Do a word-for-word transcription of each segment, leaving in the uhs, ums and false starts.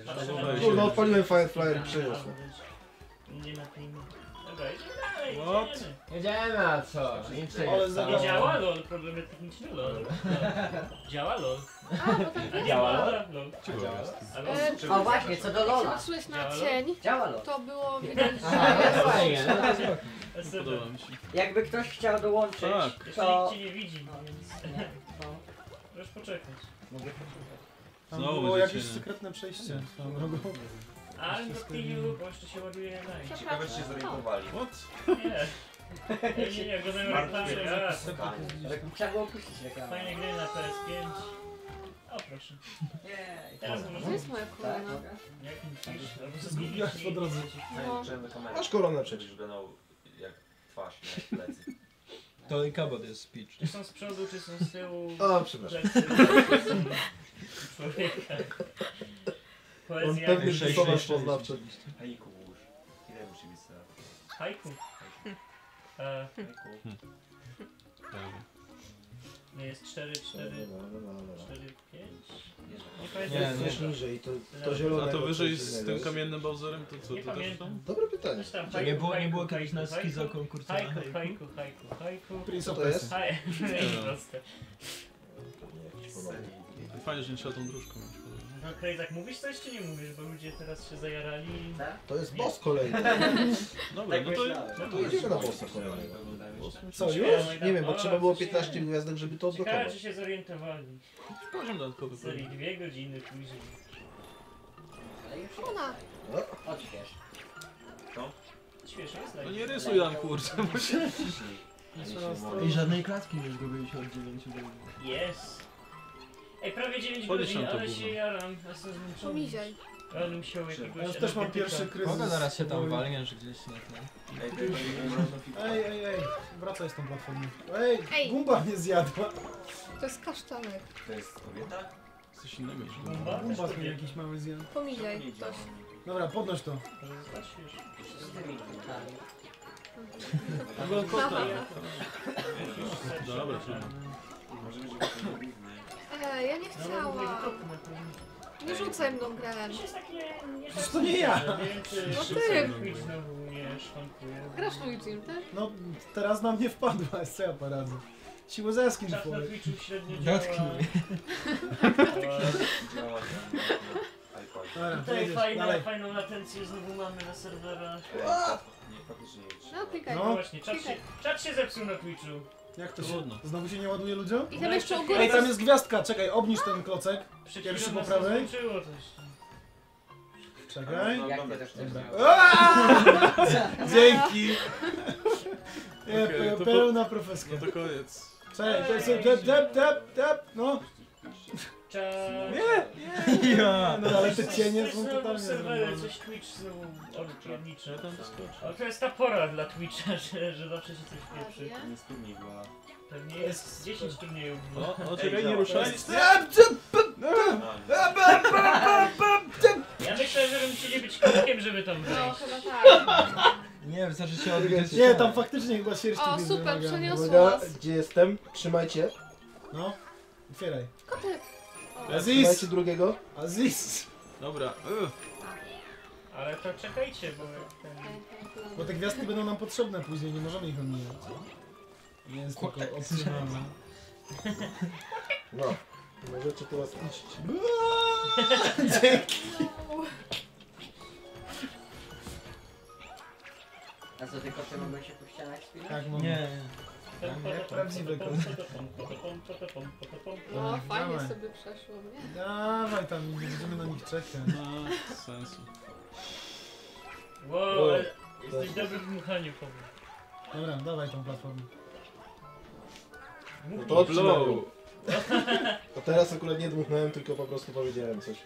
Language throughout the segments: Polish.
Kurwa, odpaliłem Fireflyer i przeniosło. Nie na filmie. Dobra, idziemy dalej, What? jedziemy. Jedziemy, a co? Nic nie Ale jest. za- Nie działa LOL, problemy techniczne LOL. Działa LOL. A, bo tam A nie Działa ma LOL? LOL. Działa? Ale E, O właśnie, co do jak Lola. patrzyłeś na Działa? cień, Działa Lola. to było widać, Aha, że jest... fajnie, no to spoko. Podoba mi się. Jakby ktoś chciał dołączyć, Tak. jeszcze to... nikt cię nie widzi, więc No, możesz poczekać. mogę poczekać. Tam Znowu było będzie jakieś cienie. sekretne przejście. Tam drogą. I'm continue, bo jeszcze się ładuje na Ciekawe, czy się zorientowali. What? Nie. Nie, nie, nie, oglądam reklamę, raz. Trzeba było puścić reklamę. Fajne gry na P S pięć. O proszę. Jej. Teraz To można... jest moja Tak, kolana. mogę? Jak myślisz? Albo co Zgubiłaś zmienić? po drodze. No. Liczymy kamerę. Masz koronę przecież. Przecież wyglądał jak twarz, nie jak plecy. To i kabot jest speech. Czy są z przodu, czy są z tyłu? A, przepraszam. Plecy. Człowieka. On Poezja. pewnie sześć, rysował sześć, sześć. poznawcze. Hejku, łóż. Ile musi być za Haiku. E, hejku? nie jest cztery, cztery, cztery, pięć. Nie Nie, pamiętam. nie. Coś niżej, to, to A zielone. A to wyżej coś z innego tym jest. kamiennym Bowserem to co? Nie To też pamiętam. tam? Dobre pytanie. Coś tam, Nie haiku, było, nie haiku, było kiedyś na haiku, skizo haiku. konkursu na Haiku, haiku? haiku, haiku, haiku. Prince Co of to jest? Persia. Haj, Nie. proste. Fajnie, że nie trzeba tą dróżką mieć. No Krejzak, tak mówisz coś czy nie mówisz? Bo ludzie teraz się zajarali. Tak? To jest boss kolejny. Dobra, no to... No to jedziemy na bossa kolejnego. Co, już? Nie wiem, bo trzeba było piętnaście gwiazdek, żeby to Ciekawe, odblokować. czy się zorientowali. Poziom dodatkowy. W serii dwie godziny później. Ale już Ona. odśwież. Śmieszne jest No nie rysuj Jan, kurczę, bo się... I żadnej klatki nie zgubiliśmy od dziewięciu do Jest. Ej, prawie dziewięć Podnieś godzin, nam to ale gówno. się jaram. Ja jestem zmęczony. Pomiziaj. Ale musiał jakiegoś Ja już też mam energetyka. pierwszy kryzys. Mogę zaraz się tam walnie, że gdzieś na tle. Ej, to jest Ej, ej, ej, wracaj z tą platformą. Ej, Ej. Gumba mnie zjadła. To jest kasztanek. To jest kobieta? Coś innego niż Gumba? Też Gumba mnie kobieta. jakiś mały zjadł. Pomiziaj. Nie Coś. działam. Dobra, podnoś to. Może zostać świeży. Z tymi kultami. Tego kota. Dobra. Dobra, trudno. Może być główny. Ej, ja nie No, no, mówię, chciałam. kopnę pewnie. Nie rzucaj mną grem. To jest takie... nie Przecież to nie ja. Nie wiem, czy No czy ty. Twitch znowu nie szwankuje. Grasz Luigi, tak? No, teraz na mnie wpadła, co ja poradzę. Siłę zeskin Czat na twoje. Twitchu średnio działa. Dotknij mnie. Działa tam na iPadzie. Dobra, Tutaj jedziesz, fajna, dalej. fajną latencję znowu mamy na serwerach. Nie, faktycznie nie No trzeba. klikaj. No No. właśnie, czat się, czat się zepsuł na Twitchu. Jak to się... Trudno. Znowu się nie ładuje ludziom? I tam jeszcze u Ej, góry. tam jest gwiazdka, czekaj, obniż ten klocek. Przed Pierwszy chwilą po nas prawej. zmęczyło coś. Czekaj. No, Jak dobra, ty też też chcesz nie. Aaaa! Dzięki! Nie, pe- pe- to po- pełna profeska. No to koniec. Ej. Czekaj, to jest dep, dep, dep, dep, no. Czat... Nie, nie, Ja. no ale te Coś- cienie coś są znowu totalnie serwery, zrobione. coś Twitch znowu odpierniczy. Ja tam wyskoczę. Ale to jest ta pora dla Twitcha, że, że zawsze się coś pieprzy. Nie studni była. Pewnie jest dziesięć turniejów. O, o, Ej, czekaj, nie działa. ruszaj. Ja myślę, że musieli być kołkiem, żeby tam No, wejść. chyba tak. Nie, wystarczy się odbić. Nie, tam faktycznie chyba sierści O, nie super, wymaga. przeniosło Uwaga, nas. gdzie jestem? Trzymajcie. No, otwieraj. Kotek. O. Aziz! Trzymajcie drugiego. Aziz! Dobra. Ugh. Ale to czekajcie, bo jak ten... Bo te gwiazdki będą nam potrzebne później, nie możemy ich omijać. Nie jest tylko opcjonalne. No. Możecie teraz iść. Dzięki! A co, tylko ty mogłeś się po ścianach wspinać? Tak, mam. Nie. Jak prawdziwy kot. No, fajnie Dawaj. sobie przeszło, nie? Dawaj tam, nie będziemy na nich czekać. No, bez sensu. Wow, ale jesteś dobry w dmuchaniu, powiem. Dobra, dawaj tą platformę. No to Blow. odcinam. A teraz akurat nie dmuchnąłem, tylko po prostu powiedziałem coś.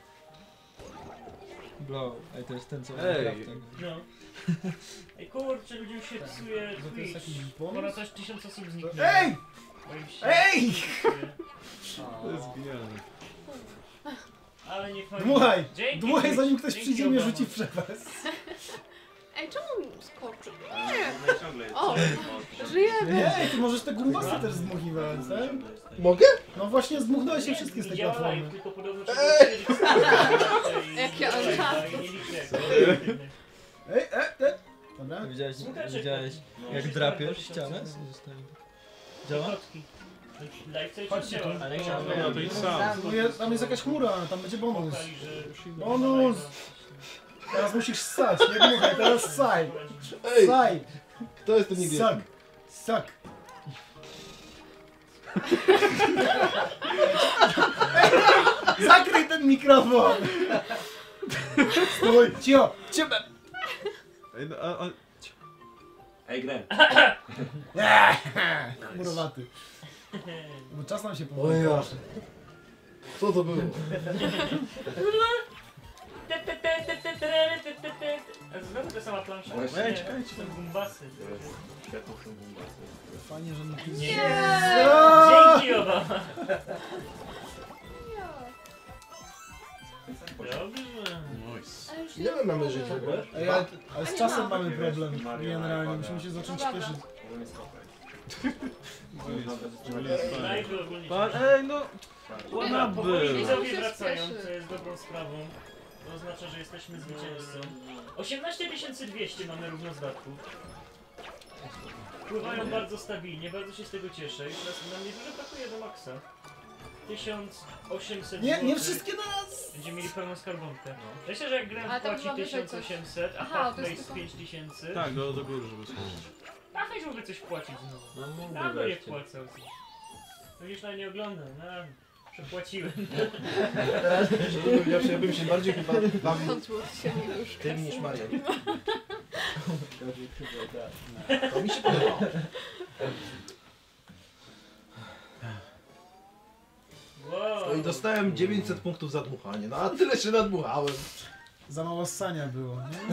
Blow. Ej, to jest ten co Ej. Minecraftem. No. Ej kurczę, ludziom się psuje Że to jest jakiś Twitch. bonus? Ponad coś tysiąc osób zniknęło. Ej! Bo im się Ej! psuje. To jest genialne. Ale nie fajnie. Dmuchaj! Dzięki, Dmuchaj Twitch. zanim ktoś Dzięki, przyjdzie i mnie Obama. rzuci w przepas. Ej, czemu on skoczył? No i ciągle jest. O, O, żyjemy! Ej, ty możesz te gumbasy też zdmuchiwać, tak? Mogę? No właśnie zdmuchnąłeś się wszystkie z Nie tej działają, platformy. tylko podobno Ej! trzeba Jak ja- Ej, e, e. Dobra. Widziałeś, Słuchajcie, widziałeś No. jak drapiesz ścianę? Działa? Kotki. Live Chodźcie tu. Ale chciałbym- No, Ja to idź sam. Tu jest, tam jest jakaś chmura, tam będzie bonus. Bonus! Bonus! Teraz musisz ssać, nie dmuchaj, teraz ssaj. Ej, Ssaj. kto jest ten niebieski? Sak. Sak. Zakryj ten mikrofon! Stój, cicho, cicho. Ej, no, a, a, Ej, Gren. Chmurowaty. Bo czas nam się O powoli ja. kończy. Co to było? Znowu ta sama plansza. Właśnie. Nie, to są gumbasy. Światło są gumbasy. Fajnie, że nie... Nie. Nie. Dzięki Oba! Ja. Dobrze. nice. Ale już Ile my mamy życia, bro? Ej, ale, ale z A nie czasem ma. mamy problem. Generalnie musimy się zacząć No dobra. śpieszyć. Możemy skopać. Live ogólnie. Pan, ej, no, Dobra, ładna powoli był. widzowie się wracają, spieszy. co jest dobrą sprawą. To oznacza, że jesteśmy zwycięzcą. osiemnaście tysięcy dwieście mamy równozdatków. Pływają bardzo stabilnie, bardzo się z tego cieszę. Już nas nam niedużo brakuje do maksa. tysiąc osiemset Nie, nie złotych. wszystkie na raz! Będziemy mieli pełną skarbonkę. Myślę, że jak Grand Ale tam płaci chyba wyżej tysiąc coś. osiemset, a Aha, to Half-Place jest tylko- pięć tysięcy. Tak, do, do góry, żeby schodzić. A weź mogę coś płacić znowu. No mógłby Dawno nie wreszcie. płacał. No już na nie oglądam, no, przepłaciłem. Ja, ja bym się bardziej chyba bawił Odwrót się mi już. tym niż Marian. To mi się podobało. Wow. No i dostałem dziewięćset punktów za dmuchanie. No a tyle się nadmuchałem. Za mało ssania było. Nie,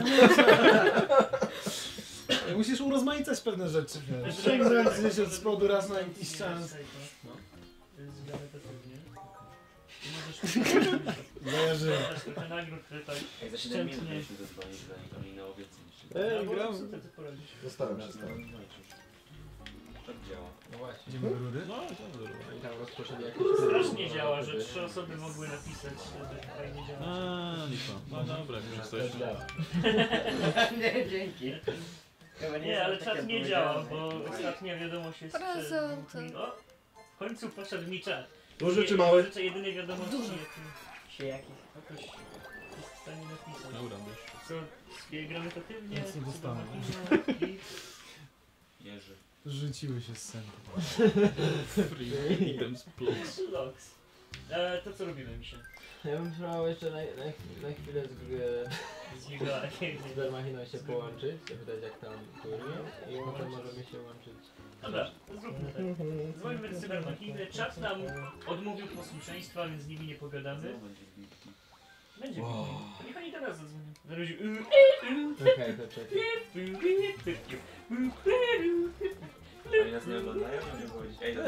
nie, nie. Musisz urozmaicać pewne rzeczy, wiesz. Sięgnąć gdzieś od spodu raz na jakiś czas. To jest zmiany pewnie. I możesz Zajarzyłem. dać trochę nagród, które tak... Ej, za siedem minut Szczętnie. mieliśmy zadzwonić do nich, oni na obiecy jeszcze. Ej, Albo gram. co ty poradzisz? Zostałem się stałem. Tak działa. No właśnie. Idziemy do rury? No, to dobra. Oni tam rozpoczęli jakieś... Strasznie działa, że trzy osoby mogły napisać, że fajnie działa. A, lipa. No dobra, jak już jesteśmy. Nie, dzięki. Chyba Nie, są ale takie czat nie działa, odpowiedzialne. bo ostatnia wiadomość jest... przed Prezenty. dwóch minut. O, w końcu poszedł mi czat. Duży Nie- czy mały? Życzę jedynej wiadomości, Duży. jaką Się jakiś. jakoś jest w stanie napisać. Dobra, już. Co, spie- gramy tatywnie, Nic nie dostałem. i Jerzy. Rzuciły się z sęku. Free items plus. Logs. E, to co robimy, Misia? Ja bym spróbował jeszcze na, na, na chwilę z, Z jego z Bermachiną się połączyć, zapytać jak tam turniej i potem możemy się łączyć. Dobra, zróbmy tak. Dzwońmy do cybermachiny. Czat nam odmówił posłuszeństwa, więc z nimi nie pogadamy. Znowu będzie bitki. Będzie Wow. to niech oni do nas zadzwonią. Zaraz będzie- Okej, to czekaj. Oni nas nie oglądają, nie powiedzieć. Ej,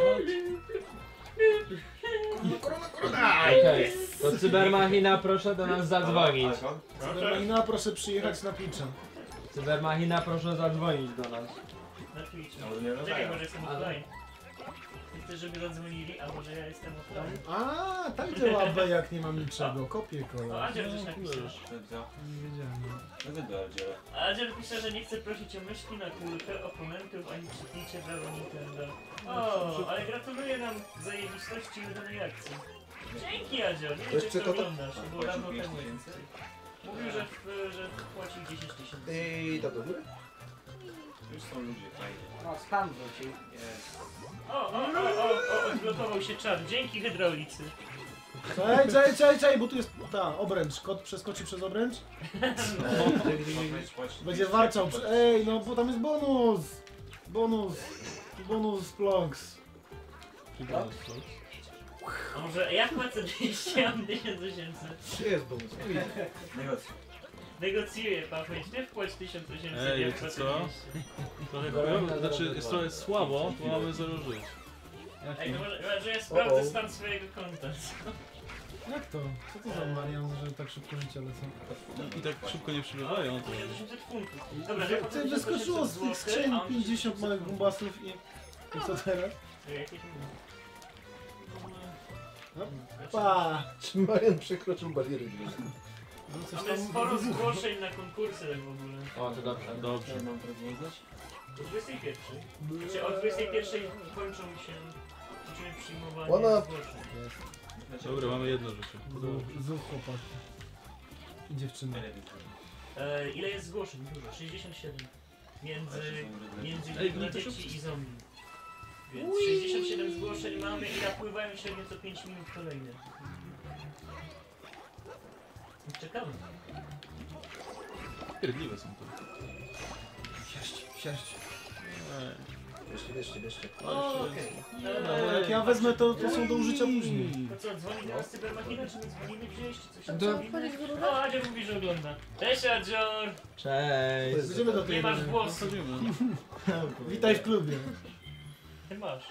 Ej, Okej, to Cybermachina proszę do nas zadzwonić. Cybermachina, proszę przyjechać na Twitcha. Cybermachina proszę zadzwonić do nas. Na Twitchu. No, bo nie Czekaj, oglądają. może jestem offline. Ty chcesz, żeby zadzwonili, albo że ja jestem offline? A, tak działa B, jak nie mam niczego. Kopię O, kolor. Andziel coś napisał. Nie wiedziałem. No wy do Ardziela. Andziel pisze, że nie chce prosić o myśli na kulkę, oponentów, ani przytnięcie brawo Nintendo. O, ale gratuluję nam zajebistości i udanej akcji. Dzięki, Andziel, nie wiem, Weź czy czy to to to- oglądasz, to było dawno pięć temu. tysięcy? Mówił, że, w, że płacił dziesięć tysięcy. Ej, to do góry? Już są ludzie, fajnie. No, spam wrócił. Jest. O, o, o, o, o, odblokował się czat. Dzięki hydraulicy. Czekaj, czekaj, czekaj, czekaj, bo tu jest ta obręcz. Kot przeskoczy przez obręcz. Będzie warczał. przy- Ej, no bo tam jest bonus! Bonus! Bonus Plonks. A może ja płacę dwieście, a on tysiąc osiemset. Gdzie jest bonus? Tu idzie. Negocjuj. Negocjuję, Pawłeś, ty wpłać tysiąc osiemset, Ej, ja wiecie płacę co? dwieście. Trochę chujowo, znaczy jest trochę słabo, bo mamy zero żyć. Ej, no może, może ja sprawdzę O, o. stan swojego konta. Jak to? Co to za Marian, że tak szybko życie lecą? I tak szybko nie przybywają, to... tysiąc osiemset funtów. Dobra, ja płacę Ty wyskoczyło z tych tysiąc osiemset skrzyń złotych, a on pięćdziesiąt małych gumbasów i... I co teraz? Jakieś- Pa! Czy Marian przekroczył bariery drzwi? No coś Mamy tam sporo wybuchło. zgłoszeń na konkursy tak w ogóle. O, to dobrze. Dobrze. Co mam rozwiązać? O dwudziestej pierwszej. Znaczy o dwudziestej pierwszej kończą się... Kończymy przyjmowanie Ona- zgłoszeń. Dobra, mamy jedno życie. Znów- Znów chłopak. I dziewczyna. E, ile jest zgłoszeń? Dużo. sześćdziesiąt siedem. Między, między Ej, gry no to dzieci szybko. i zombie. Więc sześćdziesiąt siedem zgłoszeń mamy i napływają średnio co pięć minut kolejne. Czekamy. Pierdliwe są to. Siaść, siaść. Bierzcie, bierzcie, bierzcie. O, okej. No, bo jak ja wezmę, to, to są do użycia później. To co, dzwoni teraz cybermachina, czy my dzwonimy gdzieś, czy coś tam Do- zrobimy? wchodzić w rurę? O, Adzia mówi, że ogląda. Cześć, Adzior! Cześć. Idziemy do Nie tej masz rury. głosu. Wchodzimy. Witaj w klubie. Ty masz.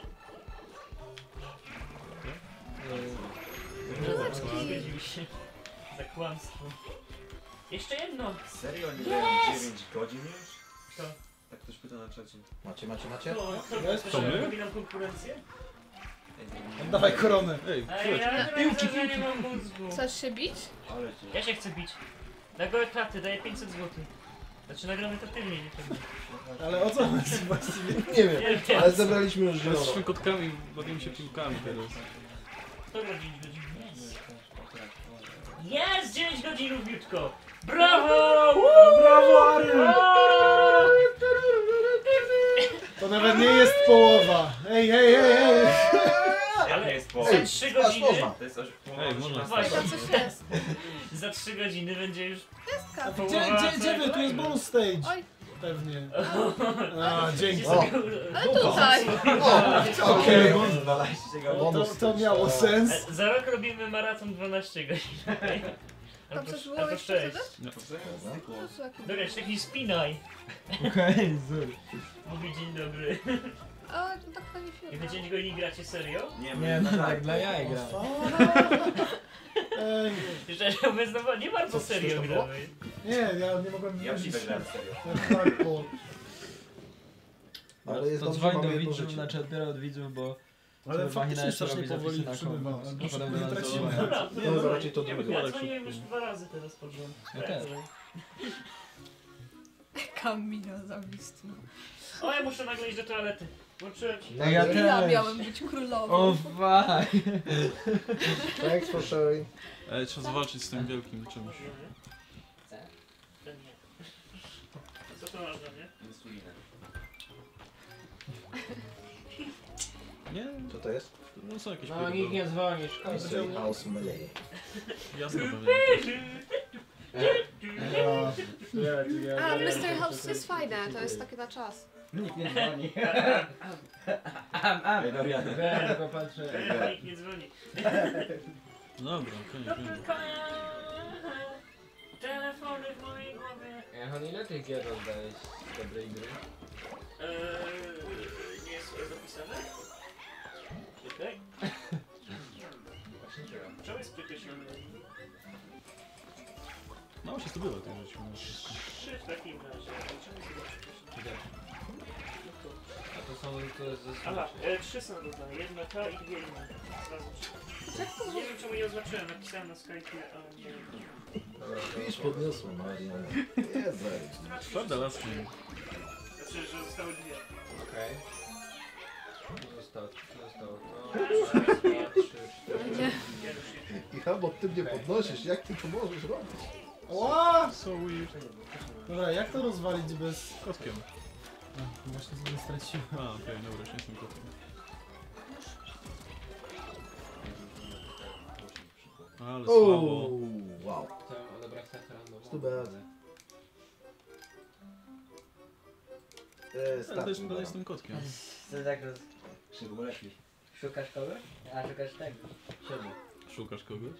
Bułeczki. Zgodził się. Za kłamstwo. Jeszcze jedno! Serio? Nie miałem dziewięć godzin już? Kto? Tak ktoś pyta na czacie. Macie, macie, macie? Kto? Kto? Jest Kto? to my? Robi nam konkurencję? Oddawaj koronę. Ej, Ej, chodź. ja piłki, piłki. Nie mam mózgu. Chcesz się bić? Ale cię. Ja się chcę bić. Na gołe klaty daję pięćset złotych. Znaczy nagramy to tylnie, nie pewnie. Ale o co chodzi właściwie? Nie wiem, Nie wiem. ale zebraliśmy już My z zielono. szwinkotkami bawimy się piłkami teraz. To dziewięć godzin. Jest! dziewięć godzin równiutko! Brawo! Brawo, Ariel! To nawet nie jest połowa. Ej, hej, hej, hej! Ale nie jest po. Za trzy aż godziny... można. To jest aż połowa. Ej, można. Właśnie. Tam coś jest. Za trzy godziny będzie już... Pestka. Gdzie, gdzie, gdzie wy? Tu jest bonus stage. Oj. Pewnie. A, dzięki. O. Ale tutaj. O, okej. O, to, to miało sens. E, Za rok robimy maraton dwanaście godzin. okej? Tam Albo, coś było albo jeszcze sześć. wtedy? Jezu, jaki Dobra, jeszcze jakiś spinaj. Okej, zły. Mówi dzień dobry. A, to tak fajnie I się wy dzień godzin gracie serio? Nie, Nie, no tak, dla jaj gra. Ej, Szczerze mówiąc, no nie bardzo Co, serio coś to było? gramy. nie, ja nie mogłem Ja w wierzyć. dziwę grałem serio. Tak, bo... Ale jest To dobrze, dzwoń do mamy jedno widzów, życie. znaczy odbiera od widzów, bo Ale Machina faktycznie jeszcze strasznie robi powoli zapisy na przybywa. konkurs. Albo A potem szybko nie do nas tracimy. dzwoni. Dobra, Nie, no, raczej to ja, drugie. ja dzwoniłem już dwa razy teraz pod rząd. Ja też. Kamila zawistna. O, ja muszę nagle iść do toalety. Włączyłem ci. No ja Ja też. miałem być królową. O faj. Thanks for sharing. Ej, trzeba zawalczyć z tym wielkim czymś. Ten nie. Co to masz dla mnie? Insulinę. Nie? Co to jest? No są jakieś No nikt pierdoły. nie dzwoni, szkoda. Mystery House Melee. Jasne pewnie. A, mister House jest fajne, to jest takie na czas. Nikt nie dzwoni. Am, am. Ej, Dorian. Wiem, tylko patrzę. Nikt nie dzwoni. Dobra, koniec, koniec. Telefony w mojej głowie. Jan, ile tych gier rozdałeś z dobrej gry? Eee, nie jest zapisane? Czekaj. Czemu jest przekreślone? Mało się zdobywa tych rzeczy. Trzy w takim razie. Czemu jest przekreślone? No to. A to są, to jest ze Aha, Switcha. e, trzy są dodane. Jedna ta i dwie inne. Razem trzy. Nie wiem czemu je oznaczyłem, napisałem na Skype'ie, ale nie wiem. Widzisz, podniosło Marian. Jezu. Prawda, laski. Znaczy, że zostały dwie. Okej. Co zostało? Co zostało? No, raz, dwa, trzy, cztery. Nie. Ja już je. I Habo, ty mnie podnosisz, jak ty to możesz robić? Ła! So weird. Dobra, jak to rozwalić bez... Kotkiem. A, właśnie sobie straciłem. A, okej, dobra, już nie jestem kotkiem. Ale słabo. Ooo, wow. Chciałem odebrać tak randomowo. Too bad. Eee, Ale to starczy jest, mi to go. jestem kotkiem. Co tak roz... Szybko lepiej. Szukasz kogoś? A, szukasz tego. Siedem. Szukasz kogoś?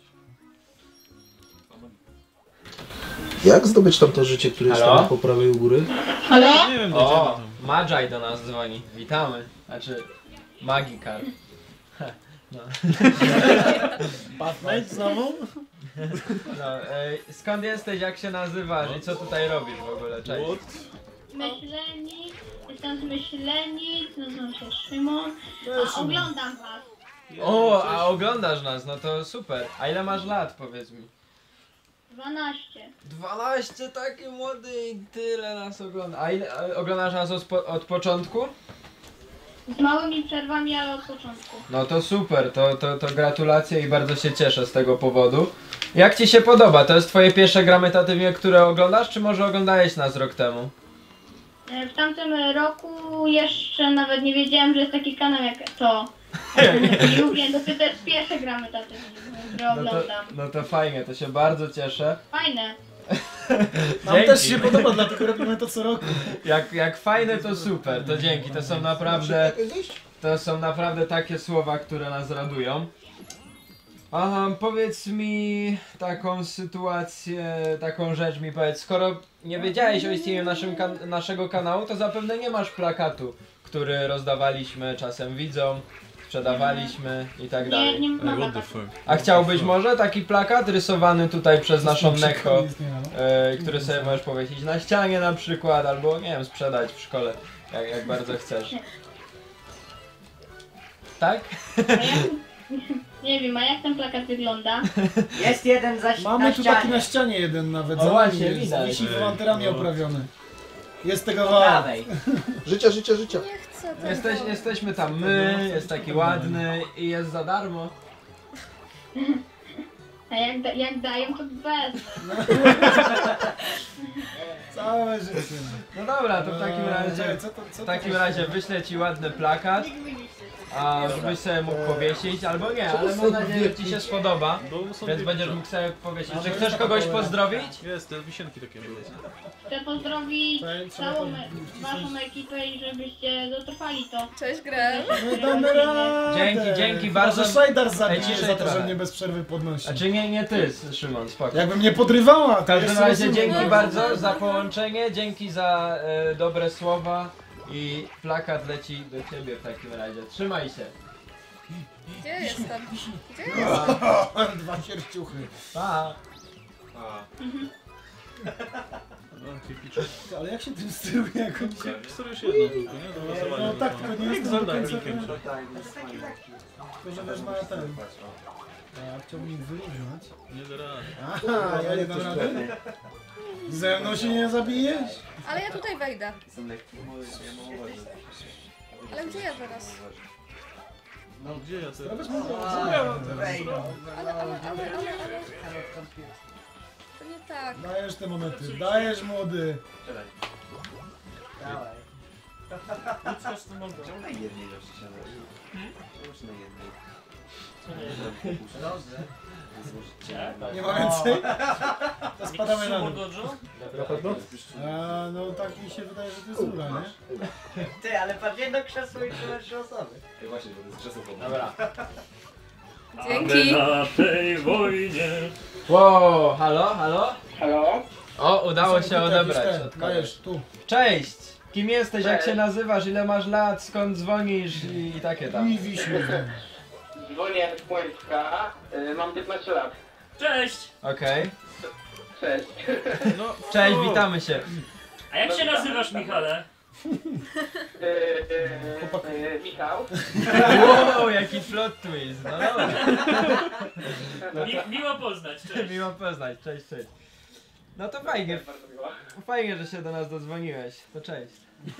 Jak zdobyć tam to życie, które jest Halo? tam po prawej u góry? Nie wiem, O, dojdziemy tam. Magi do nas dzwoni. Witamy. Znaczy, Magikar. No. Batman znowu? No, ej, skąd jesteś, jak się nazywasz i co tutaj robisz w ogóle? Cześć. What? Myśleni, jestem z Myśleni, nazywam się Szymon, a oglądam was. O, a oglądasz nas, no to super. A ile masz lat, powiedz mi? dwanaście. dwanaście, taki młody i tyle nas ogląda. A ile, a oglądasz nas od, po- od początku? Z małymi przerwami, ale od początku. No to super, to, to, to gratulacje i bardzo się cieszę z tego powodu. Jak ci się podoba? To jest twoje pierwsze gramy tatywie, które oglądasz, czy może oglądałeś nas rok temu? E, W tamtym roku jeszcze nawet nie wiedziałem, że jest taki kanał jak to. I mówię, dopiero te pierwsze gramy taty, które No to, oglądam. no to fajnie, to się bardzo cieszę. Fajne. Nam Dzięki. też się podoba, dlatego robimy to co roku. Jak, jak fajne to super, to dzięki, to są naprawdę, to są naprawdę takie słowa, które nas radują. Aha, powiedz mi taką sytuację, taką rzecz mi powiedz, skoro nie wiedziałeś o istnieniu naszym kan naszego kanału, to zapewne nie masz plakatu, który rozdawaliśmy czasem widzom, sprzedawaliśmy i tak Nie, dalej. nie Ej, ma what the plakatu. fuck? A chciałbyś może taki plakat rysowany tutaj przez naszą Neko? no. E, który sobie możesz powiesić na ścianie na przykład, albo nie wiem, sprzedać w szkole, jak, jak bardzo chcesz. Tak? A jak, nie wiem, a jak ten plakat wygląda? Jest jeden zaś Mamy na tu taki ścianie. na ścianie jeden nawet. O, za właśnie, nami jest, widać. Wisi Ej, wanterami no. oprawiony. Jest tego Po wal. prawej. Życia, życia, życia. Nie chcę tego. Jesteś, jesteśmy tam my, jest taki ładny i jest za darmo. A jak, da, jak dają, to bez. Całe życie. No dobra, to w takim Eee, razie, co to, co w to takim jest? razie wyślę ci ładny plakat, a żebyś sobie mógł powiesić, albo nie, ale mam nadzieję, że ci się spodoba, No, są więc dwie będziesz pisze. mógł sobie powiesić. No, Czy to chcesz jest kogoś taka pozdrowić? Jest, te wisienki takie były. Chcę pozdrowić Tutaj trzeba całą tam e- wcisnąć. waszą ekipę i żebyście dotrwali to. Cześć, Grel. My damy radę. Dzięki, dzięki Chyba, bardzo. że Shajdar Ej, zabije ciszej za to, że trochę. mnie bez przerwy podnosi. Znaczy nie, nie ty, Szymon, spoko. Jakby mnie podrywała, to W każdym jeszcze razie rozumiem. dzięki bardzo za połączenie, dzięki za e, dobre słowa i plakat leci do ciebie w takim razie. Trzymaj się. Gdzie jestem? Gdzie jestem? Dwa sierściuchy. Pa. A, No, kipicze. Ty, ale jak się tym steruje jakąś... Sterujesz jedno tylko, nie? Do No głosowania. tak, tylko nie Jak jestem do Zelda końca Linkiem, pewien. tak? Tylko, że wiesz, ma ten... Ja chciałbym ich wyrównać. Nie da rady. Aha, ja nie dam rady. Ze mną się nie zabijesz? Ale ja tutaj wejdę. jestem lekki, ja mam uwagę. Ale gdzie ja teraz? No gdzie ja teraz? Robisz mu Ale, ale, ale, ale, ale... To nie tak. Dajesz te momenty, dajesz młody. Wczoraj. Dawaj. Czemu na jednej zawsze się należy? Czemu na jednej? Dobrze. Złożycie. Nie ma więcej? To spadamy na dół. Na pewno? A, no tak mi się wydaje, że to jest rura, nie? Ty, ale patrz, jedno krzesło i trzyma trzy osoby. Ej, właśnie, bo to jest krzesło pod Dobra. Dzięki. na tej wojnie. Wow, halo, halo? Halo? O, udało Są się tutaj odebrać jakieś od te- kogoś. Dajesz, tu. Cześć! Kim jesteś, jak Cześć. się nazywasz, ile masz lat, skąd dzwonisz i, i takie tam. I wisisz. Dzwonię z Płęcka, y, mam piętnaście lat. Cześć! Okej. Cześć. No, Cześć, o, witamy się. A jak się nazywasz, Michale? Y, y, y, Michał. Wow, jaki plot twist, no dobra. Mi, miło poznać, cześć. Miło poznać, cześć, cześć. No to fajnie, Bardzo miło. fajnie, że się do nas dodzwoniłeś, to cześć.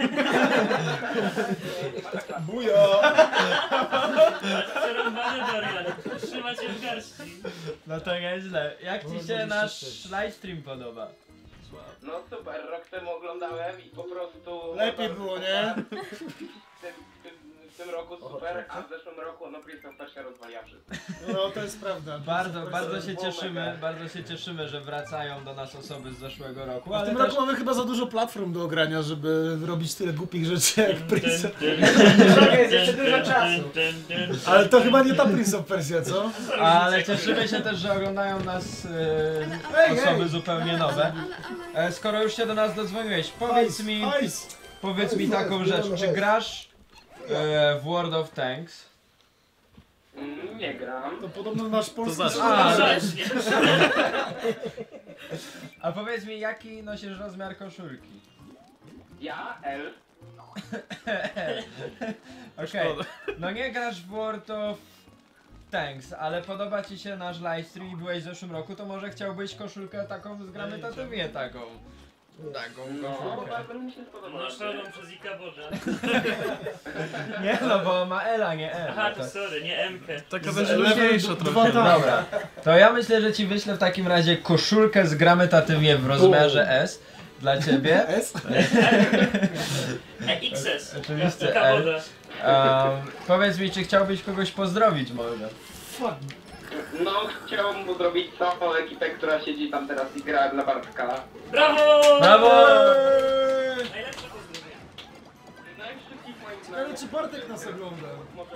Bujo! Przerąbany Dorian. Trzyma cię w garści. No to nieźle. Jak ci się nasz livestream podoba? No super, rok temu oglądałem i po prostu... Lepiej było, nie? W tym, w tym, w tym roku super, a w zeszłym roku no Prince się rozwaliła wszystko. No to jest prawda. Bardzo, bardzo się cieszymy, bardzo się cieszymy, że wracają do nas osoby z zeszłego roku, W ale tym też... roku mamy chyba za dużo platform do ogrania, żeby robić tyle głupich rzeczy jak Prince. Trochę jest jeszcze dużo czasu. Ale to chyba nie ta Prince of Persia, co? Ale cieszymy się też, że oglądają nas e, Ej, osoby ej. zupełnie nowe. Ale, ale... E, skoro już się do nas dodzwoniłeś, powiedz Ice, mi, Ice. powiedz mi taką rzecz, czy grasz e, w World of Tanks? Mm, nie gram. To podobno nasz polski znaczy- serwer. A, Grzecznie. A powiedz mi, jaki nosisz rozmiar koszulki? Ja, L. Okej, no nie grasz w World of thanks, ale podoba ci się nasz livestream i byłeś w zeszłym roku, to może chciałbyś koszulkę taką z gramy taką. Taką No, koszulkę. bardzo mi się spodobało. No szalą przez Ika Boże. Nie no, bo ma Ela, nie E. Aha, to sorry, nie M-kę. Taka też luźniejsza trochę. Dobra, to ja myślę, że ci wyślę w takim razie koszulkę z gramy w rozmiarze S dla ciebie. S? E X S. Oczywiście Ika L. Boże. Um, powiedz mi, czy chciałbyś kogoś pozdrowić może? Fuck. No, chciałbym pozdrowić całą ekipę, która siedzi tam teraz i gra dla Bartka. Brawo! Brawo! Najlepsze pozdrowienie. No i wszystkich moich Ciekawe, znajomych. czy Bartek nas ogląda.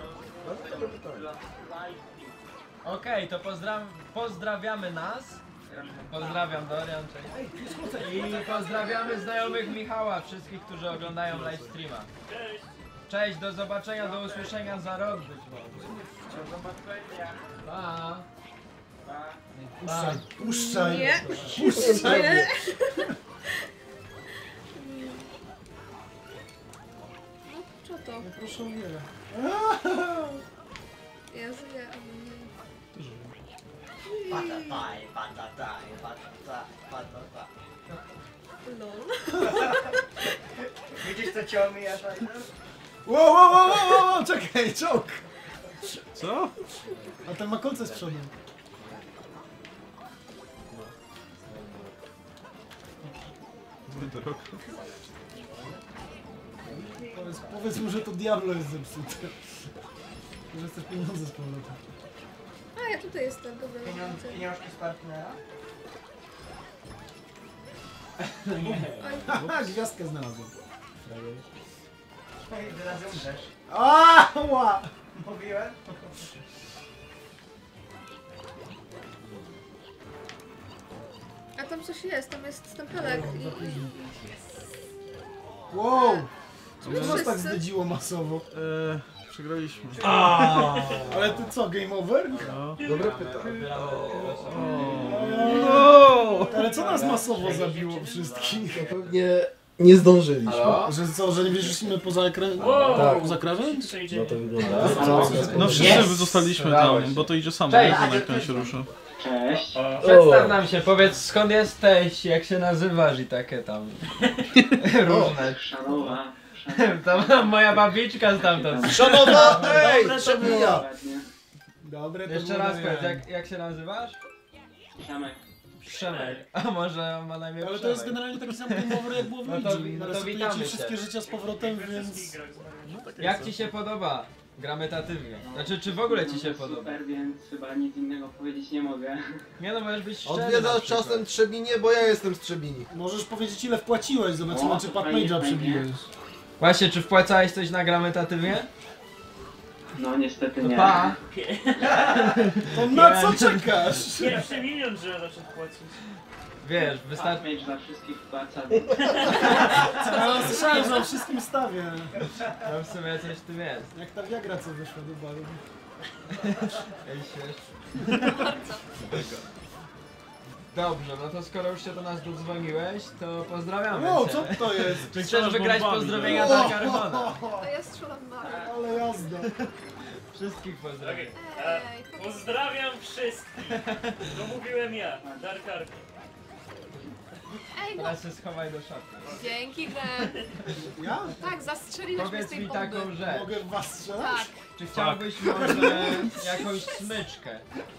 Okej, to pozdra pozdrawiamy nas. Pozdrawiam Dorian, cześć. I pozdrawiamy znajomych Michała, wszystkich, którzy oglądają livestreama. Cześć. Cześć, do zobaczenia, do usłyszenia za rok być może. Do zobaczenia. Pa! Pa. Puszczaj, puszczaj. Nie. Puszczaj. Nie. No, co to? Proszę nie. Jezu, nie, ale nie. Patataj, patataj, patataj, patataj. Lol. Widzisz co cię omija, Fajno? Wow, wow, wow, wow, wow, czekaj, czołg. Co? A ten ma kolce z przodu. Powiedz, powiedz mu, że to Diablo jest zepsute. Że chcesz pieniądze z powrotem. A, ja tutaj jestem, dobra. Pieniądze, widzę. pieniążki z partnera? Oj, Haha, gwiazdkę znalazłem. Oj, teraz umrzesz. Ała! Mówiłem? a tam coś jest, tam jest stempelek i... Wow! Co Co nas tak zdedziło masowo? Eee, przegraliśmy. Ale ty co, game over? No. Dobre pytanie. No! Ale co nas masowo zabiło wszystkich? Pewnie nie zdążyliśmy. Halo? Że co, że nie wyszliśmy poza ekran? Wow. Tak, poza krawędź? Przejdzie. No to wygląda. No wszyscy Yes! zostaliśmy Udało tam, się. bo to idzie samo, Cześć. jak ten ekran się rusza. Cześć. Przedstaw nam się, powiedz skąd jesteś, jak się nazywasz i takie tam różne. Szanowa. To moja babiczka stamtąd. Szanowa! Ej! Dobre, To nie ja! Ładnie. Dobre, to Jeszcze było raz na powiedz, jaja. jak, jak się nazywasz? Przemek. Przemek. A może on ma na imię Ale to Przemek? jest generalnie taki sam game over jak było w No to- Luigi. no to Resetuje witamy ci cię. wszystkie życia z powrotem, więc... Jak ci się podoba? Gramy tatywnie. Znaczy, czy w ogóle ci się No, podoba? Super, więc chyba nic innego powiedzieć nie mogę. Nie no, możesz być szczery na Odwiedzasz przykład. czasem Trzebinie, bo ja jestem z Trzebini. Możesz powiedzieć ile wpłaciłeś, zobaczymy O, czy to Pat fajnie, Mage'a fajnie. przebijesz. Właśnie, czy wpłacałeś coś na gramy tatywnie? No niestety To nie. pa! To na co czekasz? Pierwszy milion trzeba zacząć płacić. Wiesz, wystarczy... Mieć dla wszystkich płaca. Ja słyszałem, że na wszystkim stawię. No w sumie coś w tym jest. Jak ta Viagra co wyszła do baru. Ej, śmiesz. Dobrze, no to skoro już się do nas dodzwoniłeś, to pozdrawiamy Wow, cię. co to jest? Czy chcesz Strzelasz wygrać bombami, pozdrowienia O, dla Carbona? A ja strzelam Mario. Ale jazda. Wszystkich pozdrawiam. Okej. Ej, E, Pozdrawiam wszystkich. To mówiłem ja, Darkarka. ej, no. Teraz się schowaj do szafy. Dzięki, Glen. Ja? Tak, zastrzeliłeś mnie z Powiedz tej mi bomby. taką rzecz. Mogę w was strzelać? Tak. Czy chciałbyś może jakąś smyczkę?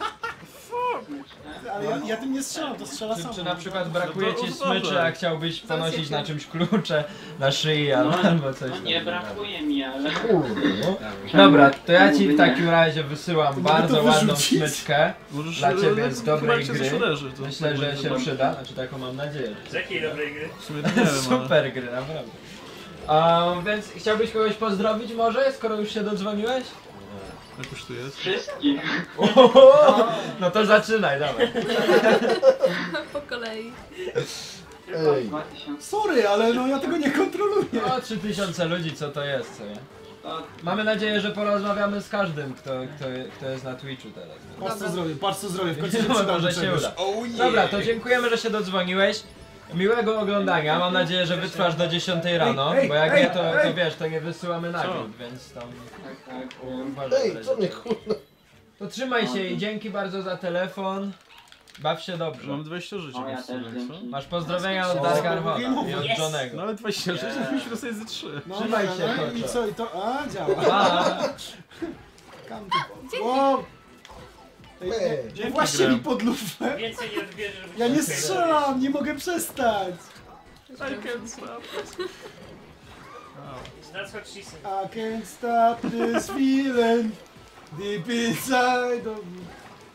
Ale ja, ja tym nie strzelam, to strzela Czy, samo. czy na przykład brakuje No to ci uważaj. smyczy, a chciałbyś ponosić jedziemy. na czymś klucze na szyi albo, albo coś No tam. nie brakuje mi, ale... Dobra, to ja ci w takim razie wysyłam Mogę bardzo to ładną wyrzucić? smyczkę. Możesz Dla ciebie e, z chyba dobrej jak się gry. coś uderzy, to Myślę, że będzie się dobrze. przyda, znaczy taką mam nadzieję. Z jakiej dobrej gry? W sumie to nie wiem, ale... Super gry, naprawdę. Um, więc chciałbyś kogoś pozdrowić może, skoro już się dodzwoniłeś? Jak już tu jest? Wszystkich. Ohoho! No to zaczynaj, dawaj. Po kolei. Chyba Ej. dwa tysiące. Sorry, ale no ja tego nie kontroluję. O, trzy tysiące ludzi, co to jest, co nie? To Mamy nadzieję, że porozmawiamy z każdym, kto, kto, kto jest na Twitchu teraz. Patrz co zrobię, patrz co zrobię, w końcu się Może przyda do się czegoś. uda. Dobra, to dziękujemy, że się dodzwoniłeś. Miłego oglądania, mam nadzieję, że wytrwasz do dziesiątej rano, Ej, bo jak ej, nie, to, to ej. wiesz, to nie wysyłamy nagród, więc tam tak, tak. uważaj. Ej, co mnie kurwa? To trzymaj się i dzięki bardzo za telefon. Baw się dobrze. Mam dwadzieścia życia. No, ja więc też co? dzięki. Masz pozdrowienia od O, Dark Archona i od Yes! Johnego. Nawet dwadzieścia życia, to musimy sobie ze trzy. No, Trzymaj no, się, no, i Koczo. co, i to... A, działa. A, Kanty. Wow. Ej, Ej, nie, właśnie Grem. mi pod lufę. Więcej nie odbierzesz. Ja nie strzelam, nie mogę przestać. I can stop. That's what she said. I can't stop this feeling deep inside of me.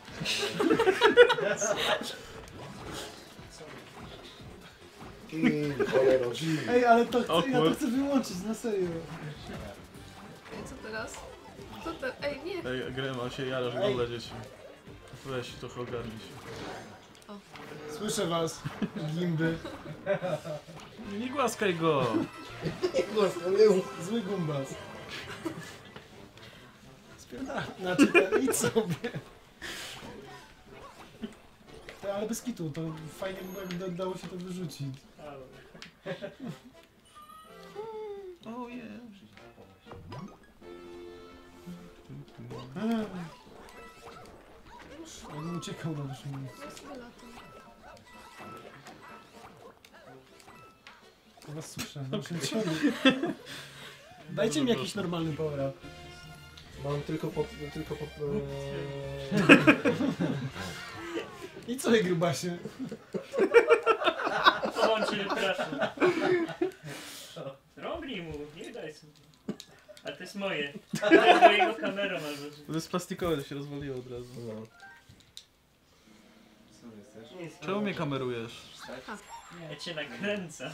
Kim, cholero, Kim. Ej, ale to chcę, ja to Awkward. chcę wyłączyć, na serio. Ej, co teraz? Co te... Ej, nie! Ej, Grema, się jarasz w Ej. ogóle, dzieci. Weź, trochę ogarnij się. Słyszę was, gimby. Nie, nie głaskaj go! Zły gumbas. Spierdala. Znaczy, to idź sobie. To, ale bez kitu, to fajnie by było, jakby dało się to wyrzucić. Oh yeah. Ja bym uciekał na naszym miejscu. Ja sobie latam. To was słyszę, w naszym ciągu. Dajcie mi jakiś normalny power up. Mam tylko pod... tylko pod... I co je grubasie? Połączyli praszą. Rąbnij mu, nie daj sobie. A to jest moje. To jest mojego kamera masz. To jest plastikowe, to się rozwaliło od razu. No. Czemu mnie kamerujesz? Ja cię nakręcam.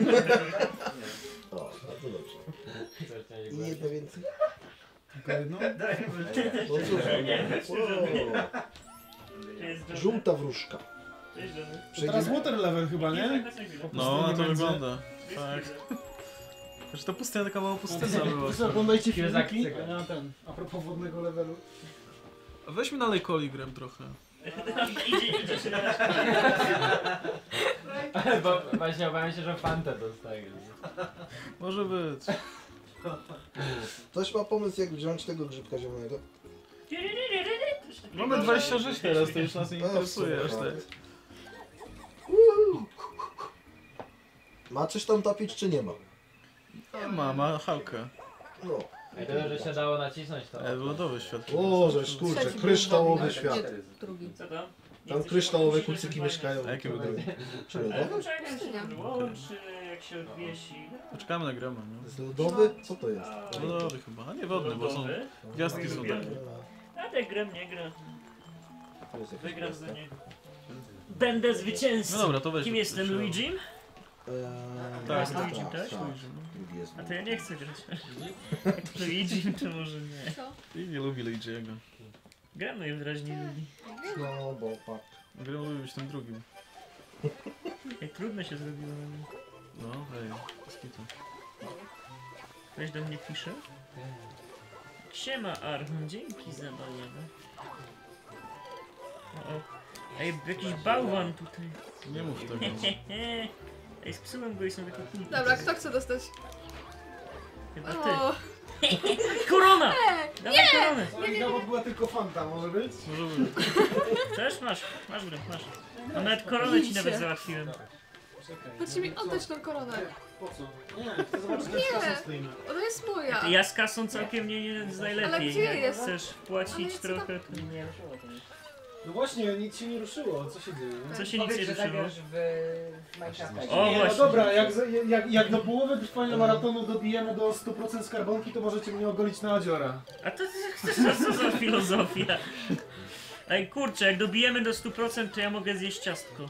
O, bardzo dobrze. I jedno więcej? Tylko jedno? No cóż, wow. To jest dobre. Żółta wróżka. To jest dobre. To teraz water level chyba, nie? No, na to Nie będzie. wygląda. Tak. Znaczy ta pustynia taka mała pustynia była. Wy sobie oglądajcie Kill filmiki, Zack a ja ten, a propos wodnego levelu. A weź mi nalej coli grem trochę. Idzie, idzie się na bo właśnie obawiam się, że Fantę dostaję. Może być. Ktoś ma pomysł, jak wziąć tego grzybka zielonego? Mamy dwadzieścia żyć teraz, to już nas nie No, interesuje aż super. tak. Ma coś tam topić, czy nie ma? Nie ma, ma hałkę. No. I tyle, że się dało nacisnąć to. E, lodowy świat. O, żeż kurczę, Trzeci kryształowy był świat. wodny, Drugi. Co to? Nie Tam chcesz kryształowe się kucyki zwalniać. mieszkają. A jakie były drugie? Ale Przyrodowy? poczekaj, jak się wyłączy, jak się odwiesi. Poczekamy na gremę, no. Jest lodowy? Co to jest? Lodowy chyba, a nie wodny, bo są... Lodowy? Gwiazdki są takie. A tak gram, nie gra. To jest jakiś Wygram za gwiazdek. niego. Będę zwycięzcą. No dobra, to weź. Kim jestem, Luigi? Luigi? Eee, Tak, jest Luigi, tak? Drugi jest A to ja nie chcę grać. Jak Luigi, to może nie. Co? I nie lubi Luigi'ego. Gram najwyraźniej Luigi. No, bo pak. Grem lubi być tym drugim. Jak trudno się zrobiło na mnie. No, hej, skitu. Ktoś do mnie pisze? Siema Archon, dzięki za bajenę. O, o. Ej, jakiś bałwan tutaj. Nie mów tego. Ej, spsułem go i są takie kulki. Dobra, kto chce dostać? Chyba ty. O, Korona! Dawaj koronę! Oliga była tylko fanta, może być? Może być. Chcesz? Masz, masz grę, masz. A nawet koronę ci nawet załatwiłem. chodźcie mi oddać tą koronę. Po co? Nie, chcę zobaczyć, jak z kasą stoimy. Ona jest moja. Ja z kasą całkiem nie, nie z najlepiej. Ale gdzie Jak jest? chcesz Ale płacić co trochę, to nie. No właśnie, nic się nie ruszyło, co się dzieje? Co się nic nie ruszyło? w O, Nie, no właśnie. dobra, jak, jak, jak do połowy trwania maratonu dobijemy do stu procent skarbonki, to możecie mnie ogolić na Adziora. A to co, co za filozofia? Ej, kurczę, jak dobijemy do stu procent, to ja mogę zjeść ciastko.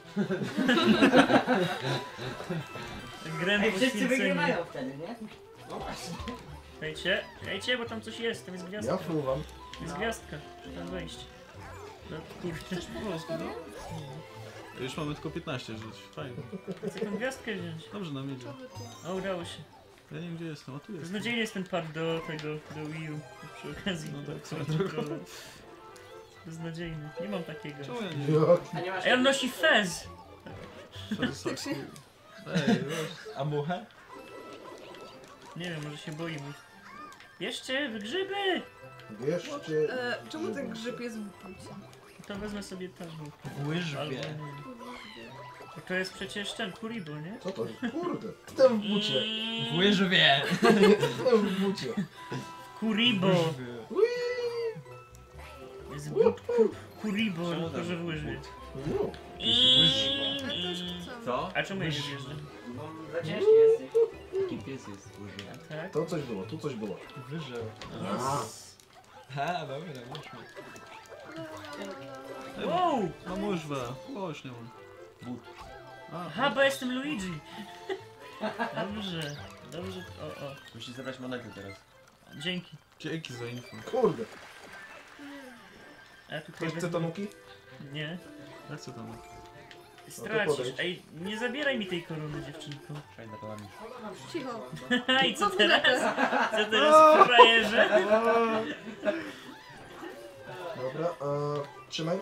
Grę poświęcenie. wtedy, nie? No właśnie. Hejcie, hejcie, bo tam coś jest, tam jest Ja gwiazdka. fruwam. Jest gwiazdka, trzeba tam wejść. No kurczę, Po polsku, no? Już mamy tylko piętnaście żyć. Fajnie. chcę tą gwiazdkę wziąć. Dobrze nam idzie. Co wy tu? O, udało się. Ja nie wiem gdzie jestem, a tu jest. Beznadziejny jest ten pad do tego, do Wii U. Przy okazji. No tak, swoją drogą. Beznadziejny, nie mam takiego. Czemu ja nie Jak? A nie masz... Ej, on nosi fez! Faktycznie. Ej, a muchę? Nie wiem, może się boi mu. Bierzcie w grzyby! Bierzcie... E, czemu ten grzyb jest w bucie? To wezmę sobie tam. W łyżwie. Albo nie. To jest przecież ten Kuribo, nie? Co to? Kurde. Jestem w bucie. W łyżwie. Jestem w bucie. Kuribo! Jest but ku, Kuribo, Czemu tylko tam że w łyżwie. No. Ale też chcę. Co? A czemu ja nie wjeżdżam? Bo za ciężki jesteś. Taki pies jest łyżwy. Tak? To coś było, tu coś było. Wyżeł. A. Ha, dobra, wyszło. Wow! Mam łyżwę. O, już nie mam. A, Aha, bo jestem Luigi! Dobrze, dobrze, o, o. Musisz zebrać monety teraz. Dzięki. dzięki za info. Kurde. A tutaj Ktoś chce wezmę- tanuki? Nie. Jak co tam? Stracisz. podejdź. Ej, nie zabieraj mi tej korony, dziewczynko. Szaj za kolami. Cicho. I co Co teraz? teraz? Co teraz, frajerze? Dobra, a... trzymaj.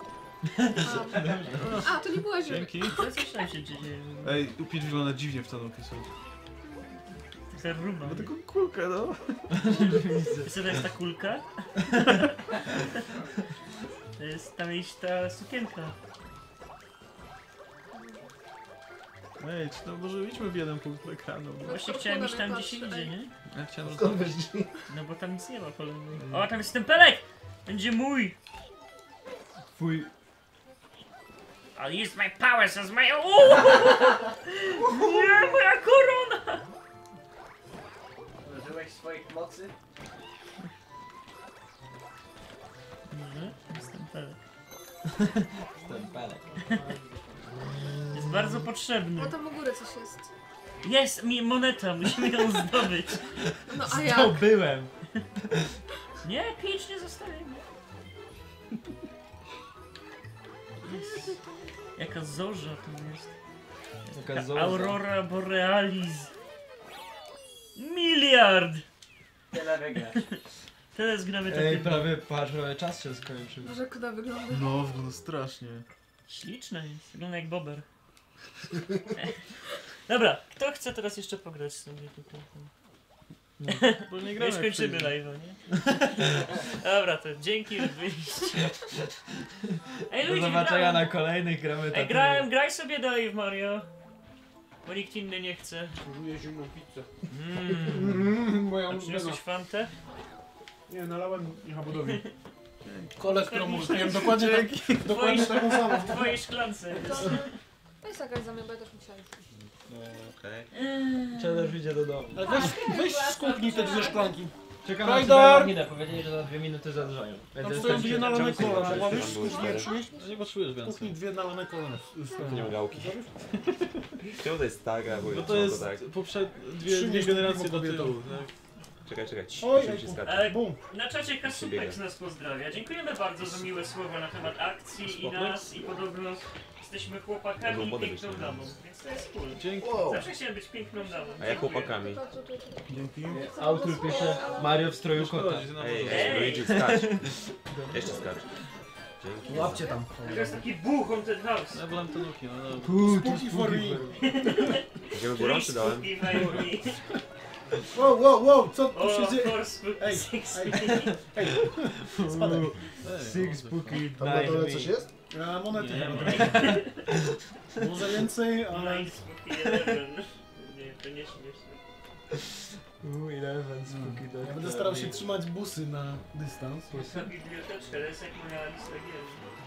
A, to nie była źle. Dzięki. Co coś tam się dzieje? Ej, Upit wygląda dziwnie w tanuki są. Zaruba. Ma taką kulkę, no. Wiesz co to jest ta kulka? To jest tam iść ta sukienka. Ej, czy to może idźmy w jeden punkt ekranu? bo- Właśnie chciałem iść tam, gdzie się idzie, nie? Ja chciałem, Skąd żeby... wiesz drzwi? No bo tam nic nie ma kolejnego. O, tam jest tempelek! Będzie mój! Twój... I'll use my powers as my... Uuu! Nie, moja korona! Użyłeś swoich mocy? Może? Jest tempelek. Ten pelek. Jest bardzo potrzebny. Bo tam u góry coś jest. Jest mi moneta, musimy ją zdobyć. No a jak? Zdobyłem. Nie, pięć nie zostawię. Jest. Jaka zorza tu jest. Taka Taka zorza. Aurora Borealis. Miliard! Tyle wygrać. Teraz gramy takie... Ej, prawie patrz, prawie czas się skończył. Boże, jak kuda wygląda. No, wygląda strasznie. Śliczne jest, wygląda jak bober. Dobra, kto chce teraz jeszcze pograć sobie tutaj? Bo nie My gramy już jak kończymy przyjdzie. live'a, nie? Dobra, to dzięki, że byliście. Ej, Do Luigi, zobaczenia grałem. na kolejnych gramy Ej, tak. grałem, graj sobie dalej w Mario. Bo nikt inny nie chce. Próbuję zimną pizzę. Mmm. Mm, moja A ulubiona. przyniosłeś fantę? Nie, nalałem Jachodowi. Kolę, którą Pewnie użyłem, tak. dokładnie, tak, dokładnie taką samą. W twojej szklance. To jest jakaś zamiana, bo ja też musiałam już iść. Okej. Challenge idzie do domu. Ale weź, weź z kuchni te dwie szklanki. Czekam na Rajdar! cybermarginę, powiedzieli, że za dwie minuty zadrżają. Tam stoją dwie nalane koła, Czemu mogłeś tam z były kuchni cztery? przynieść? No nie potrzebujesz W kuchni więcej. dwie nalane koła. Nie mam gałki. Czemu to jest tak, a No bo to jest tak? poprzed... dwie, Trzy dwie mieszki generacje do kobietą. tyłu. Tak? Czekaj, czekaj. Cii, Oj, musimy się ej, skakać. Ale Bum. na czacie Kasupek biega. z nas pozdrawia. Dziękujemy bardzo za miłe słowa na temat akcji i Spoko. nas i podobno jesteśmy chłopakami Mogą i podejść piękną na damą. Więc to jest cool. Dzięki. Wow. Zawsze chciałem być piękną damą. A jak chłopakami? To, to, to, to. Dzięki. Autor pisze Mario w stroju kota. Szkodzi, ty na Ej, morzu. ej, Luigi, skacz. Jeszcze skacz. Dzięki. Łapcie tam. To jest taki buch on ten house. Ja wolałem tanuki, no dobra. Tu, tu Spooky for me. Idziemy górą czy dołem? Spooky Valley. Wow, wow, wow, co tu O, się of dzieje? course, Spooky Ej, Six ej. Me. Ej, spadaj. Ej, Six no, spooky Tam na dole nine coś me. jest? A, monety Nie, chyba. Może więcej, ale... Nine Spooky Eleven. Nie, to nie śmieszne. Uuu, eleven spooky dog. Ja będę starał się trzymać busy na dystans. Ta biblioteczka, to jest jak moja lista gier.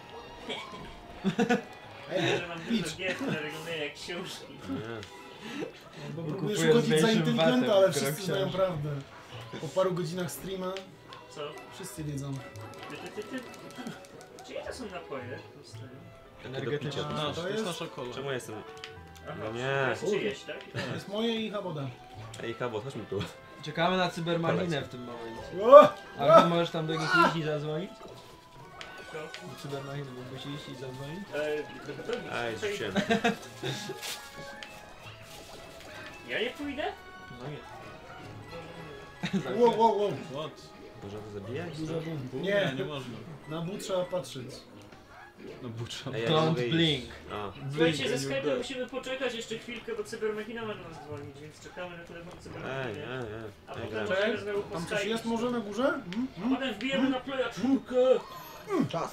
Ej, Że mam Peach. dużo gier, które wyglądają jak książki. Nie. bo Bo próbuję kupuję z szkodzić za mniejszym inteligenta, watem, ale która wszyscy znają książka. prawdę. Po paru godzinach streama Co? wszyscy wiedzą. Ty, ty, ty, ty. Czyje to są napoje? Puste. Takie do picia. No, To to jest jest- nasza kola. Czemu jestem? Aha, No nie. to jest czyjeś, tak? To jest moje i Haboda. Ej, Kabo, chodźmy tu. Czekamy na cybermarginę w tym momencie. O! A ty możesz tam do nich iść i zadzwonić? To? Do cybermarginy mógłbyś iść i zadzwonić? Eee, do drogi. Ej, Co rzuciłem. Ja nie pójdę? No nie. Wow, wow, wow. What? Można to zabijać? Dużo bum. Nie, Nie, nie można. na bu trzeba patrzeć. No bucza. Ej, ja Don't nie mogę iść. blink. A. Słuchajcie, ze Skype'em musimy poczekać jeszcze chwilkę, bo Cybermachina ma do nas dzwonić, więc czekamy na telefon Ej, Cybermachiny. nie, nie. A nie potem gram. możemy znowu po Tam coś Skype'ie. jest może na górze? Mm? A potem wbijemy na playa czwórkę. Czas.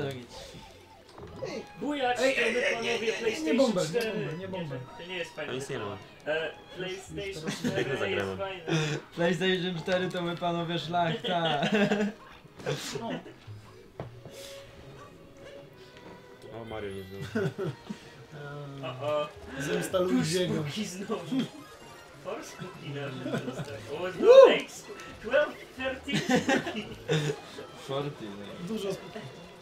Bujać, Ej, chcemy ej, ej, panowie nie, nie, nie PlayStation bomber, nie cztery. bomber, nie bomber. To nie jest To fajne. nic nie ma. E, PlayStation Jak cztery jest zagramy? fajne. PlayStation cztery to my panowie szlachta. O, Mario nie znał. O, o. Zainstaluj Diego. Spooky znowu. Force Spooky nawet jest tak. O, no, X, dwanaście, trzynaście Spooky. Forty, Dużo sp...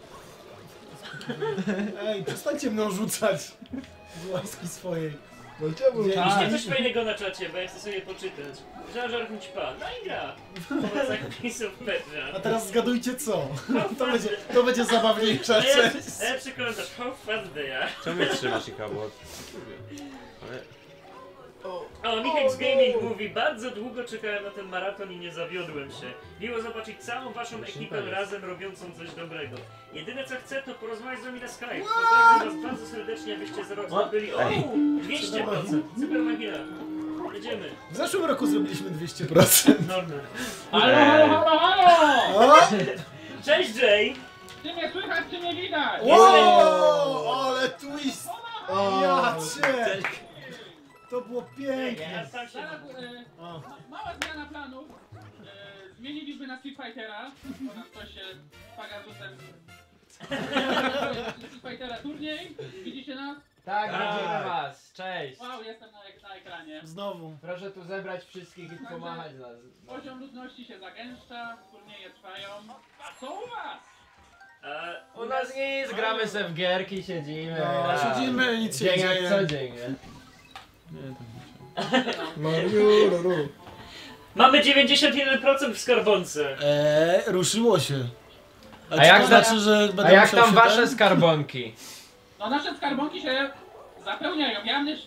Ej, przestańcie mną rzucać. Z łaski swojej. No czemu? Nie, Tak. Piszcie coś fajnego na czacie, bo ja chcę sobie poczytać. Jar Jar Hućpa, no i gra. Wobec zapisów Petra. A teraz zgadujcie co. To będzie, to będzie zabawniejsza część. Najlepszy komentarz, how fast they are. Czemu mnie trzymasz, Ikabot? Ale... O, Michex Gaming mówi, bardzo długo czekałem na ten maraton i nie zawiodłem się. Miło zobaczyć całą waszą ekipę razem robiącą coś dobrego. Jedyne co chcę to porozmawiać z wami na Skype. Pozdrawiam was bardzo serdecznie, abyście za rok zdobyli o dwieście procent. Cybermachina. Jedziemy. W zeszłym roku zrobiliśmy dwieście procent. Normal. Halo, halo, halo, halo! O! Cześć Jay! Czy mnie słychać, czy mnie widać? Wow, ale twist! O, Ja cię! To było Ja pięknie. sam się... Zaraz, e, O. mała zmiana planów. E, zmieniliśmy na Street Fightera, bo nam coś się z Pagasusem... Street Fightera turniej, widzicie nas? Tak, Tak. widzimy was. Cześć. Wow, jestem na, ek- na ekranie. Znowu. Proszę tu zebrać wszystkich i pomachać nas. Poziom ludności się zagęszcza, turnieje trwają. A co u was? E, U nas nic, gramy se w gierki, siedzimy. No, a siedzimy, nic się dzień nie jak dzieje. co dzień, nie? Nie, tak Mariu, ruru. Mamy dziewięćdziesiąt jeden procent w skarbonce. Eee, ruszyło się. A, A czy jak to ta- znaczy, że będę A jak musiał tam się wasze ten- skarbonki? No nasze skarbonki się zapełniają. Jamny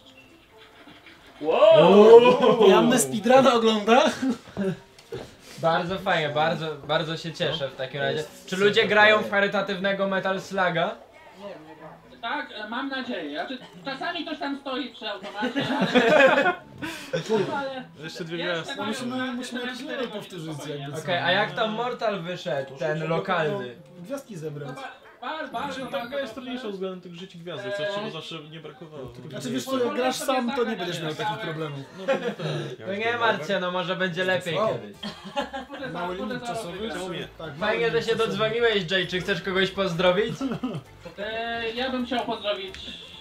Wow! Jamne speedruna ogląda? Bardzo fajnie, bardzo, bardzo się cieszę w takim razie. Czy ludzie grają w charytatywnego Metal Sluga? Tak, e, mam nadzieję. Znaczy, czasami ktoś tam stoi przy automacie, ale... ale... Jeszcze dwie Jeszcze gwiazdy. mają Musimy, kartę, musimy to jakiś cztery level godziny powtórzyć spokojnie. jakby. Okej, a jak tam Mortal wyszedł, ten lokalny? Gwiazdki zebrać. No, ba- Bardzo, bardzo, Znaczy, bardzo taka jest dobrze. trudniejsza względem tych życi gwiazdy, co czego zawsze nie brakowało. Znaczy wiesz co, jak grasz sam, to nie będziesz miał takich problemów. No nie martw się, no może będzie lepiej O. kiedyś. Kurde, Mały kurde, limit zaraz czasowy? wygram. Czemu nie? Tak, mały Fajnie, że limit się czasowy. dodzwoniłeś, Jay, czy chcesz kogoś pozdrowić? E, ja bym chciał pozdrowić...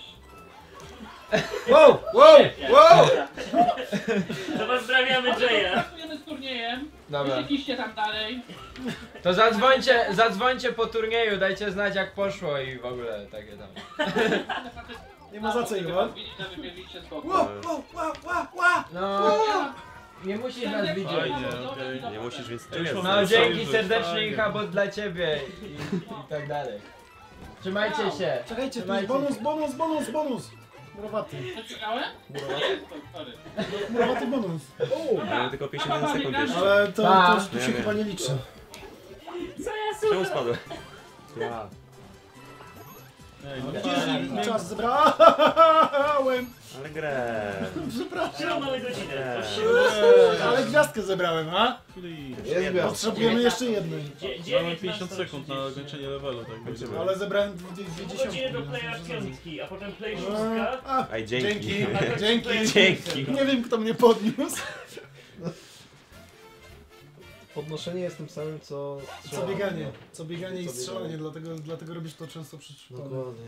Wow, wow, wow! To pozdrawiamy Jaya. Pracujemy z turniejem. Dobra. Wy się kiście tam dalej. To zadzwońcie, zadzwońcie po turnieju, dajcie znać jak poszło i w ogóle takie tam. Nie ma za co, Iwan. Widzicie, że wybiegliście z boku. Wow, wow, wow, wow, wow! No, nie musisz nas widzieć. Fajnie, okej. Nie musisz, więc Ja tu już jest. mam No Fajnie. dzięki serdecznie i habot dla ciebie i, i tak dalej. Trzymajcie się. Czekajcie, tu jest Trzymajcie bonus, się. bonus, bonus, bonus! Murowaty. Co czekałem? Nie, sorry. Murowaty bonus. Mamy tylko pięćdziesiąt jeden sekund jeszcze. Ale to, Pa. to, to się Nie chyba nie wiem. liczy. Co ja Czemu słucham? spadłem? Ja. Ej, no Widzisz, czas zebrałem. Ale grę. Przepraszam. Którą mamy godzinę? Nie. Osiem. Ale gwiazdkę zebrałem, a? Please. Jest gwiazd. Potrzebujemy jeszcze jednej. Dzie- Mamy dziewięć pięćdziesiąt na sekund na sto kończenie levelu, tak będzie. Ale zebrałem dwie, dwie Pół dziesiątki. godziny do więc playa może piątki, a potem play za- szóstka. A, Aj, dzięki. dzięki. a Dzięki. play Dzięki. Nie wiem, kto mnie podniósł. Podnoszenie jest tym samym co Co strzelanie. bieganie. Co bieganie i Co strzelanie, bieganie. dlatego, dlatego robisz to często przy szkole. Dokładnie.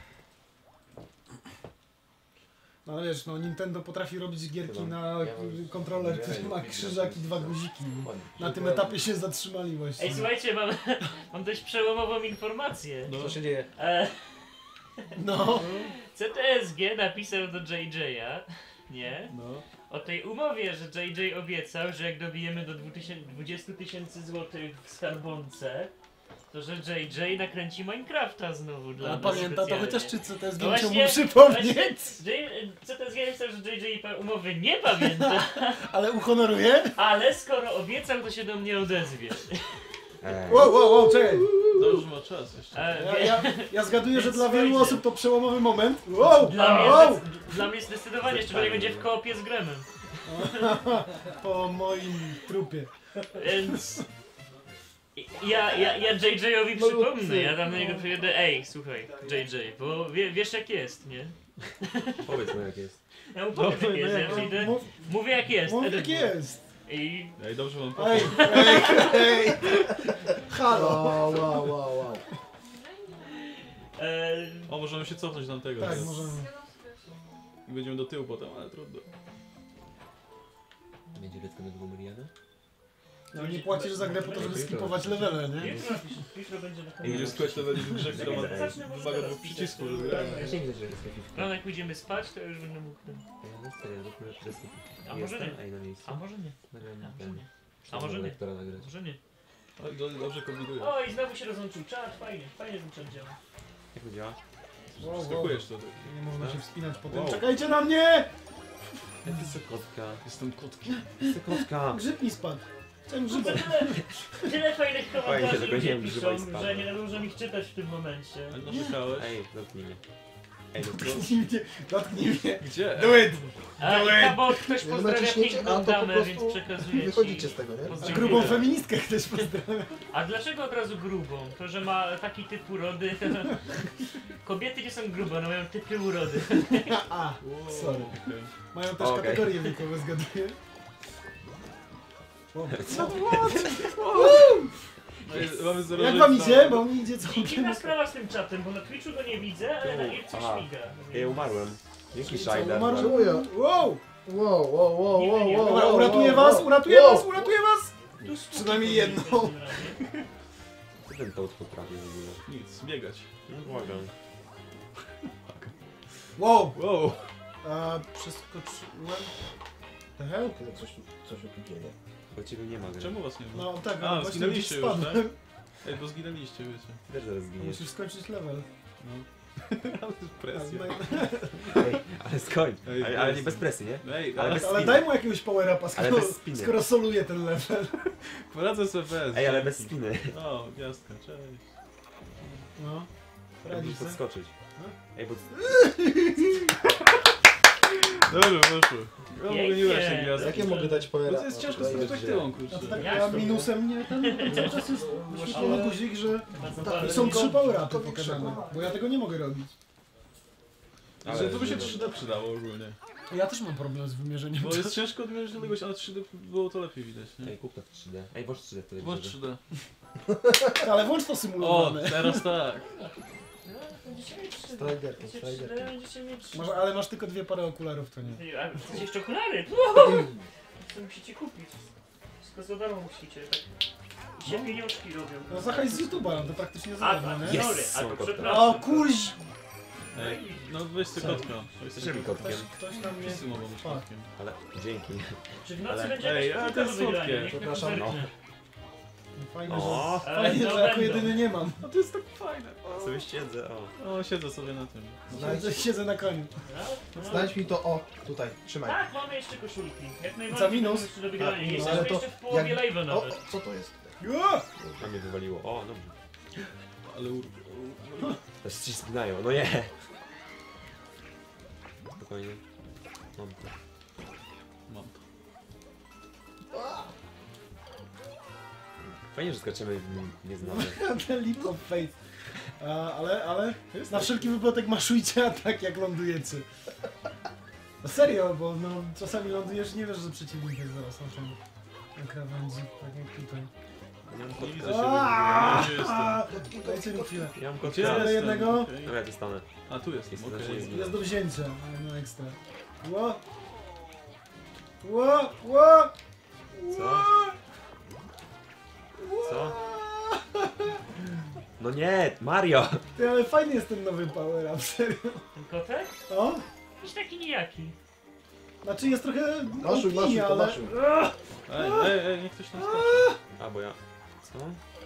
No ale wiesz, no Nintendo potrafi robić gierki Chyba. na Ja mam- kontroler, ja który mam- ma krzyżak i dwa guziki. Na tym Dokładnie. etapie się zatrzymali właśnie. Ej, słuchajcie, mam, mam dość przełomową informację. Co się dzieje? E, No. C T S G napisał do J J-a, nie? No. O tej umowie, że J J obiecał, że jak dobijemy do dwudziestu tysięcy złotych w skarbonce, to że J J nakręci Minecrafta znowu dla A nas pamięta to specjalnie. chociaż czy C T S G No musiał mu właśnie- przypomnieć, właśnie J- C T S G napisał, że J J umowy nie pamięta, ale uhonoruje? ale skoro obiecał, to się do mnie odezwie. Ej. Wow, wow, wow, czekaj. Dobrze, że ma czas jeszcze. E, Ja, wie- ja, ja zgaduję, że Więc dla wielu słuchajcie. osób to przełomowy moment. Wow! Dla mnie, wow! zdec- dla mnie zdecydowanie, szczególnie będzie w koopie z Gremem. Po moim trupie. Więc... Ja, ja, ja J J-owi przypomnę, ja tam na niego przyjedę, ej, słuchaj, J J, bo wie, wiesz jak jest, nie? Powiedz mu jak jest. Ja mu powiem jak jest, ja przyjdę, Mów, mówię jak jest. mów jak Edynburg. jest. I... Ej, dobrze wam Ej, powiem. ej, ej. Halo. Wow, wow, wow, wow. E, O, możemy się cofnąć do tego. Tak, teraz. możemy. I będziemy do tyłu potem, ale trudno. Będzie lecka na drugą Marianę? No nie płacisz za grę po to, żeby skipować levele, nie? jutro, jutro będzie na I koniec. będziesz składać leveli w grze, która ma wymaga dwóch przycisków, żeby grać. Ja się nie widzę, że jest jakiś No jak pójdziemy spać, to już będę mógł ten... Ja na serio, róbmy presję. A może nie? Ej, na miejscu. A może nie? Nagrałem A może ten. nie? A może nie? lektora nagrać. Może nie? Ale do- dobrze kombinuję. Oj, znowu się rozłączył czat, fajnie, fajnie ten czat działa. Jak to działa? Wow, wow. Skakujesz to. Nie można się wspinać po tym. Wow. Czekajcie na mnie! Ja ty co kotka? Jestem kotkiem. Ty kotka! Grzyb mi spadł. Chciałem grzyba. Tyle, tyle fajnych Fajnie, komentarzy że ludzie nie piszą, używaj spadła. że nie możemy ich czytać w tym momencie. A narzekałeś? Ej, dotknij mnie. Ej, no to... Dotknij mnie, dotknij mnie. Gdzie? Do it! A Dawaj. i Kabot, ktoś Jak pozdrawia naciśniecie, piękną a to po damę, prostu więc przekazuję wychodzicie ci. z tego, nie? A pozdrowienia. grubą feministkę też pozdrawiam. A dlaczego od razu grubą? To, że ma taki typ urody. Kobiety nie są grube, one mają typy urody. A, Wow, sorry. okej. Mają też Okej. kategorie wiekowe, zgaduję. Co? Ej, mamy zero Jak lat wam na- idzie? Bo mi idzie całkiem... Dziwna sprawa z tym czatem, bo na Twitchu go nie widzę, ale na Irce Aha. śmiga. Ja umarłem. Dzięki Co, Shaider. umarł? Czemu ja? Wow! Wow, wow, wow, Nigdy wow, nie. wow, Dobra, wow, uratuję wow, was, wow. uratuję Wow. was, uratuję was! Tu spokój Przynajmniej będzie jedną. w takim razie. Co ten toad potrafi w ogóle? Nic, biegać. No błagam. Wow! Wow. A, przeskoczyłem... The hell? Chyba coś, tu- coś tu dzieje. Bo ciebie nie ma gry. Czemu was nie ma? No tak, A, ale właśnie gdzieś zginęliście już, spadłem. Ej, bo zginęliście, wiecie. Też zaraz zginiesz. Musisz skończyć level. No. Ale presja. Ej, ale skończ. Ej, Ale, ale nie presja. bez presji, nie? Ej, Ale ale bez- Ale spiny. daj mu jakiegoś power upa, Ale skoro, bez spiny. skoro soluje ten level. poradzę sobie bez. Ej, ale bez spiny. O, gwiazdka, cześć. No. Musisz Radzisz sobie? podskoczyć. Ej, bo... Dobra, poszło. Ja mogę nie Pięknie. brać tej gwiazdki. Jakie mogę dać Bo powera? to jest ciężko Tutaj z jest perspektywą, A to kurczę. tak Jak ja to? minusem nie, ten cały czas jest wyświetlony Ale- guzik, że Tak, są trzy power upy to pokazane, większego. bo ja tego nie mogę robić. Ale to by się trzy D przydało ogólnie. Ja też mam problem z wymierzeniem Bo jest ciężko odmierzyć odległość, a na trzy D było to lepiej widać, nie? Ej, kup to w trzy D. Ej, włącz trzy D wtedy. Włącz trzy D. Ale włącz to O, symulowane. teraz tak. Będziecie mieć trzy D. Striderki, Będziecie striderki. trzy D, będziecie mieć... Masz, ale masz tylko dwie pary okularów, to nie. Ty, A chcecie jeszcze okulary? To musicie kupić. Wszystko za darmo musicie, tak? I się pieniążki robią. No za hajs z YouTube'a, to praktycznie A, za a, darmo, sorry, nie? Yes, a są to kotka. przepraszam. O kurź! Ej, no weź sobie Co? kotka. Weź Też sobie robi kotka. kotkiem. Ktoś, ktoś tam mnie... Wszyscy mogą być Fuck. kotkiem. Ale dzięki. Czy w nocy Ale- będzie Ej, jakaś ale to sztuka jest do wygrania? słodkie. Niech mnie Przepraszam, pozerknę. Fajnie, że, O, Ale fajnie, to że jako będą. jedyny nie mam. A to jest tak fajne. sobie siedzę, o. O, siedzę sobie na tym. Siedzę, siedzę na koniu. No, no. Znajdź mi to, o, tutaj, trzymaj. Tak, mamy jeszcze koszulki. Jak Za najbardziej minus? mamy jeszcze do wygrania. A, Nie minus, jesteśmy ale to jeszcze w połowie jak- live'a O, nawet. co to jest? Jo! A mnie wywaliło. O, dobrze. Ale ur... To się spinają, no nie. Spokojnie. Mam to. Mam to. Fajnie, że skaczemy w nieznane. Ten leap of faith. A, ale, ale na wszelki wypadek maszujcie atak jak lądujecie. No serio, bo no, czasami lądujesz nie wiesz, że przeciwnik jest zaraz na tym na krawędzi, tak jak tutaj. Ja mam Nie kotka. widzę siebie. Aaaa! Gdzie jestem? Dajcie mi chwilę. Ja mam Gdzie kotka. Biorę jestem? jednego. Okej. Dobra, ja dostanę. A tu jestem, Jest okej. znacznie jest- Jest do wzięcia, ale no ekstra. Ło! Ło! Ło! Co? Co? No nie, Mario! Ty, ale fajny jest ten nowy power up, serio. Ten kotek? O? Jakiś taki nijaki. Znaczy jest trochę Maszuj, maszuj, to ale... maszuj. Ej, ej, ej, niech ktoś tam skoczy. A, bo ja... Co?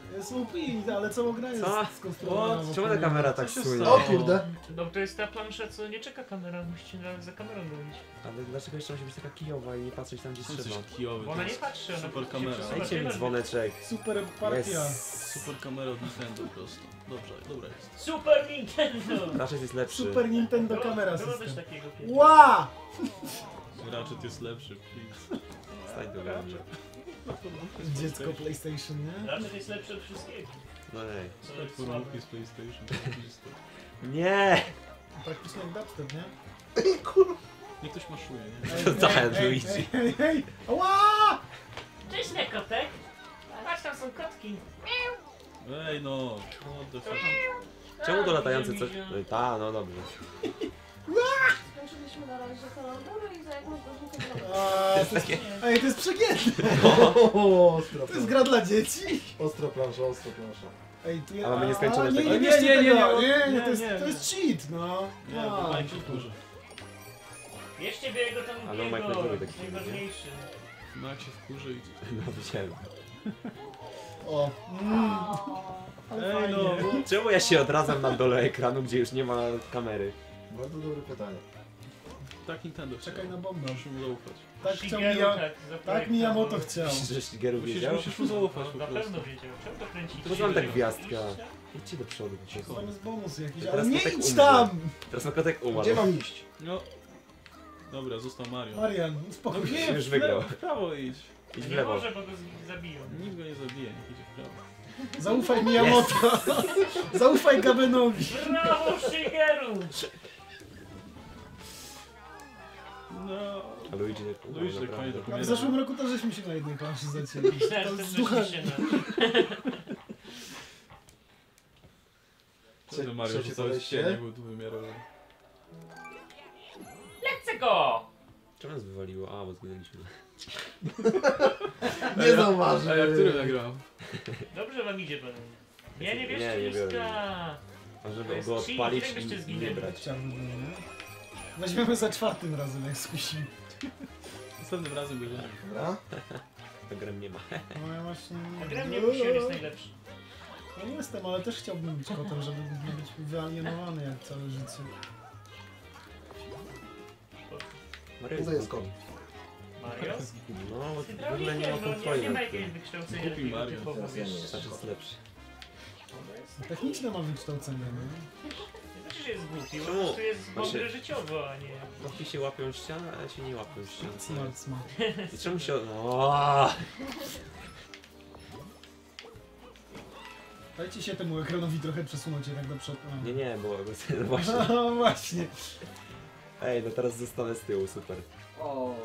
Jest O P, ale cała gra jest Co? skonstruowana. O, czemu ta kamera tak słynie? O kurde. No to jest ta plansza, co nie czeka kamera, musicie na, za kamerą robić. Ale dlaczego jeszcze musi być taka kijowa i nie patrzeć tam, gdzie Są trzeba? coś kijowy. Bo ona nie patrzy, ona Super się kamera. przesuwa Dajcie mi tyle. dzwoneczek. Super partia. Jest. Super kamera od Nintendo po prostu. Dobrze, dobra jest. Super Nintendo! Raczej jest lepszy. Super Nintendo kamera Było coś system. takiego kiedyś. Ła! Ratchet jest lepszy, please. Stań do mnie. Dziecko PlayStation, nie? Ratchet jest lepszy od wszystkiego. No ej. Co Tak, jest słabe. porówki z PlayStation. Nie! Praktycznie jak dubstep, nie? Niech ktoś maszuje, Ej, To tak, ej, ej, Luigi. ej, ej, ej! Ła! Cześć, nekotek! Patrz, tam są kotki. nie? Ej no, what the fuck. Czemu to A, latające mizia, coś? mizia. No i ta, no dobrze. Skończyliśmy na razie to lądu i za jakąś godzinkę A, to jest, ej, to jest przegiętne! O, ostra To jest gra dla dzieci? Ostra plansza, ostra plansza. Ej, tu jest... A mamy nieskończone nie, tego. nie, nie, Nie, nie, nie, tego, nie, nie, nie, to jest, nie. to jest cheat, no. Nie, A, bo Mike się wkurzy. Bierzcie białego A no, Mike tankiego, lubi taki najważniejszy. No jak się wkurzy i... No widziałem. O, mm. Ale Ej fajnie. no, Czemu ja się odradzam na dole ekranu, gdzie już nie ma kamery? Bardzo dobre pytanie. tak Nintendo chciał. Czekaj na bombę. Muszę mu zaufać. Tak chciał Shigeru, Mia... tak, Tak zaprojektował. Miyamoto chciał. Myślisz, że Shigeru Musisz, wiedział? musisz mu zaufać po Na prostu. pewno wiedział. Czemu to kręcicie? To mam tak gwiazdka. Idźcie do przodu. To tam jest bonus jakiś, Teraz ale nie kotek idź umrze. tam! Teraz na kotek umarł. Gdzie mam iść? No. Dobra, został Mario. Marian, No uspokój nie, się. już w wygrał. prawo, w prawo idź. Idź w Nie lewo. może, bo go z- zabiją. Nikt go nie zabije, niech idzie w prawo. Zaufaj Miyamoto. Zaufaj Gabenowi. Brawo, Shigeru! No. A Luigi tak umarł, Luigi tak fajnie naprawdę. to W zeszłym roku też żeśmy się na jednej planszy zacięli. Myślałem, To że z to ducha... się na... Co ty Mario, że cały cień był dwuwymiarowy. Lecę go! Czemu nas wywaliło? A, bo zginęliśmy. Nie zauważyłem. A ja który nagrałem? Dobrze wam idzie, panowie. Nie, nie Nie, bierzcie nie biorę. listka! A To żeby jest go cheat, odpalić jak byście i zginęli? nie brać. Chciałbym, nie? Weźmiemy za czwartym razem, jak skusimy. Następnym razem bierzemy. Dobra. Ta gra nie ma. No ja właśnie... A gra mnie musi, jest najlepszy. Ja nie jestem, ale też chciałbym być kotem, żeby nie być wyalienowany jak całe życie. Mario To jest kot. Mario? No, bo w ogóle Hydraulikiem, nie ma no nie, nie kontroli ma nad jakiegoś tym. wykształcenia Głupi takiego Mario. typowo, Teraz ja wiesz. nie Znaczy jest lepszy. Techniczne ma wykształcenie, nie? Nie znaczy, że jest głupi, po Czemu? prostu jest Właśnie- mądry życiowo, a nie... Trochę się łapią ścianę, ale się nie łapią ścianę. Smart, smart. I czemu się... No. Dajcie się temu ekranowi trochę przesunąć jednak do przodu. A. Nie, nie, bo no właśnie. No właśnie. Ej, no teraz zostanę z tyłu, super. O.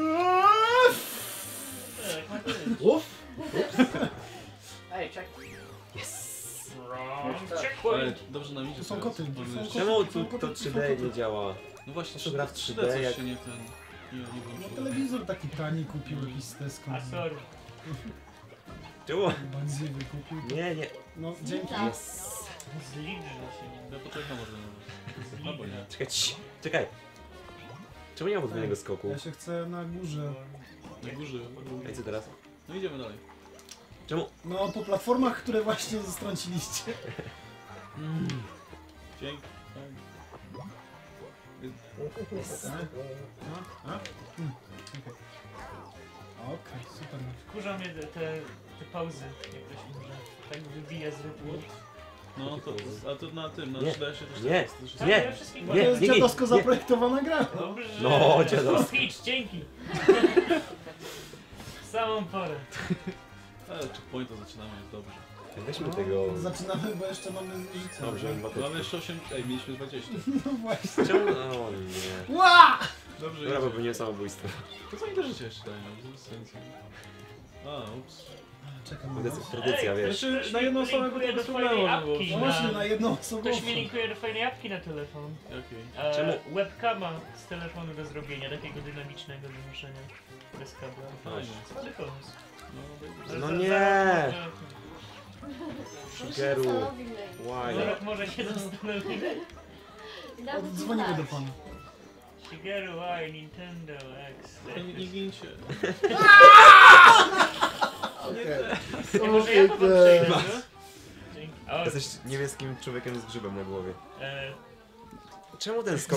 Tak, ma być. Uff. Ej, czek. Wrong Ale checkpoint! dobrze nam idzie To są teraz. koty, to Mamy są jeszcze- Czemu koty, tu są to koty, trzy są D koty. nie działa? No właśnie, To gra w trzy trzy D D coś jak- się nie ten... Nie, nie No włączyło. telewizor taki tani kupił jakiś z Tesco. A sorry. Czemu? Bandziowy kupił. Nie, nie. No dzięki. Yes. Zliczy się. Ja poczekam może na... Albo nie. Czekaj, cii, czekaj. Czemu nie ma podwójnego skoku? Ja się chcę na górze. Na górze. Ej, co teraz? No idziemy dalej. Czemu? No po platformach, które właśnie strąciliście. Dzięki. A? A? Hmm. Okej, okay, super. Wkurza mnie te, te, te pauzy, jak ktoś umrze. Tak wybija z rytmu. No to, a to na tym, na Nie. trzy D się też Nie. tak jest. Tak, Nie. ja wszystkich To Nie, jest nie, nie, dziadowsko nie. zaprojektowana gra. Dobrze. No, dziadowsko. Peach, dzięki. W samą porę. Ale checkpointa zaczynamy, jest dobrze. Weźmy tego... Zaczynamy, bo jeszcze mamy życie. Dobrze, No mamy jeszcze osiem... Ej, mieliśmy dwadzieścia. No właśnie. Czemu? O nie. Ła! Dobrze, Dobra, idzie. popełniłem samobójstwo. To co mi do życia jeszcze dają? Bez sensu. A, ups. Czekam. To No. jest tradycja, Ej, wiesz. Znaczy, Ktoś na mi jedną osobę linkuje to do bez fajnej problemu było. apki. No właśnie, na jedną osobę. Ktoś mi linkuje do fajnej apki na telefon. Jakiej? E, Czemu? Webcama z telefonu do zrobienia, takiego dynamicznego wymuszenia. Bez kabla. Fajnie. Słaby pomysł. No, Za- No za- nie. za- Shigeru. Zastanowimy. Why? Zaraz może się zastanowimy. Dzwonimy do pana. Shigeru, why Nintendo X? Nie, nie gincie. Okej. Ej, może ja po wam przejdę, no? Dzięki. O, Jesteś niebieskim człowiekiem z grzybem na głowie. e, Czemu ten skok...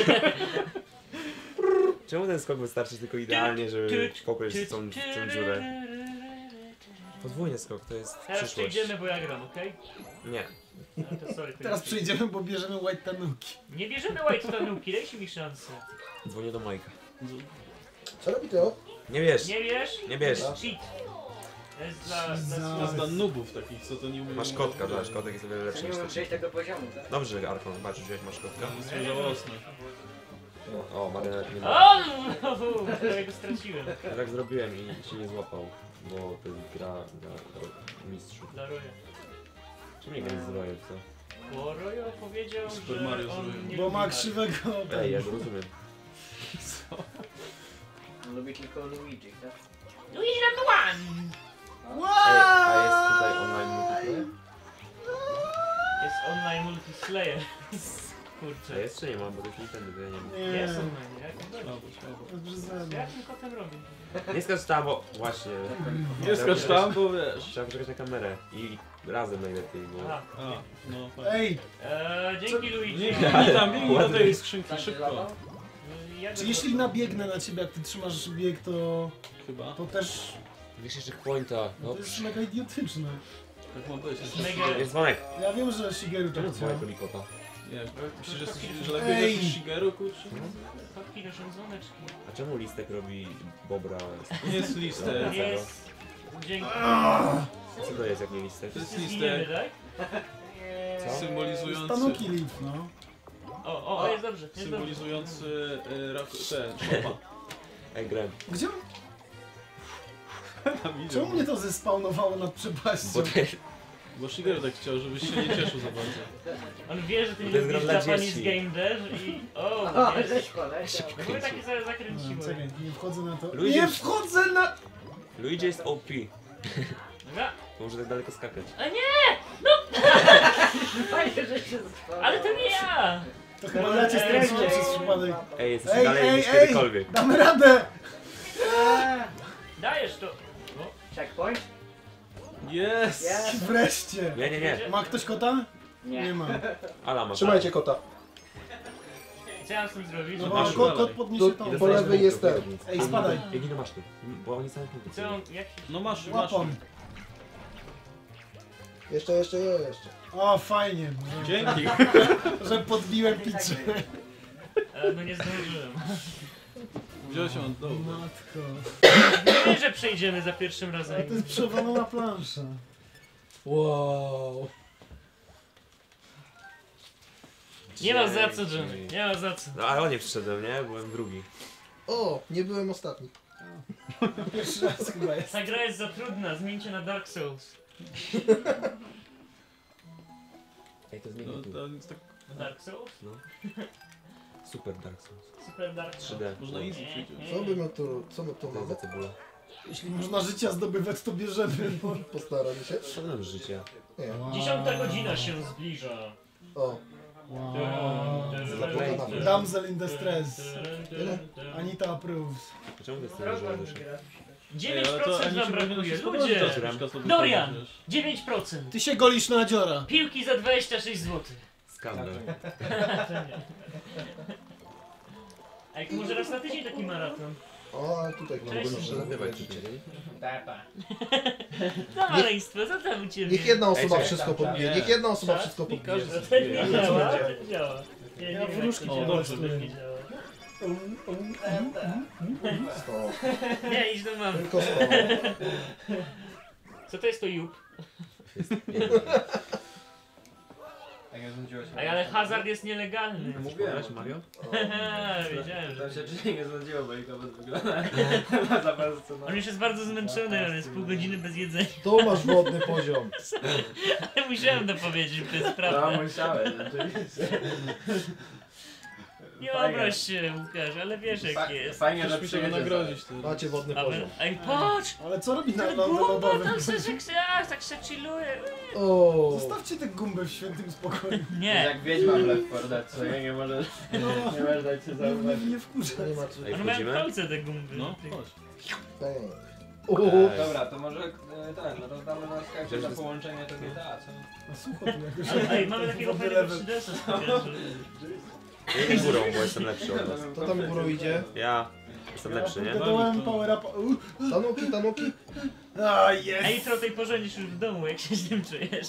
Czemu ten skok wystarczy tylko idealnie, żeby pokoić w tą, w tą dziurę? Podwójny skok, to jest Teraz przyszłość. przejdziemy, bo ja gram, okej? Nie. No to sorry, to Teraz nie- przejdziemy, bo bierzemy White Tanuki. Nie bierzemy White Tanuki, dajcie mi szansę. Dzwonię do Majka. Co robi to? Nie wiesz. Nie wiesz? Nie wiesz. To jest cheat. To jest dla... To dla jest dla nubów takich, co to nie umieją. Masz kotka, zobacz, kotek jest o wiele lepszy Nie niż umiem ty. przejść tego poziomu, tak? Dobrze, Arkon, zobacz, wziąłeś masz kotka. To jest żałosne. O, marionet nie ma. O! Ja go straciłem. Ja tak zrobiłem i się nie złapał, bo to jest gra dla mistrzu. Dla Roya. Czemu nie gra z Rojem, co? Bo Royo powiedział, Super że Mario on zrobił. nie Bo lubi ma Mario. krzywego... Ej, ja go rozumiem. Lubię tylko Luigi, tak? Luigi number one! Ej, a jest tutaj online multiplayer? Jest online multiplayer. A Kurczę. jest czy nie mam, bo to jest Nintendo, to ja nie mam. Nie, Jest online, jak to Słabo, słabo. bez brzezenia. Jak tym kotem robię? Nie skacz tam, bo właśnie. Nie skacz tam, bo wiesz. Trzeba poczekać na kamerę i razem najlepiej, bo... Aha. A, no fajnie. Ej, Eee, dzięki Luigi. Nie, biegnij tam, biegnij do tej skrzynki, szybko. Ja czy jeśli nabiegnę na ciebie, jak ty trzymasz bieg, to... Chyba. to też... Wiesz jeszcze pointa, No no to jest mega idiotyczne. Tak ma być. Mega... jest dzwonek. Ja wiem, że Shigeru tak Czemu chciał. dzwonek robi kota? Nie, myślisz, że, jesteś, że lepiej Ej! niż Shigeru, kurczę? Kotki noszą dzwoneczki. A czemu listek robi bobra? Nie jest listek. Nie jest... Dzięki. Co to jest jak nie listek? To jest Zginiemy, listek tak? Co? symbolizujący... Tanuki Leaf, no. O, o, jest dobrze, jest dobrze. Symbolizujący e, rak, ten, szopa. Ej, Grem. Gdzie? Tam idzie. Czemu mnie to zespawnowało nad przepaścią? Bo to jest... Bo Shigeru tak chciał, żebyś się nie cieszył za bardzo. On wie, że ty nie To jest gra lubisz dla Japanese dzieci. Game Dev i... O, O, jest. żeś poleciał. No bo takie sobie No, zakręciłem. czekaj, nie wchodzę na to. Ludzie- Nie wchodzę na... Luigi jest O P. Dobra. To może tak daleko skakać. A nie! Fajnie, że się zostało. Ale to nie ja! To chyba ja cię straciłem przez przypadek. Ej, jesteś Ej, dalej ej, niż ej! kiedykolwiek. Damy radę! Dajesz to! Checkpoint? Jest! Yes. Wreszcie! Nie, nie, nie. Ma ktoś kota? Nie. Nie ma. Ala ma. Trzymajcie kota. Co ja mam z tym zrobić? No Masz bo kot, dalej. kot podniesie tą. Idę Po znaleźć lewej punktów, jest ten. wygodniej. Ej, spadaj. Biegnij do masztu, bo oni same punkty. Co on, jak się... No masz, masz. Łapą. Jeszcze, jeszcze, jeszcze. O, fajnie. Dzięki. Że podbiłem pizzę. E, no nie zdążyłem. Wziąłeś ją do Matko. Nie wiem, że przejdziemy za pierwszym Ale razem. to jest przewalona plansza. Wow. Nie ma za co, John. Nie ma za co. No ale on nie przyszedłem, nie? Byłem drugi. O, nie byłem ostatni. Pierwszy raz chyba jest. Ta gra jest za trudna, zmieńcie na Dark Souls. Ej, to No, zmieni tu. to nic tak... Dark Souls? No. Super Dark Souls. Super Dark trzy Souls. D. Można easy przecież. Co by my tu, co my tu To jest mamy? za cebula. Jeśli można życia zdobywać, to bierzemy. Postaramy się. Co nam życie? Nie. Dziesiąta godzina się zbliża. O, Wow. Zapowiadamy. Damsel in distress. Anita approves. Czemu to jest tyle żołnierz? dziewięć Ej, ale to procent ani wam się powinno brakuje, się spodobać, ludzie! to na przykład sobie Dorian! wiesz. dziewięć procent. Ty się golisz na dziora. Piłki za dwadzieścia sześć złotych. Skandal. Ej, to może raz na tydzień taki maraton. o, ale tutaj Cześć. mogę Muszę nagrywać co jeszcze. tydzień. Pepa. To maleństwo, co tam u ciebie? Niech jedna osoba czekaj, wszystko tam, podbije, tam. niech jedna osoba Tak? wszystko podbije. Każdy No to nie działa, to nie działa. Nie, nie Ja wiem, jak wróżki to O, działa. dobrze, to nie działa. Sto. Nie, idź do mamy. Tylko sto. Co to jest to jup? Jak ja znudziło się. Ej, ale hazard jest nielegalny. Mówiłem. Mario? Haha, wiedziałem, że... Tam się czy nie znudziło, bo i to wygląda za bardzo co On już jest bardzo zmęczony, on jest pół godziny bez jedzenia. Tu masz wodny poziom. Ale musiałem to powiedzieć, to jest No prawda. musiałem, oczywiście. Nie obraź się, Łukasz, ale wiesz jak Fa- jest. Fajnie, że Chcesz mi tego przyjedzie nagrodzić. Ty. Macie wodny A poziom. wy- Ej, patrz! Ale co robi na Ten lądu gumba lodowym? tam se tak se, a, tak se chilluje. O. Zostawcie tę gumbę w świętym spokoju. za- Nie, Jak wiedźma w Left four Dead, co nie, nie możesz, No, nie możesz dać się nie, zauważyć. nie, nie wkurza. Nie ma co. Ej, on miał wchodzimy? kolce te gumby. No, chodź. Bang. Uuu. Dobra, to może e, ten, rozdamy na Skype za połączenie do G T A, co? No słuchaj, tu jakoś... Ej, mamy takiego fajnego trzy D S a. Jedź górą, bo jestem lepszy od was. Kto tam górą idzie? Ja jestem lepszy, nie? Dodałem power up. Tanuki, tanuki. A, jest! A jutro o tej porze niż już w domu, jak się z nim czujesz.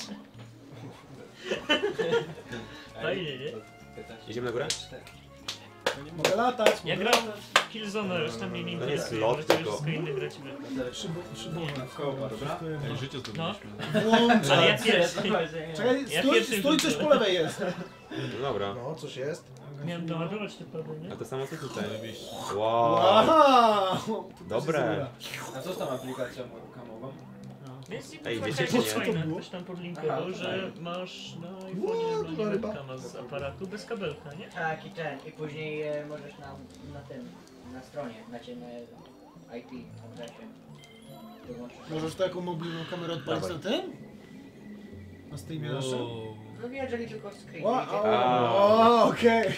Fajnie, nie? Idziemy na górę? Mogę latać, Ja mogę gram latać. w Killzone, już tam mnie nie To nie jest interesuje, lot, możecie tylko- wszystko inne grać w Szybo, szybowe. Koło, dobra? Ej, życie zdobyliśmy. Włączać. Ale ja pierwszy. Czekaj, Ja stój, pierwszy stój, coś rzucę. po lewej jest. No dobra. No, coś jest. Miałem doładować te pady, nie? A to samo co tutaj. Zajebiście. Wow. Wow! Dobre. A co z tą aplikacją webcamową? Więc Ej, to wiecie, fajne, czy nie? fajne, ktoś tam podlinkował, Aha, że masz na Wow, iPhone'ie duża ryba. webcama z aparatu bez kabelka, nie? Tak, i ten, i później e, możesz na, na tym, na stronie, znaczy na I P adresie. Wyłączysz. Możesz taką mobilną kamerę odpalić Dawaj. na tym? Na Steamie naszym? Wow. No jeżeli tylko w screen. Wow, wyjdzie. o, okej.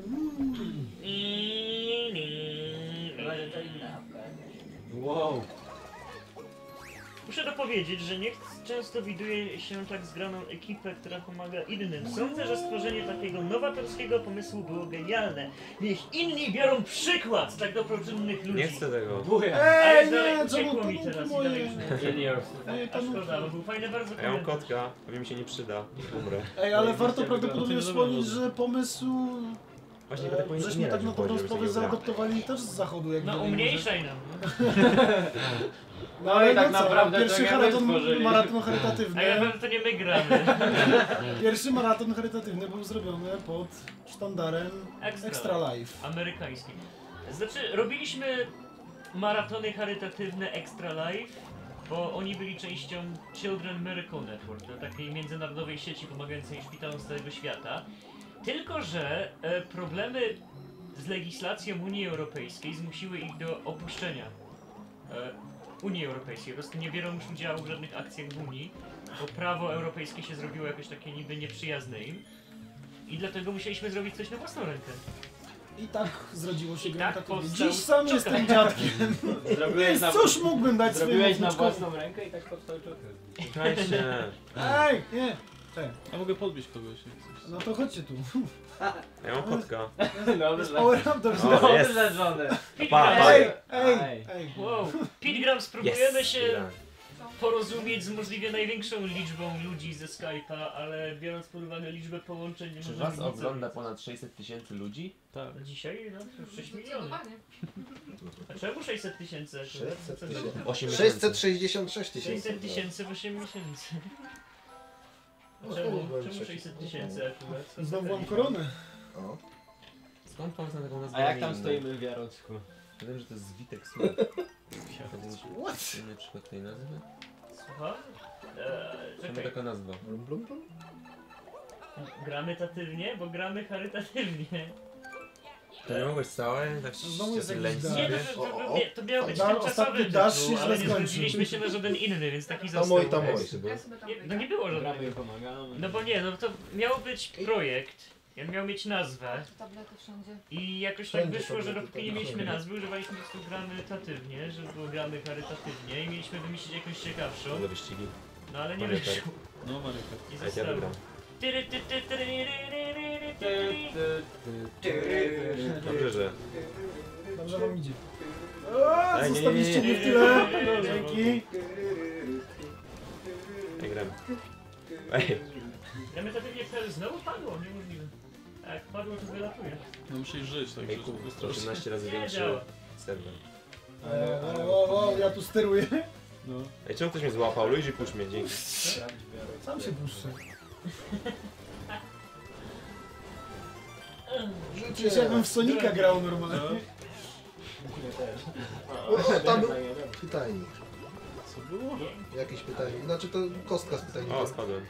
Chyba, że to inna apka. Wow. Muszę dopowiedzieć, że nie często widuje się tak zgraną ekipę, która pomaga innym. Sądzę, że stworzenie takiego nowatorskiego pomysłu było genialne. Niech inni biorą przykład z tak dobroczynnych ludzi. Nie chcę tego. Buja. Ale Ej, dalej nie, uciekło czemu mi to teraz i moje? dalej już nie. Genius. Ej, A to szkoda, bo był fajny bardzo A ja mam komentarz. kotka, pewnie mi się nie przyda. Umrę. Ej, ale warto To prawdopodobnie nie wspomnieć, dobra, że pomysł... Właśnie e, tak powinien Żeśmy umierać, tak na wychodzi, dobrą żeby sprawę takiego gra. zaadoptowali też z zachodu, jak No wiadomo, umniejszaj nam. No ale i tak no co, naprawdę to pierwszy nie my maraton, stworzyli. maraton A ja charytatywny. wiem, to nie my gramy. Pierwszy maraton charytatywny był zrobiony pod sztandarem Extra. Extra Life. Amerykański. Znaczy, robiliśmy maratony charytatywne Extra Life, bo oni byli częścią Children Miracle Network, to takiej międzynarodowej sieci pomagającej szpitalom z całego świata. Tylko że e, problemy z legislacją Unii Europejskiej zmusiły ich do opuszczenia e, Unii Europejskiej. Po prostu nie biorą już udziału w żadnych akcjach w Unii, bo prawo europejskie się zrobiło jakoś takie niby nieprzyjazne im. I dlatego musieliśmy zrobić coś na własną rękę. I tak zrodziło się I gra tak takowa. powstał Dziś sam Czokaj. jestem dziadkiem. Zrobiłeś na, Cóż mógłbym dać swojemu zrobiłeś na wnuczkowi? własną rękę i tak powstał Joker. Słuchajcie. Ej, nie. Ej, Ja mogę podbić kogoś jak chcesz. no to chodźcie tu. Ja mam kotka. Dobrze. Power up, dobrze. O, jest. Dobrze, żony. Pa, Ej, pa. ej, Ej. ej. Wow, Pitgram, spróbujemy Yes. się Wygrałem. porozumieć z możliwie największą liczbą ludzi ze Skype'a, ale biorąc pod uwagę liczbę połączeń, nie Czy możemy was nic ogląda zrobić. ponad sześćset tysięcy ludzi? Tak. Dzisiaj, no, to już sześć milionów. A czemu sześćset tysięcy? sześćset Co- tysięcy. osiem sześćset sześćdziesiąt sześć tysięcy. sześćset tysięcy w osiem miesięcy. A O, Czemu, kurwa, czemu trzeci. sześćset tysięcy akurat? Co za Znowu mam liczba? koronę. O. Skąd pomysł na taką nazwę? A jak tam inną? stoimy w Jarocku? Wiem, że to jest Zwitek Smok. What? Inny przykład tej nazwy? Słucham? Eee, Czemu czekaj, taka nazwa? Blum, blum, blum. gramy tatywnie, bo gramy charytatywnie. To nie mogłeś całe? Tak Znowu jest się jakiś lęć dar. Nie, no, sobie? to, to, O, to, o. nie, to miał być Da- tymczasowy ostatni dash tytuł, się ale źle nie skończył. zgodziliśmy się na żaden inny, więc taki Tam został. oj, tam oj. Ja sobie tam Nie, wejdę. no nie było Gramy żadnego. i pomagamy. No bo nie, no to miał być projekt, on miał mieć nazwę Tablety wszędzie. i jakoś tak Wszędzie wyszło, że tablety, dopóki nie tak. mieliśmy nazwy, używaliśmy po prostu gramy tatywnie, że było gramy charytatywnie i mieliśmy wymyślić jakąś ciekawszą, Za wyścigi. no ale nie Mario wyszło. No Maryka. I A jak ja zostało. wygram. Tyry, ty, ty, tyry, ry, ry, ry, ry, ty, ty. Dobrze, że... Dobrze wam idzie. O, Ej, nie, nie, zostawiliście nie, mnie nie. w tyle. Dzięki. Ja gram. Ej, Gramy tatywnie, to znowu padło, niemożliwe. A jak padło, to wylatuje. No musisz żyć, tak ej, że kurwa, wystraszyć. osiemnaście razy Nie większy działa. serwer. E, O, o, o, ja tu steruję. No. Ej, czemu ktoś mnie złapał? Luigi, puść mnie, dzięki. Sam się puszczę. Przecież jakbym w Sonika grał normalnie. O, tam był pytajnik. Co było? Jakiś pytajnik. Znaczy to kostka z pytajnika. O, spadłem.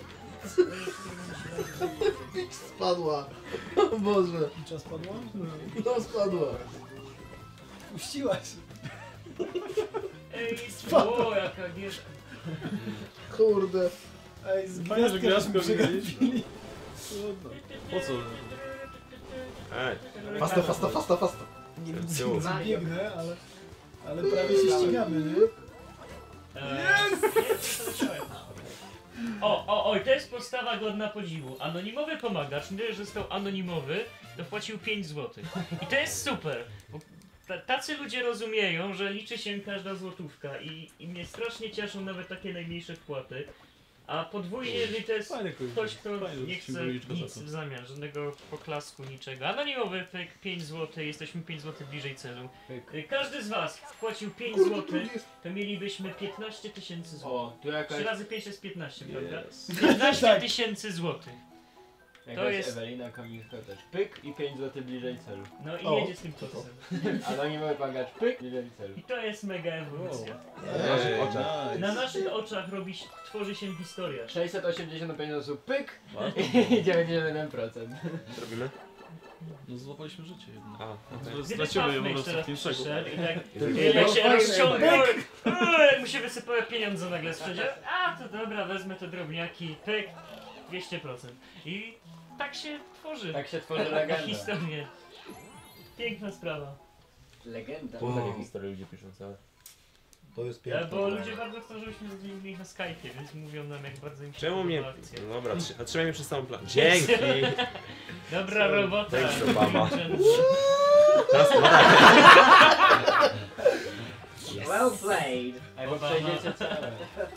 Spadła. O Boże. I czas padła? No spadła. Puściła się. Ej, Spadło. o, jaka gierka. Kurde. Ej, z Fajnie, że gwiazdkiem gwiazdkę żeśmy widzieliśmy. przegapili. Trudno. Po co? Ej, Fasta, fasta, fasta, fasta. Nie Z widzę, tyłu. co biegnę, ale... Ale prawie się ścigamy, nie? Eee, jest! O, o, oj, to jest postawa godna podziwu. Anonimowy pomagacz, nie dość, że został anonimowy, to płacił pięć złotych. I to jest super, bo ta- tacy ludzie rozumieją, że liczy się każda złotówka i, i mnie strasznie cieszą nawet takie najmniejsze wpłaty. A podwójnie, jeżeli to jest Fajny quiz. ktoś, kto Fajny, nie że ci chce mówiliśmy nic za to. w zamian, żadnego poklasku, niczego. Anonimowy pyk, pięć złotych, jesteśmy pięć złotych bliżej celu. Y, Każdy z was wpłacił pięć złotych, to mielibyśmy piętnaście tysięcy złotych. O, tu jakaś... trzy razy pięć jest piętnaście, prawda? Yes. piętnaście Tak. tysięcy złotych. Jakaś jest- Ewelina Kamińska też. Pyk i pięć złotych bliżej celu. No i O, jedzie z tym koksem. Anonimowy pomagacz, pyk, bliżej celu. I to jest mega ewolucja. Na naszych oczach. Nice. Na naszych oczach robi, się- tworzy się historia. sześćset osiemdziesiąt pięć osób, pyk Ładnie. i dziewięćdziesiąt jeden procent. Co robimy? No złapaliśmy życie jedno. A, okej. Gdyby Stracimy je po Fafmage prostu teraz w pierwszego. przyszedł i tak, Tylko- jak się Fajny rozciągnął, uuu, jak mu się wysypały pieniądze nagle z przedziału, a to dobra, wezmę te drobniaki, pyk, dwieście procent. I tak się tworzy Tak się tworzy legenda. historię. Piękna sprawa. Legenda. To takie historie ludzie piszą, co? To jest E, piękne. Bo ludzie bardzo chcą, żebyśmy zadzwonili ich na Skype'ie, więc mówią nam, jak bardzo im się Czemu mnie... podoba akcja. No dobra, trzy- a trzymaj mnie przez całą plan. Dzięki! Dobra robota. Thanks, Obama. Dziewczęta. Teraz, no tak. Well played. Ej, bo Obama. przejdziecie całe.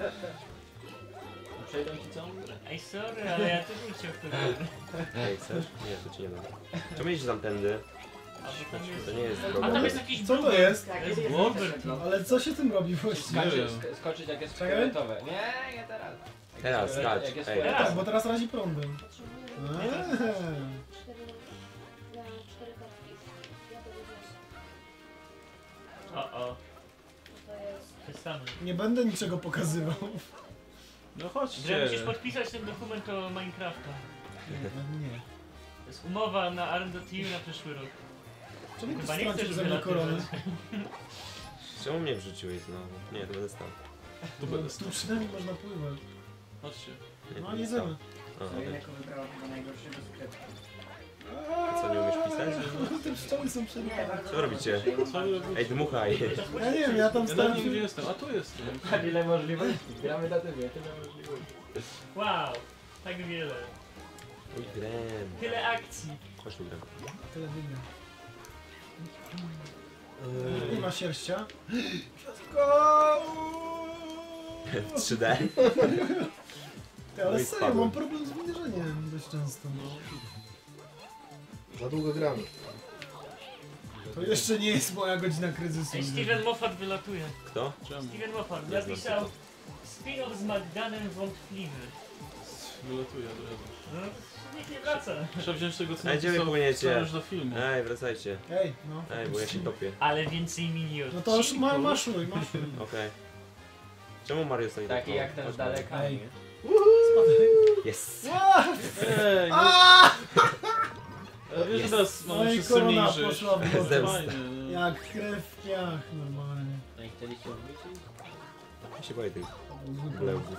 Przejdą ci całą grę. Ej, sorry, ale ja też bym chciał w to grać. Ej, chcesz? Nie, to ci nie dam. Czemu jeździsz tamtędy? A bo tam jest... To nie jest A droga. tam jest jakiś Co to bluebird. jest? Tak, To jest jest bluebird. no. Ale co się tym robi właściwie? Nie Skoczyć, wiem. sk- skoczyć jak jest Czekaj. fioletowe. Nie, nie teraz. Jak Teraz, jest fioletowe- skacz. jak jest Ej. fioletowe. Tak, bo teraz razi prądem. Potrzebuję Eee. cztery na cztery kartki. Ja to wyniosę. O, o, To jest... testament. Nie będę niczego pokazywał. No Że chodźcie. musisz podpisać ten dokument o Minecrafta. Nie. To jest umowa na R D T U na przyszły rok. Czemu ty Chyba nie stracisz chcesz ze mnie koronę? wylatywać. Czemu mnie wrzuciłeś znowu? Nie, to będę stał. Tu No, będę tu stał. przynajmniej można pływać. Chodźcie. Nie, No to nie nie stał. zemy. A, okej. Sojnego wybrała chyba najgorszego skrypta. A co, nie umiesz pisać? Te pszczoły są przed Nie, bardzo Co robicie? Co wy robicie? Ej, dmuchaj. Ja nie wiem, ja tam Ja stałem nawet nie się... gdzie jestem. A tu jestem. Patrz ile możliwości. Gramy na tym, tyle możliwości. Wow, tak wiele. Uj, Gren. Tyle akcji. Chodź tu, Gren. Tyle wygra. Nie ma sierścia. Gwiazdko! W trzy D. Ty, ale No i serio, spadłem. mam problem z wymierzeniem dość często. No. Za długo gramy. To jeszcze nie jest moja godzina kryzysu. Ej, Steven Moffat wylatuje. Kto? Czemu? Steven Moffat Nie znam napisał tego. spin-off z McGannem wątpliwy. Wylatuję od razu. No, nikt nie wraca. Trzeba wziąć tego, co Ej, gdzie wy napisał płyniecie? scenariusz do filmu. Ej, wracajcie. Ej, no. Ej, bo ja się topię. Ale więcej mini No to już ma, odcinków. maszuj, maszuj. Okej. Czemu Mario stoi Taki tak jak ten mało? z daleka. Ej. nie? Spadaj. Yes. Ej, nie... Aaaa! Ja wiesz, że teraz No mamy i wszyscy korona mniej żyć. poszła w bok. Zemsta. Fajnie, no. Jak krew w piach, normalnie. No i chcieliście odwrócić? Ja się boję tych blełków.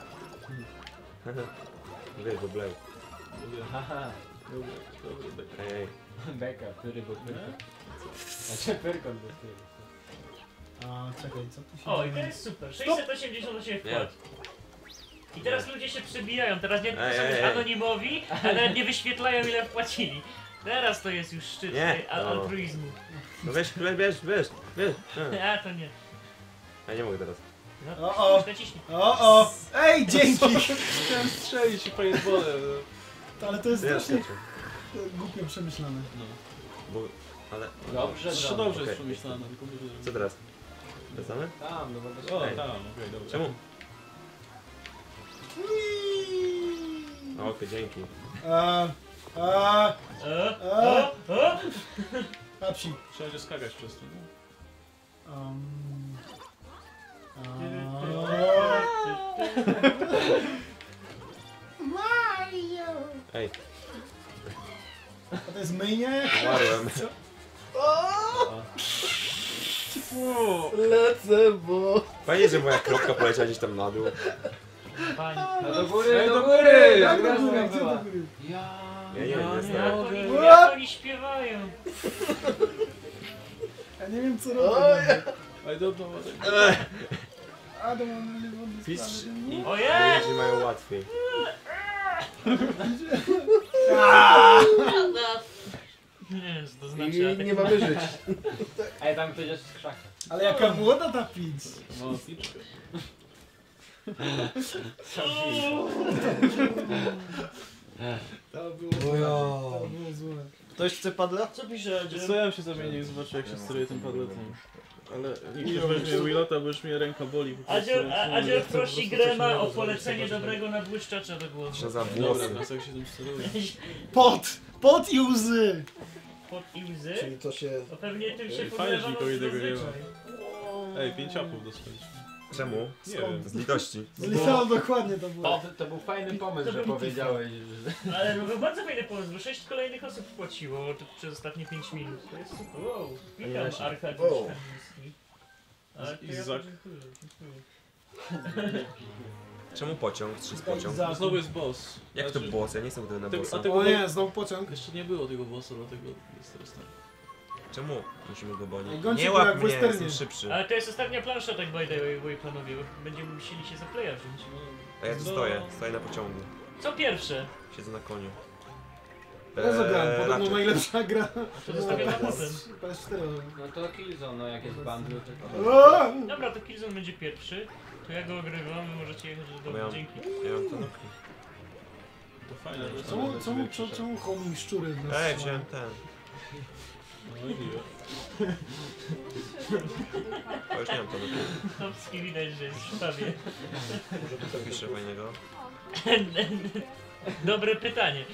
Wiesz, bo bleł. Haha. Dobry, dobry, dobry. Ej, ej. Beka, pyry, bo pyry. Znaczy pyrkon do pyry. A, czekaj, co tu się O, i dzieje? to jest super. sześćset osiemdziesiąt osiem Nie. wpłat. I teraz ludzie się przebijają. Teraz nie Ej, są ej, już ej. anonimowi, ale nie wyświetlają ile wpłacili. Teraz to jest już szczyt Nie. tej al- No. altruizmu. No weź, weź, weź, weź, weź. A. A to nie. Ja nie mogę teraz. No, O, o. naciśnij. O, o! Ej, dzięki! Chciałem strzelić i fireballem. Ale to jest Ja strasznie skoczę. głupio przemyślane. No. Bo... Ale... Dobrze, Jeszcze dobrze. dobrze Okej. jest przemyślane, tylko może... Co teraz? Wracamy? Tam, no bo to O, Ej. tam, okej, dobra. Czemu? O, Okej, dzięki. A, a, O, a, o, o. a psi. Trzeba będzie skakać przez to, nie? Um, Mario! Ej, A to jest myjnie? umarłem. Lecę, bo... Fajnie, że moja kropka poleciała gdzieś tam na dół. Pani. No do góry, Ej, do góry! Jak do Gwiazdka góry, gdzie do była. góry? Ja... Ja nie wiem, Ja jest nie Jak tak. oni, mogę. jak oni śpiewają. Ja nie wiem co robię. I don't know what A, to mam Pisz i Ojej! ludzie mają łatwiej. Nie, to znaczy... I nie mamy żyć. Ej, tam ktoś jest z krzaka. Ale jaka młoda ta pić. No, piczkę. To było złe. To było złe. Ktoś chce padla? Co pisze? Co ja bym się zamienił i zobaczył jak się steruje tym padletem. Ale nikt już weźmie Willota, bo już mnie ręka boli. po prostu. Adzior, a- Adzior Chcę po prosi prostu Grema coś o nowego polecenie zobaczyć. dobrego nabłyszczacza do głowy. Co za Dobra, włosy. teraz jak się tym steruje. Pot! Pot i łzy! Pod i łzy? Czyli to się... To pewnie tym się Fajnie, podlewa że nikogo innego nie ma. zazwyczaj. Ej, pięć apów dostaliśmy. Czemu? Nie wiem. Z litości. Zliczałem dokładnie to było. O, to, to był fajny pomysł, że powiedziałeś, że... Ale no, był bardzo fajny pomysł, bo sześć kolejnych osób wpłaciło to przez ostatnie pięć minut. To jest super. Wow, witam Właśnie. Arkadiusz Wow. Kamiński. Ale to ja Izak. dziękuję, dziękuję. Czemu pociąg? Czy z pociąg? Za- Znowu jest boss. Jak to Znaczy, boss? Ja nie chcę tego na Tego- bossa. a tego- O nie, znowu pociąg. Jeszcze nie było tego bossa, dlatego jest teraz tak. Czemu musimy go Ej, gonić? gońcie Nie go jak łap w mnie, westernie. jestem szybszy. Ale to jest ostatnia plansza, tak by the way, panowie. Będziemy musieli się za playa wziąć. A ja tu No. stoję, stoję na pociągu. Co pierwsze? Siedzę na koniu. Rezogram, Eee, podobno raczej. najlepsza gra. To zostawiam na P S potem. P S cztery. No to Killzone, no jak jest bundle, to... O! Dobra, to Killzone będzie pierwszy. To ja go ogrywam, wy możecie jechać do domu. Miałem- Dzięki. Ja mam to nóżki. To fajne, że Czemu, czemu, czemu, czemu homing szczury w nas Ej, trzymają? wziąłem ten. No i nie. O, już nie mam to nóżki. Topski widać, że jest w sztabie. Co pisze fajnego? Dobre pytanie.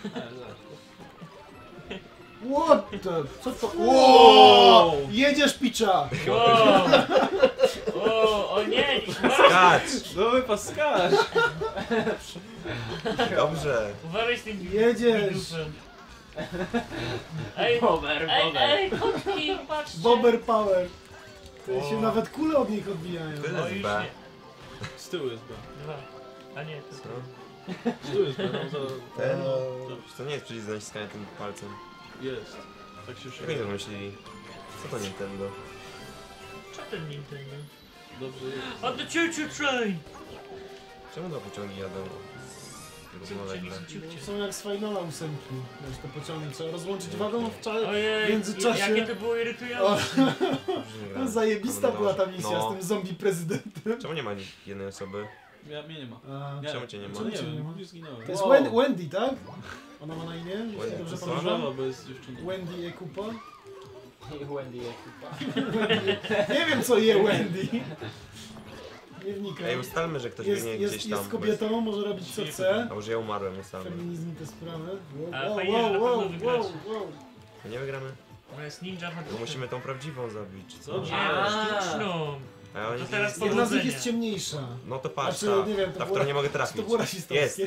What the... Co to? Wow! Jedziesz picza! Wow. O, o nie! Skacz! No wypaskacz! Dobrze. Uważaj z tym Jedziesz! bidufem. Ej, Bober, ej, bober. ej, kotki, patrzcie! Bobber power! To O. się nawet kule od nich odbijają. Tyle O, z już B. nie. Z tyłu jest B. Dwa. A nie, to Co? Z tyłu jest B, no za... Ten? No, To nie jest przycisk do naciskania tym palcem. jest. Tak się Jak oni szyje. to myśleli? Co to Nintendo? co ten Nintendo? Dobrze jest. On the choo-choo train! Czemu dwa pociągi jadą? Równolegle. Są jak z Finala ósemki. Wiesz, te pociągi trzeba rozłączyć wagon w czasie. Ojej, W międzyczasie- jakie to było irytujące. No, zajebista była ta misja No. z tym zombie prezydentem. Czemu nie ma jednej osoby? Ja, mnie nie ma. A, Nie. Czemu cię nie ma? Co Czemu nie cię nie ma? wiem, nie zginąłem. to jest Wow. Wendy, Wendy, tak? Ona ma na imię? Jeśli Wendy. dobrze Co? pamiętam. Żaba, bo jest dziewczyną. Wendy Ekupa? I Wendy ekipa. Nie wiem co je Wendy. Nie wnikam. Ej, ustalmy, że ktoś Jest, biegnie jest, gdzieś tam. jest kobietą, może robić co chce. A może ja umarłem, ustalmy. Feminizm te sprawy. A Wow, fajnie, wow, że na wow, pewno wygracie. wow, wow. To nie wygramy? Ona jest ninja na Bo musimy tą prawdziwą zabić, czy co? Dobrze. Nie, sztuczną. A oni To teraz jest... po- Jedna z nich Powodzenia. jest ciemniejsza. No to patrz, Znaczy, ta, nie wiem, to ta w było- którą nie mogę Czy to trafić. było rasistowskie? Jest.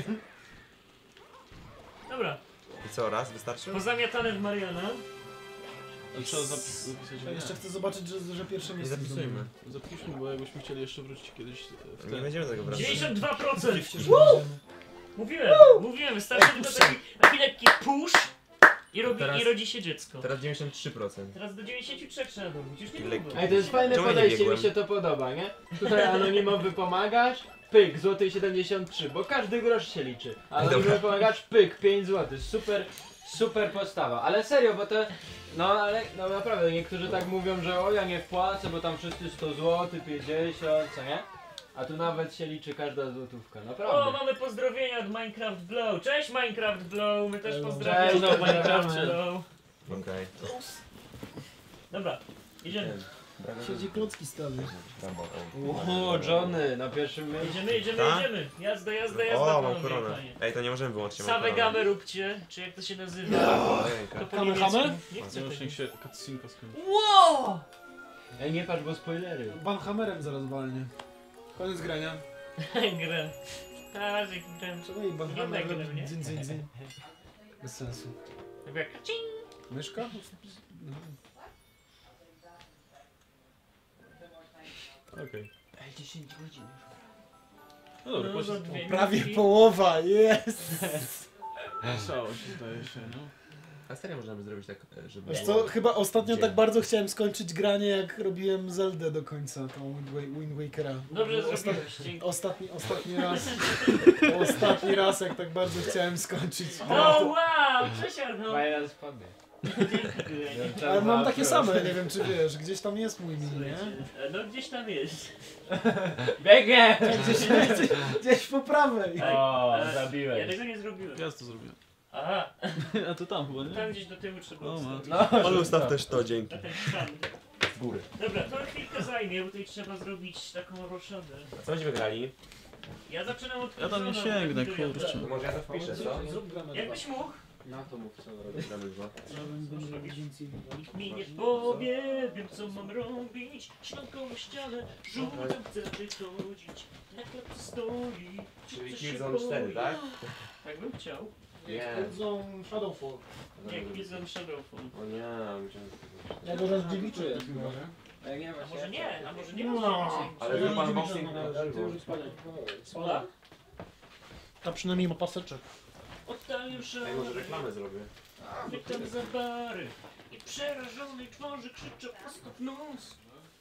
Dobra, I co, raz? Wystarczy? pozamiatane w Mariana. Ale trzeba zapis zapisać. Ja jeszcze chcę zobaczyć, że, że pierwsze Nie miejsce zapisujmy. Zapiszmy, bo jakbyśmy chcieli jeszcze wrócić kiedyś w Nie ten... będziemy tego wracać. dziewięćdziesiąt dwa procent! Oczywiście, że będziemy. Mówiłem, mówiłem, wystarczy tylko taki, taki lekki push i, robi, Teraz- i rodzi się dziecko. Teraz dziewięćdziesiąt trzy procent. Teraz do dziewięćdziesięciu trzech trzeba dobić, już nie Lekki. długo. Ej, to jest fajne Czemu ja nie podejście, mi biegłem? się to podoba, nie? Tutaj anonimowy pomagasz, pyk, złoty siedemdziesiąt trzy, bo każdy grosz się liczy. Anonimowy Dobra. pomagasz, pyk, pięć złotych, super, super postawa. Ale serio, bo to, no ale, no naprawdę, niektórzy tak mówią, że o ja nie wpłacę, bo tam wszyscy sto złotych, pięćdziesiąt, co nie? A tu nawet się liczy każda złotówka, O, naprawdę. mamy pozdrowienia od Minecraft Blow. Cześć Minecraft Blow, my też Cześć, pozdrawiamy Cześć, od no, Minecraft pozdrawiamy. Blow. Okej. Dobra, idziemy. Siedzi klocki stały. O, Johnny, na pierwszym miejscu. Jedziemy, jedziemy, Tak? jedziemy. Jazda, jazda, jazda, O, mam panowie i koronę. panie. Ej, to nie możemy wyłączyć. mam Same koronę. gamę róbcie, czy jak to się nazywa? Ojejka. To po Kamy, niemiecku. chamy? Nie chcę Zobacz, tego. niech się cutscenka skończy. Wow! Ej, nie patrz, bo spoilery. Banhammerem zaraz walnie. Koniec grania. Grę. A, że grę. Czego jej Banhammer Nie tak, robi nie? dzyn, dzyn, dzyn. Bez sensu. Tak jak cing. Myszka? No. Okej. Ej, dziesięć godzin już. No dobra, No, właśnie. za dwie Prawie minutki. połowa, jest! Pisało się, zdaje się, no. A serio można by zrobić tak, żeby... Wiesz co, chyba ostatnio Dzień. tak bardzo chciałem skończyć granie, jak robiłem Zeldę do końca, tą Wind, Wa- Wind Wakera. Dobrze Osta- zrobiłeś, dzięki. Ostatni, ostatni raz, ostatni raz, jak tak bardzo chciałem skończyć. O wow, przesiadł. Fajna spadnie. Ale mam takie same, nie wiem czy wiesz, gdzieś tam jest mój mini, nie? No gdzieś tam jest. Biegnie! Gdzieś, gdzieś, gdzieś po prawej. O, E, zabiłeś. Ja tego nie zrobiłem. Ja to zrobiłem. Aha, A to tam chyba, nie? tam gdzieś do tyłu trzeba O, ustawić. ma. Ale ustaw też to, dzięki. Na ten ścian. Z góry. Dobra, to chwilkę zajmie, bo tutaj trzeba zrobić taką roszadę. A co będziemy grali? Ja zaczynam od Ja tam nie Killzone'a, sięgnę, tak mi to kurczę. To może ja to wpiszę, co? Jakbyś mógł? Na to mów co robisz. Gramy dwa. Nikt mi nie powie, wiem co mam robić. Śląką ścianę, rzucam, chcę wychodzić. Na klatce stoi. Czyli wszyscy się Killzone cztery, boi. tak? Tak bym chciał. Nie. Killzone Shadowfall. Nie, Killzone Shadowfall. O nie, myślałem, że Ja go rozdziewiczę w takim razie. A jak nie A może nie, a może nie No. może Ale był pan boxing. Słucham? Ta przynajmniej ma paseczek. Oddal już Ej, może reklamę zrobię. Pytam za bary i przerażony tworzy krzyczę prosto w nos.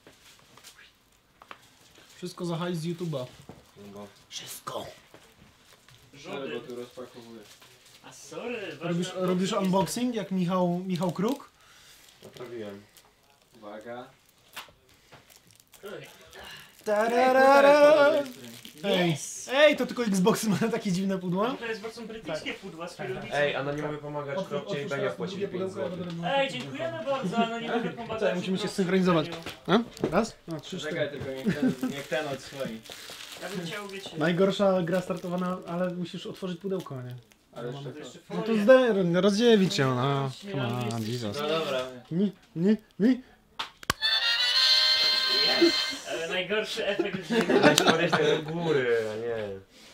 Wszystko za hajs z YouTube'a. No bo... Wszystko. Żody. go tu rozpakowuję. A sorry, ważne Robisz, unboxing robisz jest- unboxing jak Michał, Michał Kruk? Naprawiłem. Uwaga. Oj. Tararara. Ej, Yes! ej, to tylko Xboxy mają takie dziwne pudła? To jest, bo są brytyjskie pudła z Tak. kierownicą. Ej, anonimowy pomagacz, Otwórz- kropcie i otwórz będzie teraz wpłacić drugie pięć pudełko, ja złotych. będę Ej, dziękujemy bardzo, anonimowy pomagacz. Czekaj, musimy się synchronizować. A? Raz? No, trzy, Czekaj, cztery. tylko niech ten, niech ten odsłoni. Ja bym chciał, wiecie... Najgorsza gra startowana, ale musisz otworzyć pudełko, nie? Ale jeszcze To jeszcze No to folię. zde, rozdziewić się, no. Właśnie, Come ale on, jesteś- Jesus. No dobra. Mi, mi, mi. Ale najgorszy efekt Weź podejść tak do góry, a nie.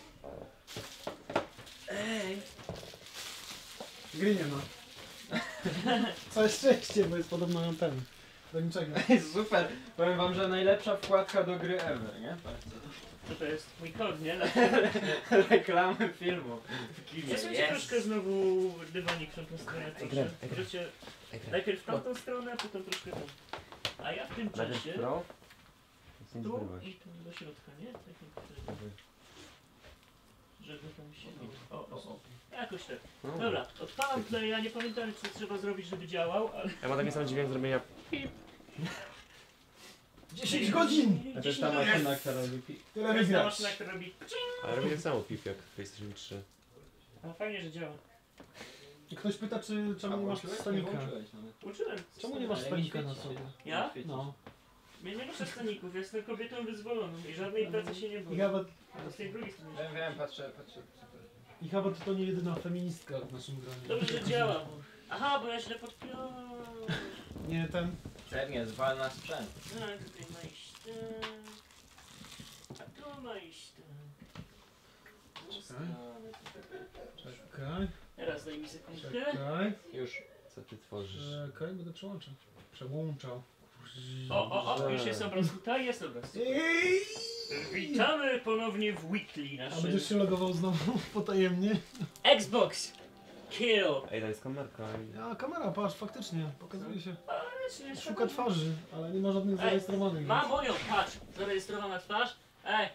Ej, Gry nie ma. Całe szczęście, bo jest podobno na ten. Do niczego. Super. Powiem wam, że najlepsza wkładka do gry ever, nie? Patrzcie. to to jest mój kod, nie? Reklamy filmu. W kinie. Przesuńcie troszkę znowu dywanik w tą stronę, proszę. Możecie najpierw w tamtą stronę, a potem troszkę tą. A ja w tym Najpierw czasie pro? Nic nie tu zrywać. i tu do środka, nie? Tak jak tutaj. Żeby tam się... O, o, o. Jakoś tak. No. Dobra, odpalam play, ja nie pamiętam co trzeba zrobić, żeby działał, ale... Ja mam taki sam dźwięk zrobienia. dziesięć godzin! A to jest ta maszyna, która robi pi... Tyle To jest ta wygrać. maszyna, która robi... Ale robi tak samo pip jak w PlayStation trzy. A fajnie, że działa. Ktoś pyta, czy czemu nie masz stanika. Uczyłem. Czemu nie masz stanika na sobie? Ja? No. Ja nie muszę staników, jestem kobietą wyzwoloną i żadnej pracy się nie I boję. chyba, A z tej drugiej strony. Wiem, wiem, patrzę, patrzę. i chyba to nie jedyna feministka w naszym gronie. Dobrze, że działa. Bo... Aha, bo ja źle podpiąłem. Nie ten. Pewnie, zwal na sprzęt. Tak, tutaj ma iść ten. A tu ma iść ten. Czekaj, Teraz daj mi sekundkę. czekaj, Już. Co ty tworzysz? czekaj, będę przełączał. Przełączał. O, o, o, już jest obraz tutaj, jest obraz. Ej! Witamy ponownie w weekly A naszym. będziesz się logował znowu potajemnie? Xbox Kill. Ej, to jest kamerka. A kamera, patrz, faktycznie, pokazuje się. Faktycznie, Szuka twarzy, ale nie ma żadnych Ej, zarejestrowanych. Mam moją, patrz, zarejestrowana twarz. Ej,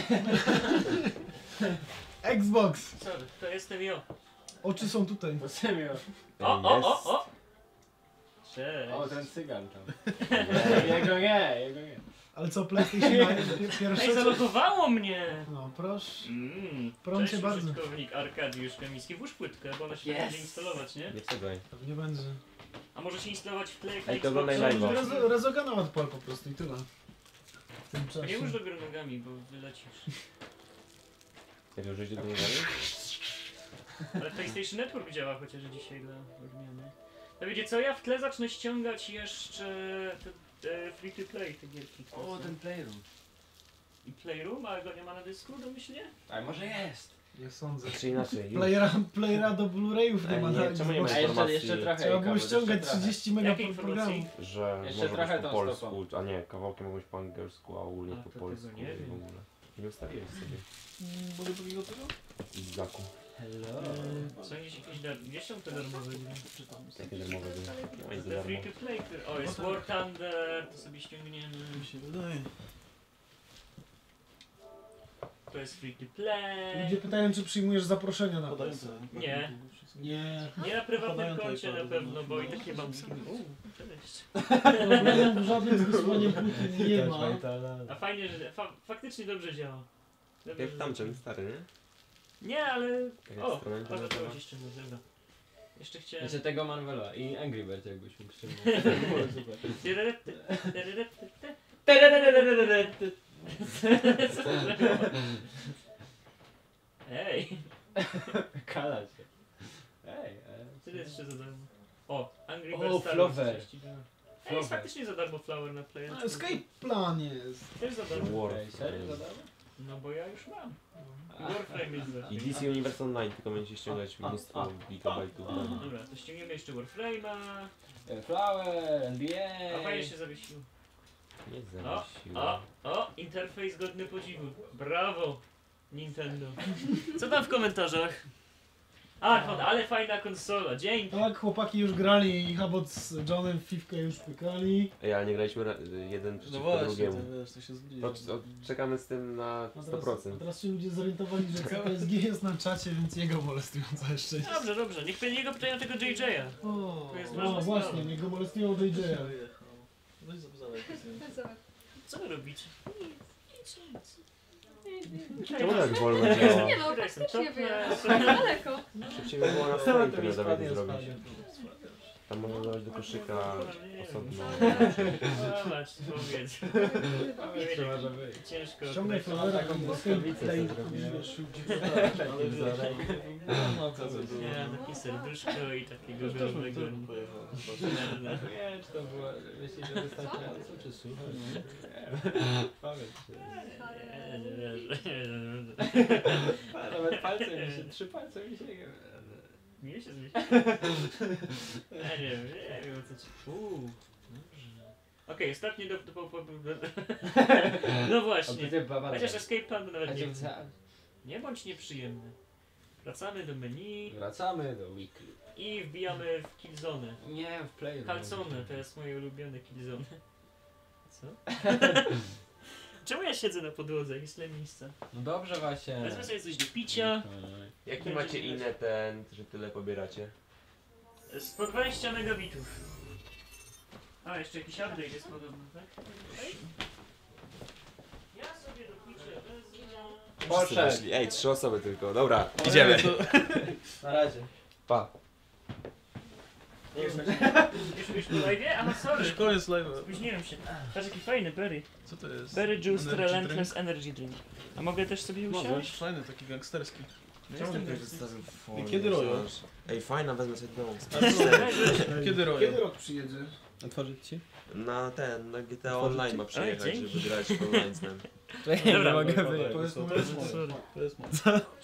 Xbox! sorry, to jestem ja. Oczy są tutaj. To semio. O, o, o, o! Cześć. O, ten cygan tam. Jego nie, jego nie. Ale co, PlayStation na pierwsze? Ej, zalogowało mnie! No, proszę. Mm. Proszę Cześć, bardzo. użytkownik Arkadiusz Kamiński. Włóż płytkę, bo ona się Yes. będzie instalować, nie? Nie wsadzaj. Nie będzie. A może się instalować w tle jak Ej, to na oglądaj Xboxie? live'a. Rezo- Rezogana odpal po prostu i tyle. W tym Nie czasie. już do góry nogami, bo wylecisz. Nie wiem, że idzie do niego. Ale PlayStation Network działa chociaż dzisiaj dla odmiany. To wiecie co, ja w tle zacznę ściągać jeszcze te, te free to play, te gierki. które O, są. ten playroom. I Playroom, ale go nie ma na dysku domyślnie? A może jest. Nie sądzę. Czy inaczej, już. Playera, playera do Blu-rayów nie Ej, ma nie, na czemu nie ma Xboxie. A jeszcze, informacji, jeszcze trochę. Trzeba Ejka, było bo jeszcze ściągać trochę. trzydzieści mega Jakiej programów. informacji? że Jeszcze może trochę być po tą polsku, stopą. a nie, kawałki mogą być po angielsku, a ogólnie A, po to polsku tego nie i w wiem. ogóle. Nie ustawiłeś sobie. Mogę drugiego tego? I z zaku. Hello. Są gdzieś jakieś dar... Gdzie są te darmowe gry? Jakie darmowe gry? No i za Te darmo. free to play. które- O, jest War Thunder, to sobie ściągniemy. Mi się wydaje. To jest free to play. Ludzie pytają, czy przyjmujesz zaproszenia na Podają to. te- Nie. Nie. Nie na prywatnym Podają koncie tutaj na parę pewno, bo i tak nie mam z kim. Uuu, cześć. Problemów żadnych z wysyłaniem płyty nie ma. A fajnie, że fa faktycznie dobrze działa. Dobrze, Jak że- tamten, stary, nie? Nie, ale... Tak jak O, strona o, to internetowa. się ściągnął, dobra. Jeszcze chciałem... Jeszcze tego Marvela i Angry Bird jakbyś mógł ściągnąć. Super. Tyrerety, tyrerety, ty. Terererererererety. Co to było? Ej, Kala się. Ej, e, co to jest jeszcze za darmo? O, Angry O, Birds Star Flower. Wars trzydzieści dwa. Ej, jest Flower. faktycznie za darmo Flower na Play. No, Escape plan jest. Też za darmo. War. Ej, serio za darmo? No bo ja już mam. Warframe jest za I D C Universe Online, tylko będziecie ściągać mnóstwo gigabajtów. Dobra, to ściągniemy jeszcze Warframe'a. E, Flower, N B A fajnie A. się zawiesiło. Nie O, zawiesiło. o, o, interfejs godny podziwu. Brawo, Nintendo. Co tam w komentarzach? A, kon- ale fajna konsola, dzięki. Tak, chłopaki już grali i Habot z Johnem w Fifkę już pykali. Ej, ale nie graliśmy ra- jeden No przeciwko właśnie, drugiemu. to wiesz, to się zbliża. To, to czekamy z tym na A sto teraz, a procent. teraz się ludzie zorientowali, że C P S G jest na czacie, więc jego molestują całe szczęście. Dobrze, dobrze, niech niego pytają tego J J-a. O, To jest no ważna właśnie, sprawa. niech go molestują J J. No i zabzałek. Co wy robicie? Czemu tak wolno działa? Nie no, Która jestem? faktycznie Topna- wyjechał. Daleko. Szybciej by było na stronie internetowej to zrobić. Tam można dodać do koszyka osobno. Zobacz, powiedz. Co może być? Ciężko. Ściągnę określić. Flowera, taką Escape błyskawicę Play, sobie zrobiłem. wiesz, Nie, takie serduszko i takiego Też bym żadnego. tym pojechał. No. Nie wiem, czy to było, myślisz, że wystarczająco, czy słuchaj? Powiedz się. Ale nawet palce mi się, trzy palce mi się... Nie się zmieści. Ja nie wiem, nie wiem o co ci... Uuu, dobrze. Okej, ostatni do... do, do, do, do. No właśnie. Chociaż Escape Plan to nawet nie chcę. Nie bądź nieprzyjemny. Wracamy do menu Wracamy do weekly. i wbijamy w Killzone. Nie, w player. Calzone, to jest moje ulubione Killzone. Co? Czemu ja siedzę na podłodze? Jest tyle miejsca. No dobrze właśnie. Wezmę sobie coś do picia. Jaki macie inne ten, że tyle pobieracie? sto dwadzieścia megabitów. A, jeszcze jakiś update jest podobny, tak? Ej. Ja sobie do picia wezmę... Wszyscy weszli. Ej, trzy osoby tylko. Dobra, idziemy. Na razie. Pa. Już już po live? Aha, sorry. Już koniec live'a. Spóźniłem się. Patrz jaki fajny berry. Co to jest? Berry Juice Energy Relentless Energy Drink. A mogę też sobie Możesz, usiąść? fajny, taki gangsterski. No Czemu jestem ktoś gangster. zostawił folię? I kiedy roją? Ej, fajna, wezmę sobie dom. Kiedy roją? Kiedy rok przyjedzie? Otworzyć ci? Na ten, na G T A Online ma przyjechać, dzięki. żeby grać online z nami. Dobra, mogę dobra, wyjechać. To jest To numer jest cztery. sorry. To jest moc.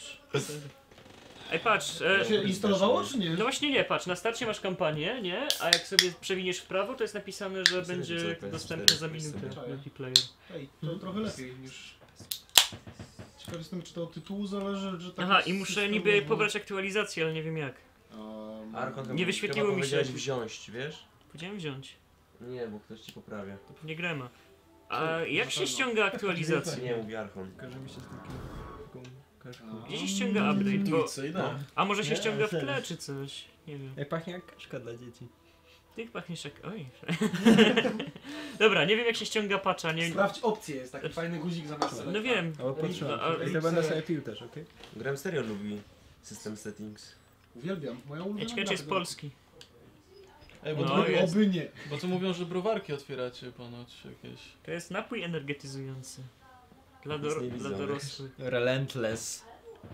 Ej, patrz. To E, się instalowało czy nie? no właśnie nie, patrz, na starcie masz kampanię, nie? A jak sobie przewiniesz w prawo, to jest napisane, że Sobie będzie rzucę P S dostępne za cztery, minutę sobie. multiplayer. Ej, to trochę lepiej niż... Ciekaw jestem, czy to od tytułu zależy, że tak Aha, jest i muszę systemowo. niby pobrać aktualizację, ale nie wiem jak. Um, Arkon, Nie wyświetliło chyba mi się. powiedziałeś wziąć, wiesz? Powiedziałem wziąć. Nie, bo ktoś ci poprawia. To pewnie grema. A jak się ściąga aktualizację? Nie, mówi Arkon. Kojarzy mi się z takim... Gdzie się ściąga update? Bo, Intuicja, idealnie. a może się Nie, ściąga w serio. tle czy coś? Nie wiem. Jak pachnie jak kaszka dla dzieci. Ty pachniesz jak... Oj. Dobra, nie wiem jak się ściąga patcha, nie... Sprawdź opcję, jest taki fajny guzik zamiast No wiem. Albo patrzyłem. A- a- I to będę sobie pił też, okej? Graham serio lubi system settings. Uwielbiam, moja ulubiona Edgecatch jest gra. polski. Ej, bo, No, tu, Oby, jest. oby nie. bo tu mówią, że browarki otwieracie ponoć jakieś. To jest napój energetyzujący. Dla, Nic dor nie dla widziałem. dorosłych. Relentless.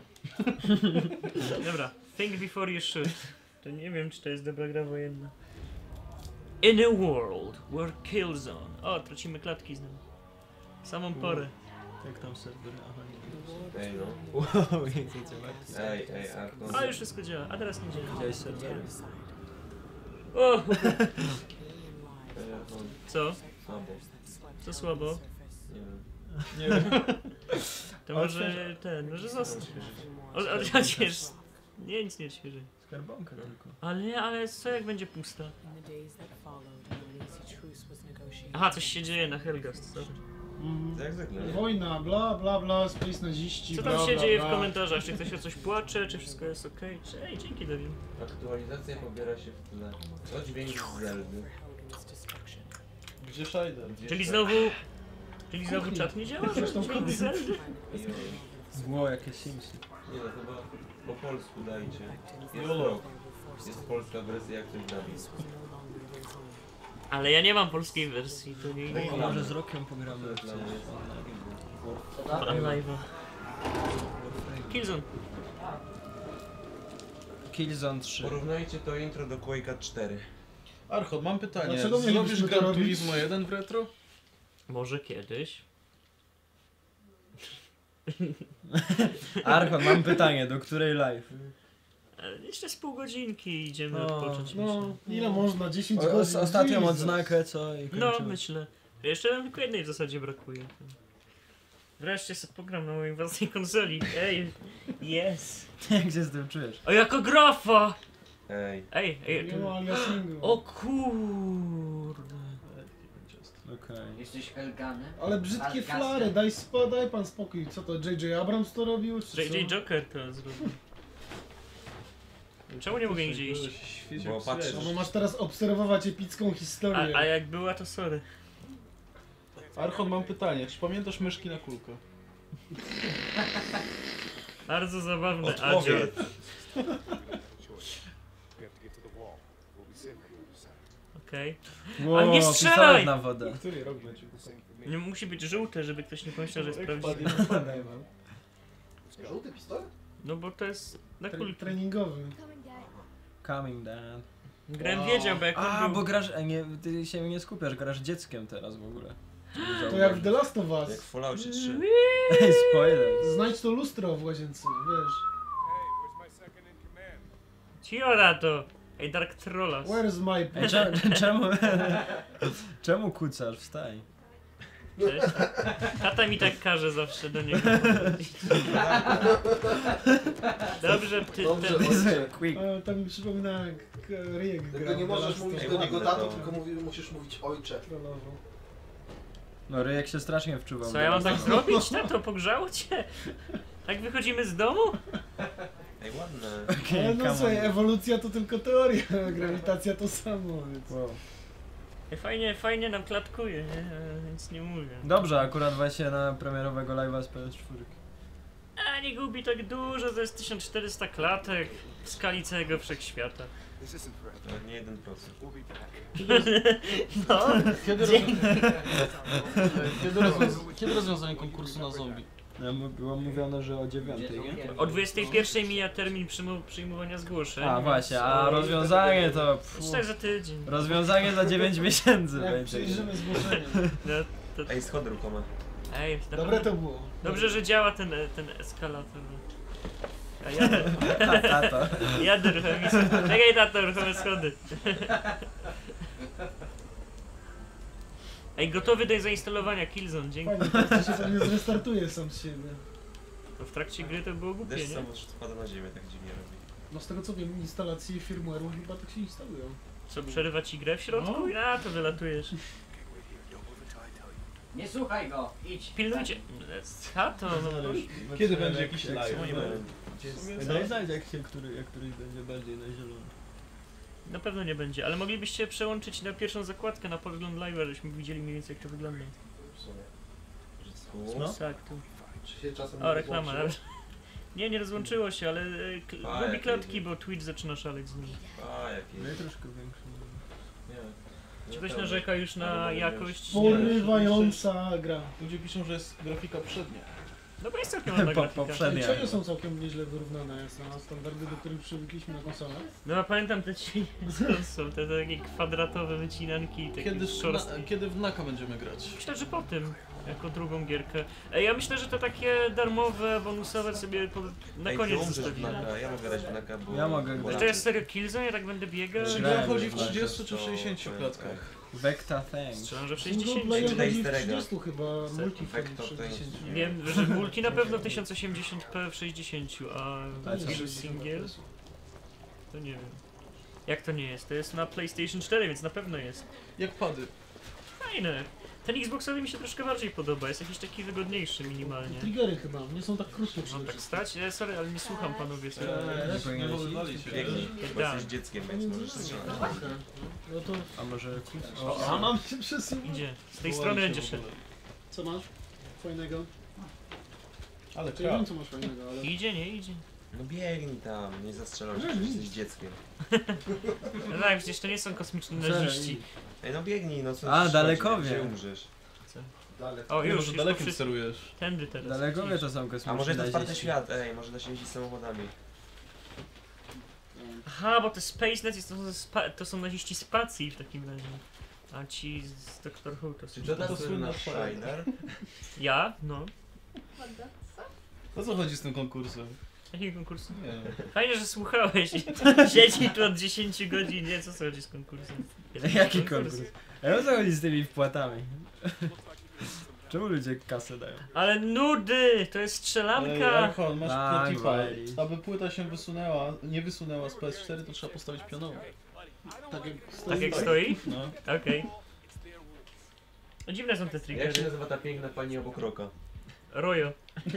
Dobra, think before you shoot. To nie wiem, czy to jest dobra gra wojenna. In a world where Killzone. O, tracimy klatki z nami. Samą porę. Jak tam serwer? Aha, nie. Ej no. Wow, jak to cię Ej, ej, Arkon. A, już wszystko działa, a teraz nie działa. Widziałeś serwer? O! Ej, Arkon. Co? Słabo. Co słabo? Nie wiem. Nie wiem. To może ten, może zostać. O, o, chociaż Nie, nic nie odświeży. Skarbonka tylko. Ale, ale co jak będzie pusta? Aha, coś się dzieje na Helgast, sorry. To jak zwykle, nie? Wojna, bla bla bla, space naziści, Co bla, tam się bla, dzieje bla. w komentarzach? Czy ktoś o coś płacze, czy wszystko jest okej? Okay? Ej, dzięki Dawid. Aktualizacja pobiera się w tle. Co dźwięk z Zeldy? Gdzie Shider? Czyli znowu... Czyli znowu czat nie działa? Zresztą Dźwięk z Zeldy? Było jakieś Simsy. Nie no, chyba po polsku dajcie. Jest rok. Jest polska wersja, jak ktoś nabi. Ale ja nie mam polskiej wersji, to nie Ej, może z rokiem pogramy. Dla mnie jest live'a. Killzone. Killzone trzy. Porównajcie to intro do Quake'a cztery. Archot, mam pytanie. Dlaczego Zrobisz mielibyśmy to Gran robić? Turismo jeden w retro? Może kiedyś. Archon, mam pytanie, do której live? Ale jeszcze z pół godzinki idziemy No, odpocząć. No, ile można? dziesięć O, godzin? os- ostatnią Jesus. odznakę, co? I No, kończymy. myślę. Jeszcze nam tylko jednej w zasadzie brakuje. Wreszcie sobie pogram na mojej własnej konsoli. Ej, yes. Jak się z tym czujesz? O, jako grafa! Ej. Ej, ej. Nie ma aliasingu. O kurde. Okej. Jesteś Elganem? Ale brzydkie Algastem. flary, daj, spo, daj pan spokój. Co to, J J Abrams to robił? Czy J J co? Joker to zrobił. Czemu nie mogę nigdzie iść? Bo patrzysz. No bo masz teraz obserwować epicką historię. A, a jak była, to sorry. Archon, mam pytanie. Czy pamiętasz myszki na kulkę? Bardzo zabawne, Adzio. Okej. Wow, Ale nie pistolet strzelaj! na wodę. Który rok będzie kupował? Nie musi być żółte, żeby ktoś nie pomyślał, że jest prawdziwy. Żółty pistolet? No bo to jest na Tre kulki. treningowy. Coming down. Grem wiedział, bo jak on A, był... bo grasz, a nie, ty się nie skupiasz, grasz dzieckiem teraz w ogóle. To jak w The Last of Jak Us. w Falloutie trzy. Ej, spoiler. Znajdź to lustro w łazience, wiesz. Ciora to! Ej, Dark Trollas. Where's my... Ej, czemu, czemu, czemu kucasz? Wstań. Cześć. Tata mi tak każe zawsze do niego. Dobrze, ty... Dobrze, Ten... dobrze. Quick. A, to mi przypomina jak Riek Tylko gra nie w możesz The Last mówić of do Us. niego ładne tato, to. tylko mówi, musisz mówić ojcze. Trollowo. No, Ryjek się strasznie wczuwał. Co, ja mam tak zrobić? Tato, pogrzało cię? Tak wychodzimy z domu? Ej, ładne. Okay, Ale no słuchaj, ewolucja to tylko teoria, grawitacja to samo, więc... Wow. Ej, Fajnie, fajnie nam klatkuje, nie? Ja nic nie mówię. Dobrze, akurat właśnie na premierowego live'a z P S cztery. A nie gubi tak dużo, to jest tysiąc czterysta klatek w skali całego wszechświata. No, nie jeden procent. No, Kiedy, dzięki. kiedy, rozwiąz- kiedy rozwiązanie konkursu na zombie? No, mu- było mówione, że o dziewiątej, nie? O dwudziestej pierwszej mija termin przyjmu- przyjmowania zgłoszeń. A właśnie, a O, rozwiązanie to... Już tak za tydzień. Rozwiązanie za dziewięć miesięcy Jak będzie. przyjrzymy zgłoszenie. No, to... Ej, schody rukoma. Ej, Dobre to było. Dobrze, że działa ten, ten eskalator. A jadę. Tato. Jadę ruchomi schody. Czekaj, tato, ruchome schody. Ej, gotowy do zainstalowania Killzone, dzięki. Fajnie, teraz to się pewnie zrestartuje sam z siebie. To w trakcie gry to było głupie, Deszcz nie? samo spada na ziemię, tak dziwnie robi. No z tego co wiem, instalacje firmware'u chyba tak się instalują. Co, przerywa ci grę w środku? No. A, to wylatujesz. Nie słuchaj go, idź. Pilnujcie. Tato, no już. Kiedy będzie jakiś live? Nie ma. Daj znać, jak, się, który, jak któryś będzie bardziej na zielono. Na pewno nie będzie, ale moglibyście przełączyć na pierwszą zakładkę na podgląd live'a, żebyśmy widzieli mniej więcej jak to wygląda. No. Tak, tu. Czy się czasem O, nie reklama, rozłączyło? dobrze. Nie, nie rozłączyło się, ale e, kl- A, lubi jak klatki, jedzie. bo Twitch zaczyna szaleć z nimi. A, jakie. No i troszkę większy. Nie. Czy Nie ktoś pełny. narzeka już na Ale jakość? Porywająca gra. Ludzie piszą, że jest grafika przednia. No bo jest całkiem ładna Po- grafika. poprzednia. Przejście są całkiem nieźle wyrównane jak na standardy, do których przywykliśmy na konsolach. No a pamiętam te ci z konsol, te takie kwadratowe wycinanki, takie Kiedy, w- szorstkie. na, kiedy w Naka będziemy grać? Myślę, że po tym, jako drugą gierkę. E, Ja myślę, że to takie darmowe, bonusowe sobie po, na Ej, koniec ty umrzesz w zostawimy. Naka, ja mogę grać w Naka, bo... Ja mogę bo grać. Czy to jest serio Killzone? Ja tak będę biegał? Czy Grałem gra chodzi w w Naka. trzydziestu czy sześćdziesięciu klatkach? Vecta Thing. Strzelam, że w Single sześćdziesięciu. player Czytaj chodzi w starego. trzydziestu chyba, Co? multi wchodzi w Vector to jest- sześćdziesięciu. Wiem, że multi na pewno tysiąc osiemdziesiąt p w sześćdziesięciu, a To nie single, jest single to nie wiem. Jak to nie jest? To jest na PlayStation cztery, więc na pewno jest. Jak pady. Fajne. Ten Xboxowy mi się troszkę bardziej podoba, jest jakiś taki wygodniejszy minimalnie. Triggery chyba, nie są tak krótkie Mam przede tak wszystkim. stać? E, sorry, ale nie słucham panowie. Sorry. Eee, nie powinieneś powoływali się. Biegnij, bo Tak. jesteś dzieckiem, więc możesz strzelać. No to... A może... O, a mam się przesunąć. Idzie. Z tej Wołali strony się będzie w szedł. ogóle. Co masz? Fajnego? Ale Czy ja krab. wiem co masz fajnego, ale... Idzie, nie idzie. No biegnij tam, nie zastrzelą się, Nie, że nic. jesteś dzieckiem. No tak, przecież to nie są kosmiczni naziści. Ej, no biegnij, no co A, ci dalekowie. szkodzi, gdzie umrzesz. O, Nie, już, może już dalekim po wszystkim. sterujesz. Tędy teraz. Dalekowie to są kosmiczni A może jest to otwarty naziści. świat, ej, może da się jeździć samochodami. Aha, bo te SpaceNet jest, to, są spa, to są naziści spacji w takim razie. A ci z Doktor Who to są... Czy to to ta słynna słynna Shiner? Ja? No. O co chodzi z tym konkursem? Jaki konkurs? Nie wiem. Fajnie, że słuchałeś. Siedzi tu od dziesięciu godzin, nie? Co chodzi z konkursem? Jaki konkurs? A o co chodzi z tymi wpłatami? Czemu ludzie kasę dają? Ale nudy! To jest Ej, strzelanka! Archon, masz Tak, tipa. wali. Aby płyta się wysunęła, nie wysunęła z P S cztery, to trzeba postawić pionowo. Tak jak Tak jak stoi? No. Okej. Okay. Dziwne są te Jak się triggery. nazywa ta piękna pani obok Roka? Rojo.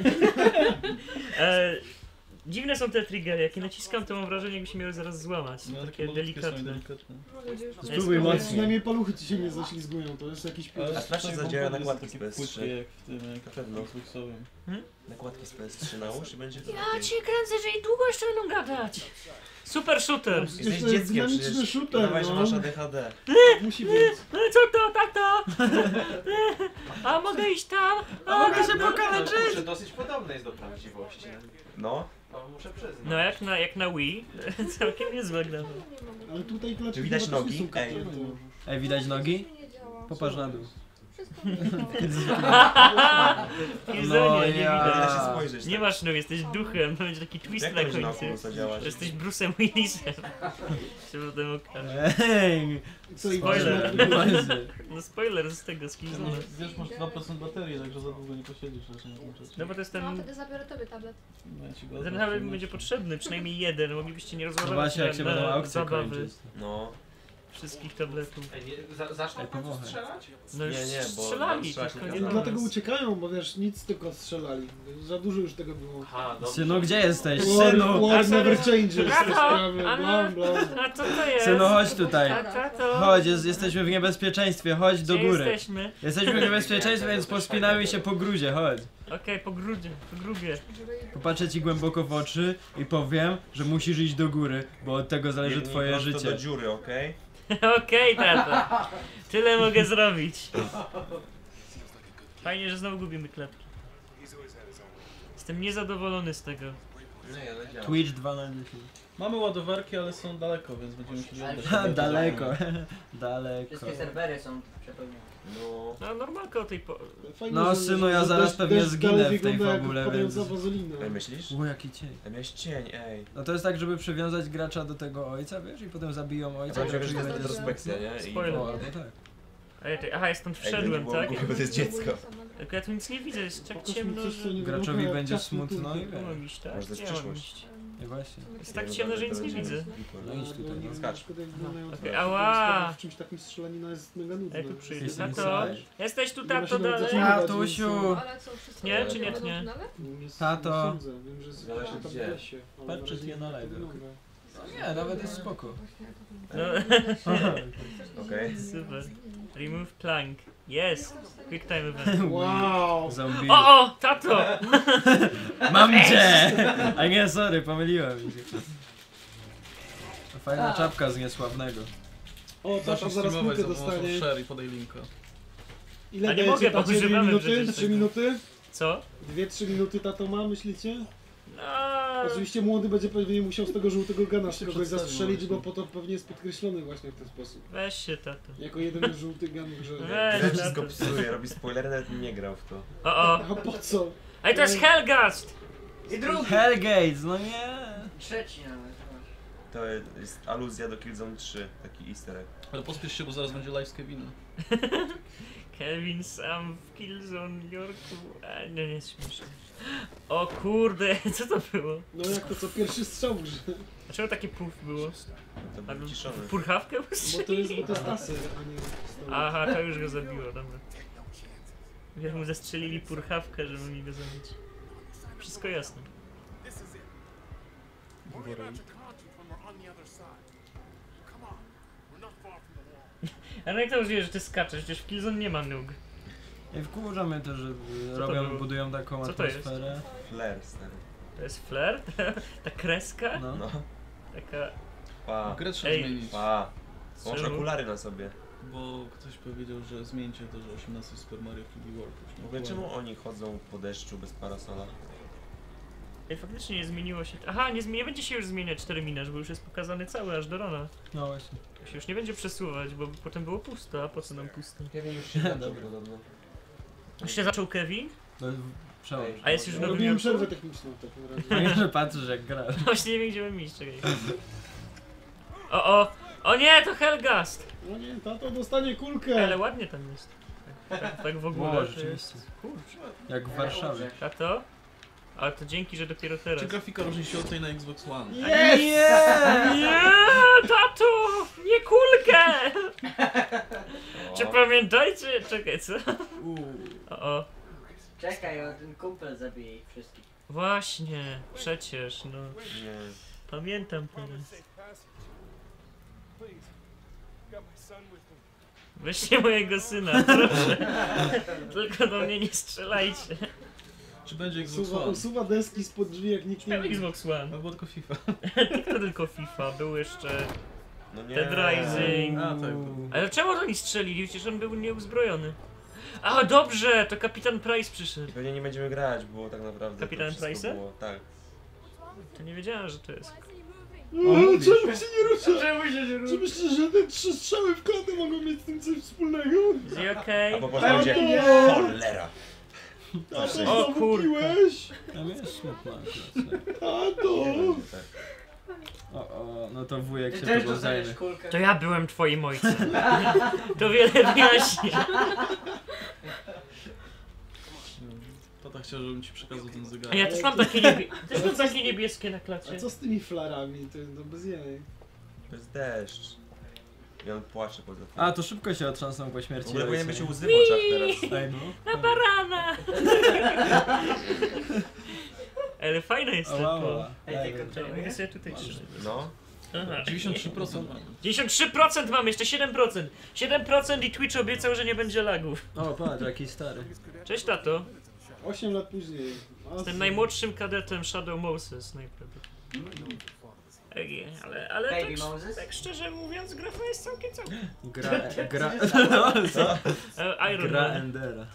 e, dziwne są te triggery. Jak je naciskam, to mam wrażenie, jakby się miały zaraz złamać. No, Takie takie malutkie są i delikatne. delikatne. Spróbuj Jest- mocniej. Przynajmniej paluchy ci się nie zaślizgują, to jest jakiś Ale plus. A sprawdź, czy tutaj zadziała wątpliwe nakładki są z P S takie trzy. płytkie jak w tym, jak Na pewno. w Xboxowym. Nakładki z P S trzy nałóż i będzie to Ja lepiej. cię kręcę, że i długo jeszcze będą gadać. Super shooter. Przecież Jesteś to jest dzieckiem dynamiczny przecież. shooter, Dawaj, że no. masz A D H D. Musi być. No co to, tato? A mogę iść tam? A mogę się pokaleczyć? dosyć podobne jest do prawdziwości. No. To muszę przyznać. No jak na, jak na Wii, całkiem niezła gra. Ale tutaj Czy widać nogi? Ej. Ej, widać nogi? Popatrz na dół. Jedzenie, No nie ja. Nie da widać. się spojrzeć. Nie tak. masz nóg, jesteś duchem, to będzie taki twist Jak na to będzie na końcu. Oculusa działać? Że jesteś Bruce'em Willisem. Się potem okaże. Ej! Co i Spoiler. masz- No spoiler z tego, z No, Killzone. wiesz, masz dwa procent baterii, także za długo nie posiedzisz raczej na tym czasie. No bo to jest No, ten... wtedy zabiorę tobie tablet. No, ja ci go Ten oddam, nawet przyjmę. będzie potrzebny, przynajmniej jeden, moglibyście nie No rozładować właśnie, jak się będą na aukcje zabawy kończyć. No. wszystkich tabletów. Zacznę Ej, pomoże. strzelać? No już Nie, nie, bo strzelali, strzelać tylko nie nie No do dlatego nas. uciekają, bo wiesz, nic tylko strzelali. Za dużo już tego było. Aha, dobrze. Synu, gdzie jesteś? War, Synu! war A, never sorry. changes, te Tato! sprawy, Aha. blam blam. A co to jest? Synu, chodź tutaj. Tato, Chodź, jest, jesteśmy w niebezpieczeństwie, chodź do gdzie góry. jesteśmy? Jesteśmy w niebezpieczeństwie, więc pospinamy się po grudzie, chodź. Okej, po grudzie, po grubie. Popatrzę ci głęboko w oczy i powiem, że musisz iść do góry, bo od tego zależy Biegnij twoje prosto życie. do dziury, okej? Okej, tato. Tyle mogę zrobić. Fajnie, że znowu gubimy klatki. Jestem niezadowolony z tego. Nie, ale działa. Twitch dwa na dziesięć. Mamy ładowarki, ale są daleko, więc będziemy musieli oddać. Ha, daleko, daleko. Wszystkie serwery są przepełnione. No. No normalka o tej po... Fajnie, No, że- synu, że ja zaraz deszcz- pewnie deszcz zginę dalej w tej wygląda jak fabule, padająca więc- wazolina. Ej, myślisz? U, jaki cień. Ej, miałeś cień, ej. No to jest tak, żeby przywiązać gracza do tego ojca, wiesz, i potem zabiją ojca. Chyba, że i wiesz, że to jest będzie- retrospekcja, nie? I- Spoiler. O, no tak. A ja, aha, ja stąd Ej, to nie wszedłem, było tak? głupie, bo to jest dziecko. Tylko ja tu nic nie widzę, jest tak Pokaż mi ciemno, coś, że... co nie Graczowi wygląda jak będzie ciasno smutno tu. i Tu wiesz. mam iść, tak? Może to jest Gdzie ja mam przyszłość. iść? Nie właśnie. Jest tak ciemno, że nic nie widzę. No idź tutaj, no. Skacz. Szkoda, jak wyglądają Okej, te- ała. W czymś takim strzelanina jest mega nudna. Ej, tu przyjdę. Jest Tato, inside. jesteś tu, Nie ma się tato, nawet dalej? zatrzymywać, Tatusiu! więc, Ale co, wszystko Nie, czy będą nie, w nie? tunele? no, nie s- Tato. nie sądzę. Wiem, że jest Zależy tam w gdzie. lesie, ale Patrz, na czy razie nie tak na live. wygląda. Nie, nawet jest spoko. No, Okej. super. Remove plank. Yes! Quick time event. Wow! Zombie. O, o, tato! Mam cię! A nie, sorry, pomyliłem się. To fajna czapka z niesławnego. O, tata Zacznij zaraz streamować kulkę za pomocą dostanie. share i podaj linka. Ile A nie dajecie, mogę, bo tacie? Dwie używamy minuty? przecież Trzy tego. minuty? Co? Dwie, trzy minuty tato ma, myślicie? No, Oczywiście młody będzie pewnie musiał z tego żółtego gana się kogoś przedstawił zastrzelić, właśnie. bo po to pewnie jest podkreślony właśnie w ten sposób. weź się, tato. Jako jedyny żółty gan w grze. Weź, Gra wszystko tato. psuje, robi spoilery, nawet nie grał w to. O, o. A po co? Ej, to jest Helgast! I drugi! Hellgates, no nie! Trzeci nawet. to jest aluzja do Killzone trzy, taki easter egg. Ale pospiesz się, bo zaraz będzie live z Kevinem. Kevin sam w Killzone New Yorku. A, nie, nie jest śmieszne. O kurde, co to było? No jak to co pierwszy strzał użył. Dlaczego takie puf było? To był ciszony. Purchawkę Bo to jest, bo to jest aser, a nie pistolet. Aha, to już go zabiło, dobra. Wiesz, mu zastrzelili purchawkę, żeby mi go zabić. Wszystko jasne. Ale jak to możliwe, że ty skaczesz? Przecież w Killzone nie ma nóg. I wkurza mnie to, że Co to robią, było? budują taką Co to jest? atmosferę. Flare, stary. To jest flare? Ta kreska? No. No. Taka... Pa. Grę trzeba Ej. zmienić. Pa. Masz Czemu? okulary na sobie. Bo ktoś powiedział, że zmieńcie to, że osiemnasty Super Mario trzy D World. już nie W ogóle aktualny. czemu oni chodzą po deszczu bez parasola? Ej, faktycznie nie zmieniło się... Aha, nie, zmieni... nie będzie się już zmieniać terminarz, bo już jest pokazany cały aż do rana. No właśnie. To się już nie będzie przesuwać, bo potem było pusto, a po co nam pusto? Kevin już się zaczął podobno. Już się zaczął Kevin? To jest przełącz. A jest już w Nowym Robiłem Jorku? przerwę techniczną w takim razie. Nie, że patrzysz jak gra. Właśnie nie wiem gdzie mam iść, czekaj. O, o! O nie, to Helgast! No nie, tato dostanie kulkę. Ale ładnie tam jest. Tak, tak, tak w ogóle. Wow, to rzeczywiście. jest... Kurczę. Jak w Warszawie. A to? Ale to dzięki, że dopiero teraz. Czy grafika różni się od tej na Xbox One? Yes! Nie! Nie! Tato! Nie kulkę! Czy pamiętajcie? Czekaj, co? O, o. Czekaj, o ten kumpel zabije ich wszystkich. Właśnie, przecież, no. Nie. Pamiętam teraz. Weźcie mojego syna, proszę. Tylko do mnie nie strzelajcie. Czy będzie Xbox Usuwa, One? usuwa deski spod drzwi jak nikt nie Miał widzi. Xbox One. No było tylko FIFA. To tylko FIFA, był jeszcze No nie. Dead Rising. A, tak. Ale czemu oni strzelili? Przecież on był nieuzbrojony. A dobrze, to Kapitan Price przyszedł. Pewnie nie będziemy grać, bo tak naprawdę Kapitan to wszystko Price'a? było. Tak. To nie wiedziałem, że to jest. O, czemu się nie rusza? Czemu się nie Czy myślisz, że te trzy strzały w klatę mogą mieć z tym coś wspólnego? Is he okay? A po prostu będzie nie. cholera. Tato, O znowu kur- piłeś? Tam jest smutno akurat. Tato! Tak. O, o, no to wujek Ty się też tego dostaniesz zajmie. kulkę. To ja byłem twoim ojcem. To wiele wyjaśni. Tata chciał, żebym ci przekazał ten A zegarek. ja też mam takie, niebie... też mam takie niebieskie na klacie. A co z tymi flarami? To jest no bez jaj. To jest deszcz. I on płacze poza tym. A, to szybko się otrząsnął po W śmierci ogóle powinien ojca. być łzy w oczach teraz. Ej, no. Na barana! Ale fajna jest O, ten wow, pol. wow. Ej, Ej, tylko Czekaj, mogę sobie tutaj trzymać. No. Aha. dziewięćdziesiąt trzy procent mamy. dziewięćdziesiąt trzy procent mam, jeszcze siedem procent. siedem procent i Twitch obiecał, że nie będzie lagów. O, patrz, jaki stary. Cześć tato. osiem lat później. A Jestem co? najmłodszym kadetem Shadow Moses najprawdopodobniej. Ej, Ale, ale Baby tak, Moses? tak szczerze mówiąc, grafa jest całkiem całkiem. Gra, gra, no, co? E, Iron Gra Man. Endera.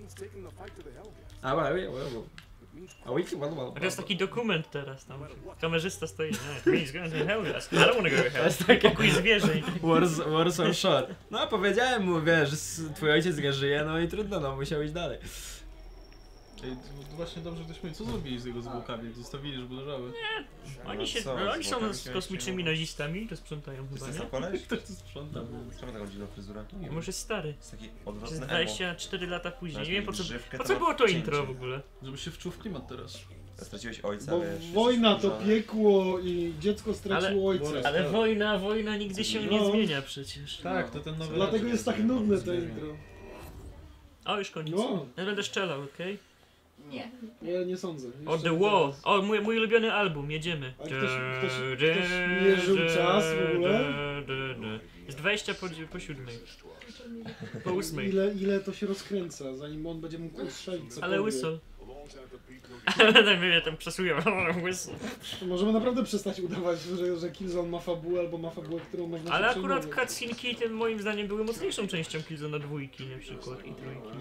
A, well, well, well. A wiki, well, well. To jest taki dokument teraz tam. Kamerzysta stoi. No, he's going to hell. I don't wanna go to To hell. jest takie Pokój zwierzeń. Wars, Warsaw Shore. No, powiedziałem mu, wiesz, s- twój ojciec nie żyje, no i trudno, no, musiał iść dalej. Ej, to właśnie dobrze ktoś mówi, co zrobili z jego zwłokami? Jak zostawili, żeby leżały? Oni, się, co, no, oni z są bokami z się kosmicznymi nie- nazistami, to sprzątają To jest chyba, ten nie? sam koleś? Ktoś to sprząta. Czemu taką dziwną fryzurę? Może jest stary. Jest taki Przez odwrotny emo. dwadzieścia cztery lata później. Nie wiem po co, Grzywkę po to co ma było to cięcie. intro w ogóle. Żeby się wczuł w klimat teraz. Straciłeś ojca, Bo wiesz. wojna jesteś to wkurzony. piekło i dziecko straciło ojca. Ale wojna, wojna nigdy się nie No. zmienia przecież. Tak, to ten nowy... Dlatego jest tak nudne to intro. O, już koniec. No. Ja będę strzelał, okej? Nie. Nie, nie sądzę. O, Jeszcze The nie Wall. teraz. O, mój, mój ulubiony album, jedziemy. A ktoś- ktoś- ktoś mierzył czas w ogóle? Jest dwadzieścia po, po siódmej. Po ósmej. Ile, ile to się rozkręca, zanim on będzie mógł strzelić cokolwiek. Ale łyso. Ale mnie tam przesuję, łyso. To możemy naprawdę przestać udawać, że, że Killzone ma fabułę albo ma fabułę, którą można Ale się akurat przejmować. cutscenki tym moim zdaniem były mocniejszą częścią Killzona dwójki na przykład i trójki.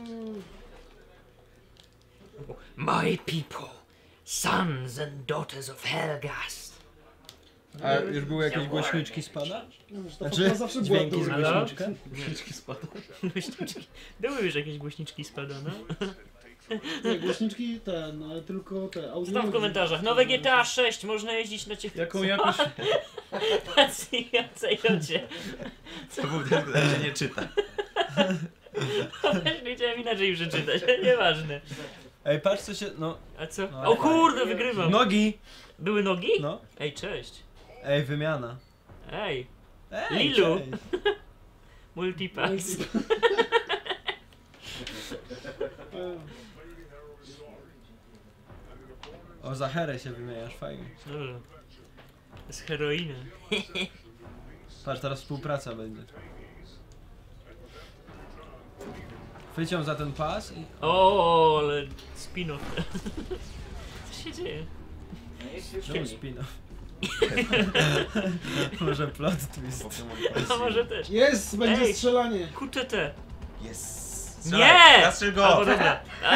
My people, sons and daughters of Helgast. A już były jakieś głośniczki spada? No, wiesz, ta Znaczy, fabuła zawsze była dźwięki z durna. głośniczka? Głośniczki spada. Głośniczki. Były już jakieś głośniczki spada, no. Nie, głośniczki ten, ale tylko te audio. Co tam w komentarzach? Nowe G T A sześć, można jeździć na ciebie. Jaką jakość, Pacjujące. To był ten, który się nie czyta. Nie chciałem inaczej przeczytać, ale nieważne. Ej, patrz co się, no... A co? No, O kurde, wygrywam. Nogi! Były nogi? No. Ej, cześć. Ej, wymiana. Ej. Ej, Lilu. cześć. Multipass. O, za herę się wymieniasz, fajnie. Dobrze. To jest heroina. Patrz, teraz współpraca będzie. Chwycią za ten pas i... O, ale spin-off. Co się dzieje? Czemu spin-off? Może plot twist. No może też. Jest, będzie Ej, strzelanie. Kurczę te. Jest. Nie! Zastrzel go! Albo dobra.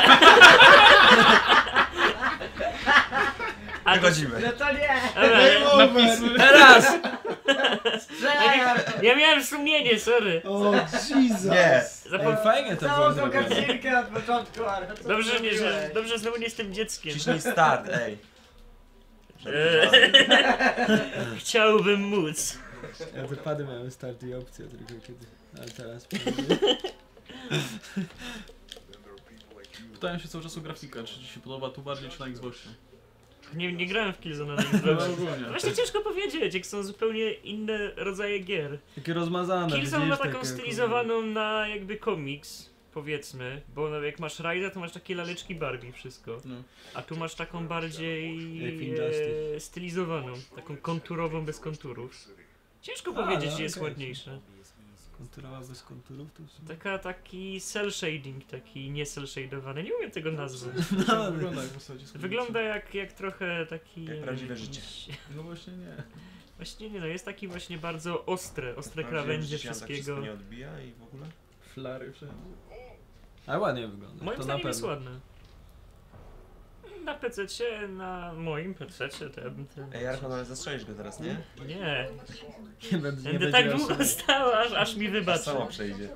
A Wychodzimy. No to nie! Dobra, Napisy. teraz! Strzelaj, Ja miałem sumienie, sorry. O, Jesus. Nie. Zapo- Ej, fajnie to było całą tą zrobione. karcinkę od początku, ale co Dobrze, ty że nie, że, zrobiłeś? dobrze, że znowu nie jestem dzieckiem. Ciśnij start, ej. Eee. Chciałbym móc. Ja te pady miałem start i opcję tylko kiedy... Ale teraz... Pytałem się cały czas o grafikę, czy ci się podoba tu bardziej, czy na Xboxie? Nie, nie grałem w Killzone na No, Xboxie. ogólnie. Właśnie ciężko powiedzieć, jak są zupełnie inne rodzaje gier. Takie rozmazane, Killzone ma widzisz, taką takie- stylizowaną na jakby komiks, powiedzmy, bo no, jak masz Rajda, to masz takie laleczki Barbie, wszystko. No. A tu masz taką bardziej Jak w Injustice. e, stylizowaną, taką konturową bez konturów. Ciężko A, powiedzieć, no, gdzie jest okej. ładniejsze. Konturowa bez konturów to w sumie... Taka, taki cel shading, taki nie cel shadowany, nie umiem tego nazwać. No, wygląda jak w zasadzie. Wygląda jak, jak trochę taki... Jak prawdziwe życie. No właśnie nie. Właśnie nie no, jest taki właśnie bardzo ostre, ostre Prawdziwe krawędzie życie nam tak wszystkiego. wszystko nie odbija i w ogóle? Flary wszędzie. Ale ładnie wygląda, Moim to na zdaniem jest pewno. ładne. Na pececie, na moim pececie to ja bym ten... Ej, Archon, ale zastrzelisz go teraz, nie? Nie. Nie będę, nie Będę będzie tak miał długo sobie. stał, aż, aż mi wybaczy. Samo przejdzie.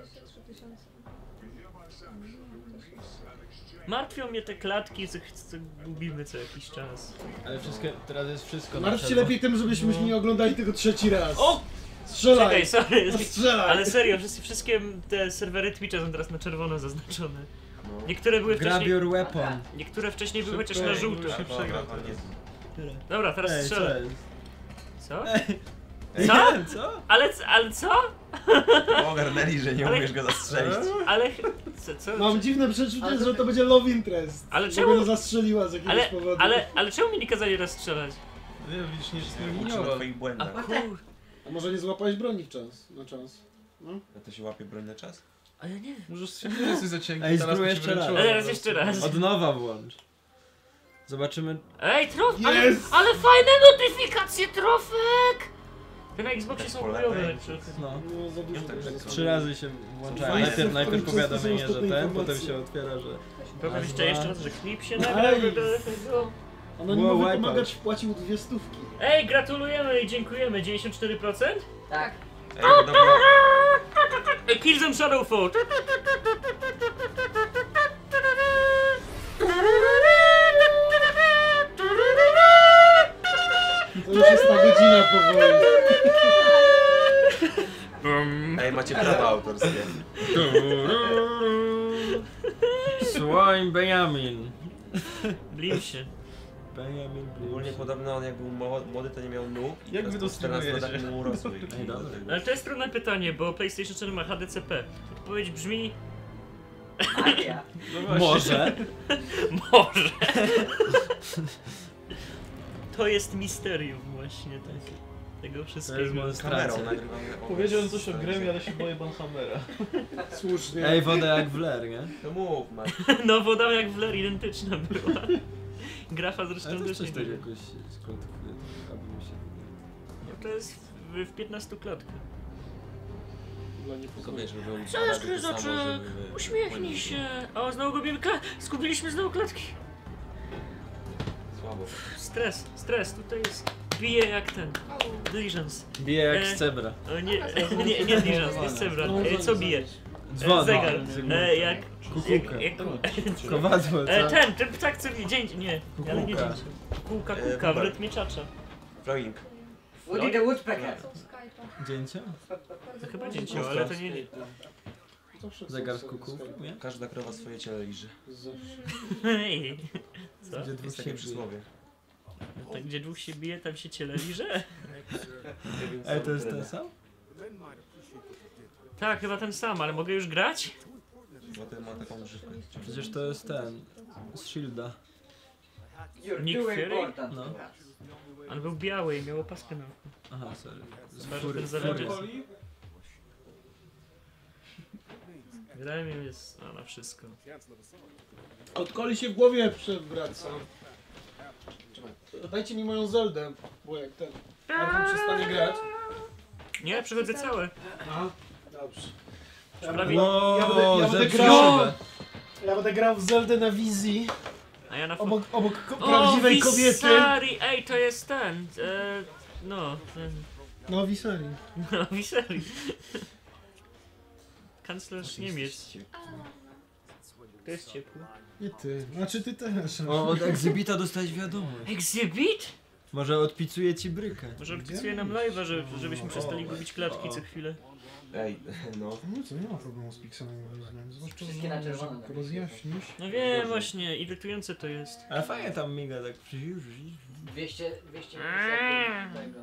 Martwią mnie te klatki, co, co gubimy co jakiś czas. Ale wszystko, teraz jest wszystko na Martw się czerwono. lepiej tym, żebyśmy nie oglądali tego trzeci raz. O! Strzelaj! Czekaj, sorry. No strzelaj! Ale serio, wszyscy, wszystkie te serwery Twitcha są teraz na czerwono zaznaczone. No. Niektóre były Grab wcześniej... your weapon. Niektóre wcześniej były Szybko, chociaż na żółto. się Archon, przegra Archon, teraz. nie- Dobra, teraz Ej, co strzelę. jest? Co? Ej, Co? co? Ale, ale co? Ogarnęli, że nie Ale- umiesz go zastrzelić. Ale... Co? co? Mam dziwne przeczucie, że to będzie love interest. Ale że czemu- go zastrzeliła z jakiegoś Ale, powodu. ale, ale czemu mi nie kazali rozstrzelać? Nie, widzisz, nie Uczy na zmieniła. twoich A błędach. kur... A może nie złapałeś broni w czas, na czas? No? A to się łapie broń na czas? Ale nie. Możesz się nie jesteś za cienki, Ej, teraz spróbuj by ci jeszcze raz. wręczyła. Teraz jeszcze raz. Od nowa włącz. Zobaczymy. Ej, trof... Ale, Jest! ale fajne notyfikacje, trofek! Te na Xboxie Tak są po chujowe lewej. lepsze. No. No za dużo tak, tego że jest. Trzy razy się włączają. Fajne. Najpierw, najpierw Często są powiadomienie, że ostatnie ten, informacje. potem się otwiera, że... Powiem Raz, jeszcze, dwa. jeszcze raz, że klip się Nice. nagrał do tego. Anonimowy Wow, pomagacz wpłacił dwie stówki. Ej, gratulujemy i dziękujemy. dziewięćdziesiąt cztery procent? Tak. Ej, no dobra. Ej, Killzone Shadowfall. To już jest ta godzina powoli. Ej, macie prawa autorskie. Słoń Benjamin. Blim się. Benjamin Ogólnie Blim. podobno on jak był mo- młody, to nie miał nóg. Jak wy teraz to po czternastu latach streamujecie? mu urosły. Ej, dobra. Ale to jest trudne pytanie, bo PlayStation cztery ma H D C P. Odpowiedź brzmi... Magia. No właśnie. Może. Może. To jest misterium właśnie tak, tego To jest wszystkiego. Kamerą monstracja. nagrywamy. o- Powiedziałem coś o Gremie, ale się boję Banhammera. Słusznie. Ej, woda jak w Ler, nie? To mów, Matt. No woda jak w Ler identyczna była. Grafa Ale zresztą też też coś nie tak była. jakoś skąd aby mi się wydaje. No to jest w, w piętnastu klatkach. Dla Tylko niepokoju. wiesz, żeby Co jest Gryzoczek? Uśmiechnij się. O, znowu gubimy klatki. Zgubiliśmy znowu klatki. Słabo. Stres, stres, tutaj jest. Bije jak ten. Diligence. Bije jak E, z cebra. O, nie, nie, nie Diligence, nie Cebra. E, co bije? Dzwon. Zegar. no. E, jak... Kukułka. Jak, jak, Kowadło, e, co? ten, ten ptak co bije. Dzień, nie. Ale nie Kukułka. dzień. Kukułka, E, kuka, bubel. w rytmie czacza. Flowing. Woody the Woodpecker. Są Skype'a. Dzięcia? To chyba dzięcioło, ale to nie... Zegar z kuku? Nie? Każda krowa swoje ciele liży. Hej. Co? Gdzie dwóch Jest się takie bije. przysłowie. No tak, gdzie dwóch się bije, tam się ciele liże? Ej, to jest ten sam? Tak, chyba ten sam, ale mogę już grać? Bo ten ma taką grzywkę. Przecież to jest ten. Z Shielda. You're Nick too Fury? important. No. On był biały i miał opaskę na oku. Aha, sorry. Chyba, że ten z Fury. Avengers. Gremium jest no, na wszystko. Od Coli się w głowie przewraca. Dajcie mi moją Zeldę, bo jak ten Arwin przestanie grać. Nie, przechodzę całe. A, dobrze. Ja Prawie- będę, ja będę, ja będę zepsuł grał, szybę. ja będę grał w Zeldę na wizji, A ja na fo- obok, obok ko- O, prawdziwej kobiety. Visari! Ej, to jest ten. E, no, ten. No, Visari. No, Visari. Kanclerz Niemiec. To jest ciepło. Nie ty, znaczy ty też. O, od Exhibita dostałeś wiadomość. Exhibit? Może odpicuje ci brykę. Może odpisuje nam live'a, że, żebyśmy przestali gubić klatki co chwilę. Ej, no. No co, nie ma problemu z pikselami moim zdaniem, zwłaszcza, Wszystkie na czerwono. że rozjaśnisz. No wiem właśnie, irytujące to jest. Ale fajnie tam miga tak. dwieście, dwieście tego.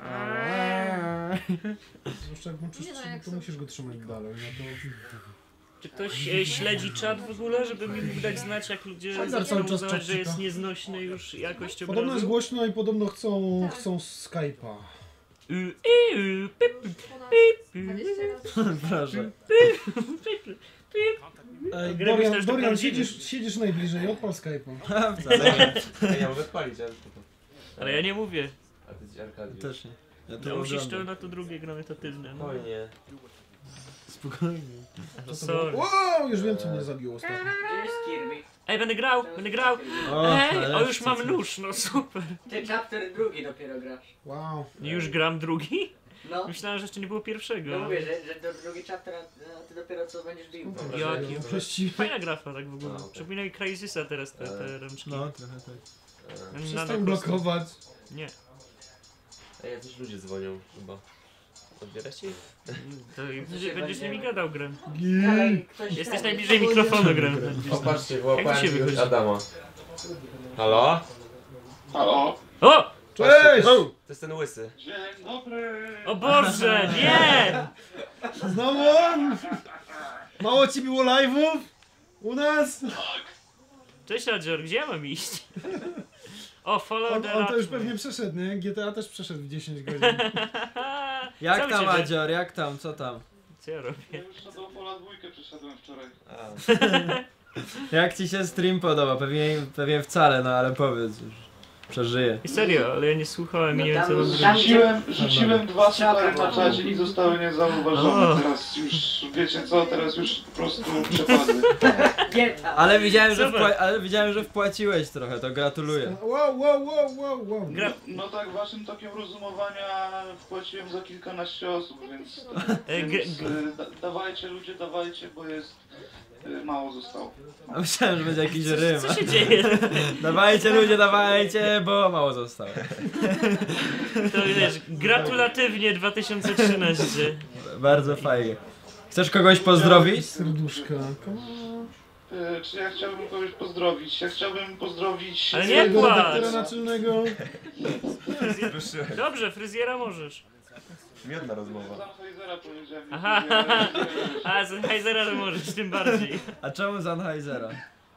Zwłaszcza jak włączysz, Nie no, trzy- jak to są- musisz go trzymać dalej, no to... Czy ktoś e, śledzi czat w ogóle, żeby mi mógł dać znać, jak ludzie Szandar zaczną cały czas uznawać, czat że jest czyta. nieznośny już jakość Podobno jest obrazu? głośno i podobno chcą, Tak. chcą Skype'a. Y, y, y, pip, Ponad pip, dwadzieścia razy. Proszę. pip, pip. Ej, Gry myślę, Dorian, że to Dorian prawdziwy. siedzisz, siedzisz najbliżej, odpal Skype'a. Wcale. Ej, ja mogę odpalić, ale to... Ale ja nie mówię. A ty jesteś Arkadiusz. Też nie. Ja No musisz to oglądam. na to drugie gramy tatywne. No. Oj nie. Spokojnie. No sorry. Wow, już wiem co mnie zabiło ostatnio. Gdzie jest Kirby? Ej, będę grał, będę grał! O, Ej, ale o już co mam ty? nóż, no super. Ty chapter drugi dopiero grasz. Wow. Już gram drugi? No. Myślałem, że jeszcze nie było pierwszego. Ja mówię, że, że do drugi chapter, a ty dopiero co będziesz bił. Jaki? Przecież Fajna grafa tak w ogóle. A, okej. Przypomina mi Crysisa teraz te, te rączki. No, trochę tak. E, Na- przestań na prosto. blokować. Nie. Ej, jacyś ludzie dzwonią chyba. Odbieracie ich? To Co się będziesz z nimi będzie? gadał grę. Ale ktoś Jesteś ten- najbliżej mikrofonu grę. O, patrzcie, Jak to wyłapałem się jakiegoś wychodzi? Adama. Halo? Halo? O! Cześć! To jest ten łysy. Dzień dobry! O Boże, nie! Znowu on? Mało ci było live'ów? U nas? Cześć Roger, gdzie ja mam iść? O, follow On, the on to już rat. pewnie przeszedł, nie? G T A też przeszedł w dziesięć godzin. Jak Co u tam, ciebie? Adzior, jak tam, co tam? Co ja Ja robię? już do pola dwójkę przyszedłem wczoraj. A, Jak ci się stream podoba? Pewnie, pewnie wcale, no ale powiedz już. Przeżyję. I serio, ale ja nie słuchałem i No nie wiem tam- co mam tam- zrobić. Rzuciłem, rzuciłem dwa Trzeba super na czacie i zostały niezauważone. O. Teraz już, wiecie co, teraz już po prostu przepadły. Gieta. Ale widziałem, że Super. wpła- ale widziałem, że wpłaciłeś trochę, to gratuluję. Wow, wow, wow, wow, wow. Gra... No tak, waszym tokiem rozumowania wpłaciłem za kilkanaście osób, więc, E, g- więc g- y, da, dawajcie ludzie, dawajcie, bo jest y, mało zostało. A myślałem, że będzie jakiś rym. Co się dzieje? Dawajcie ludzie, dawajcie, bo mało zostało. To wiesz, gratulatywnie dwa tysiące trzynaście. Bardzo fajnie. Chcesz kogoś pozdrowić? Serduszka. Y, czy ja chciałbym kogoś pozdrowić? Ja chciałbym pozdrowić... Ale nie Swojego płacz! redaktora naczelnego. ruszyłem. Dobrze, fryzjera możesz. Miodna rozmowa. Sennheisera powiedziałem. Aha, Aha. a Sennheisera to możesz, tym bardziej. A czemu Sennheisera?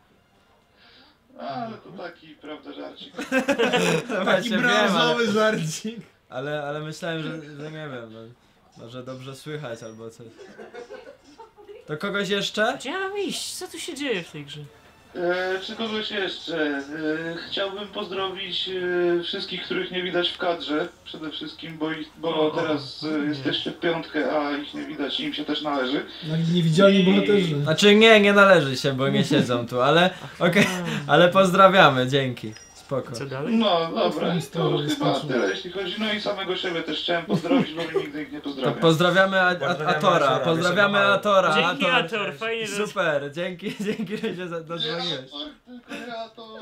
Ale to taki, prawda, żarcik. No Taki właśnie wiem, branżowy ale, żarcik. ale, ale myślałem, że, że nie wiem, no, może dobrze słychać albo coś. To kogoś jeszcze? Gdzie ja mam iść? Co tu się dzieje w tej grze? E, czy kogoś jeszcze? E, chciałbym pozdrowić e, wszystkich, których nie widać w kadrze. Przede wszystkim, bo, ich, bo teraz e, jesteście w piątkę, a ich nie widać i im się też należy. No, niewidzialni bohaterzy. Znaczy nie, nie należy się, bo nie siedzą tu, ale okej, ale pozdrawiamy, dzięki. Spoko. Co dalej? No dobra, to Historia chyba wystarczy. tyle jeśli chodzi. No i samego siebie też chciałem pozdrowić, bo my nigdy ich nie To pozdrawiam. pozdrawiamy a, a, Pozdrawiamy Atora, Atora, pozdrawiamy wyszedł Atora. Dzięki Ator. Ator, fajnie, że... Super, dzięki, dzięki, że się za- dodzwoniłeś. Nie, tylko ja to...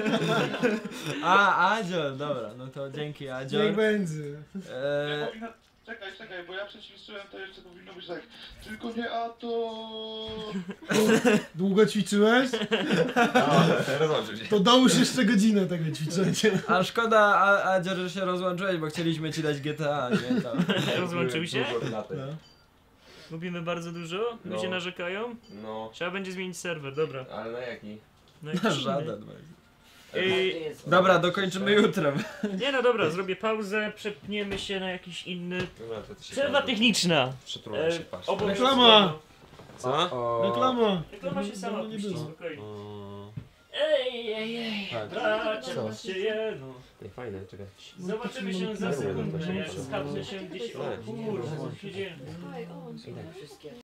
A, Adzior, dobra, no to dzięki Adzior. Niech będzie. Nie E, powinno... Czekaj, czekaj, bo ja przećwiczyłem, to jeszcze powinno być tak. Tylko nie a to... Długo ćwiczyłeś? Rozłączył się. To dołóż jeszcze godzinę tego ćwiczenia. a szkoda, a, Adzior, że się rozłączyłeś, bo chcieliśmy ci dać G T A, nie? To. Rozłączył się? Dużo latek. No. Lubimy bardzo dużo? Ludzie No. narzekają? No, Trzeba będzie zmienić serwer, dobra. ale na jaki? No jakiś Żaden. Ej, Dobra, dokończymy jutro. nie no dobra, zrobię pauzę, przepniemy się na jakiś inny... Dobra, to ty się Przerwa tam- techniczna! Przetrułem się, E, patrz. obowiązkowo. Reklama! Co? O, Reklama! Reklama się sama Dawno nie puści, było. spokojnie. O, Ej, ej, ej, Tak. bracie, Co? patrzcie jedno. nie, fajne, czekaj. Zobaczymy się za Nie, sekundę, nie, jak nie. skapnę się gdzieś... O kurwa, co się dzieje? Słuchaj, on. Wszystkie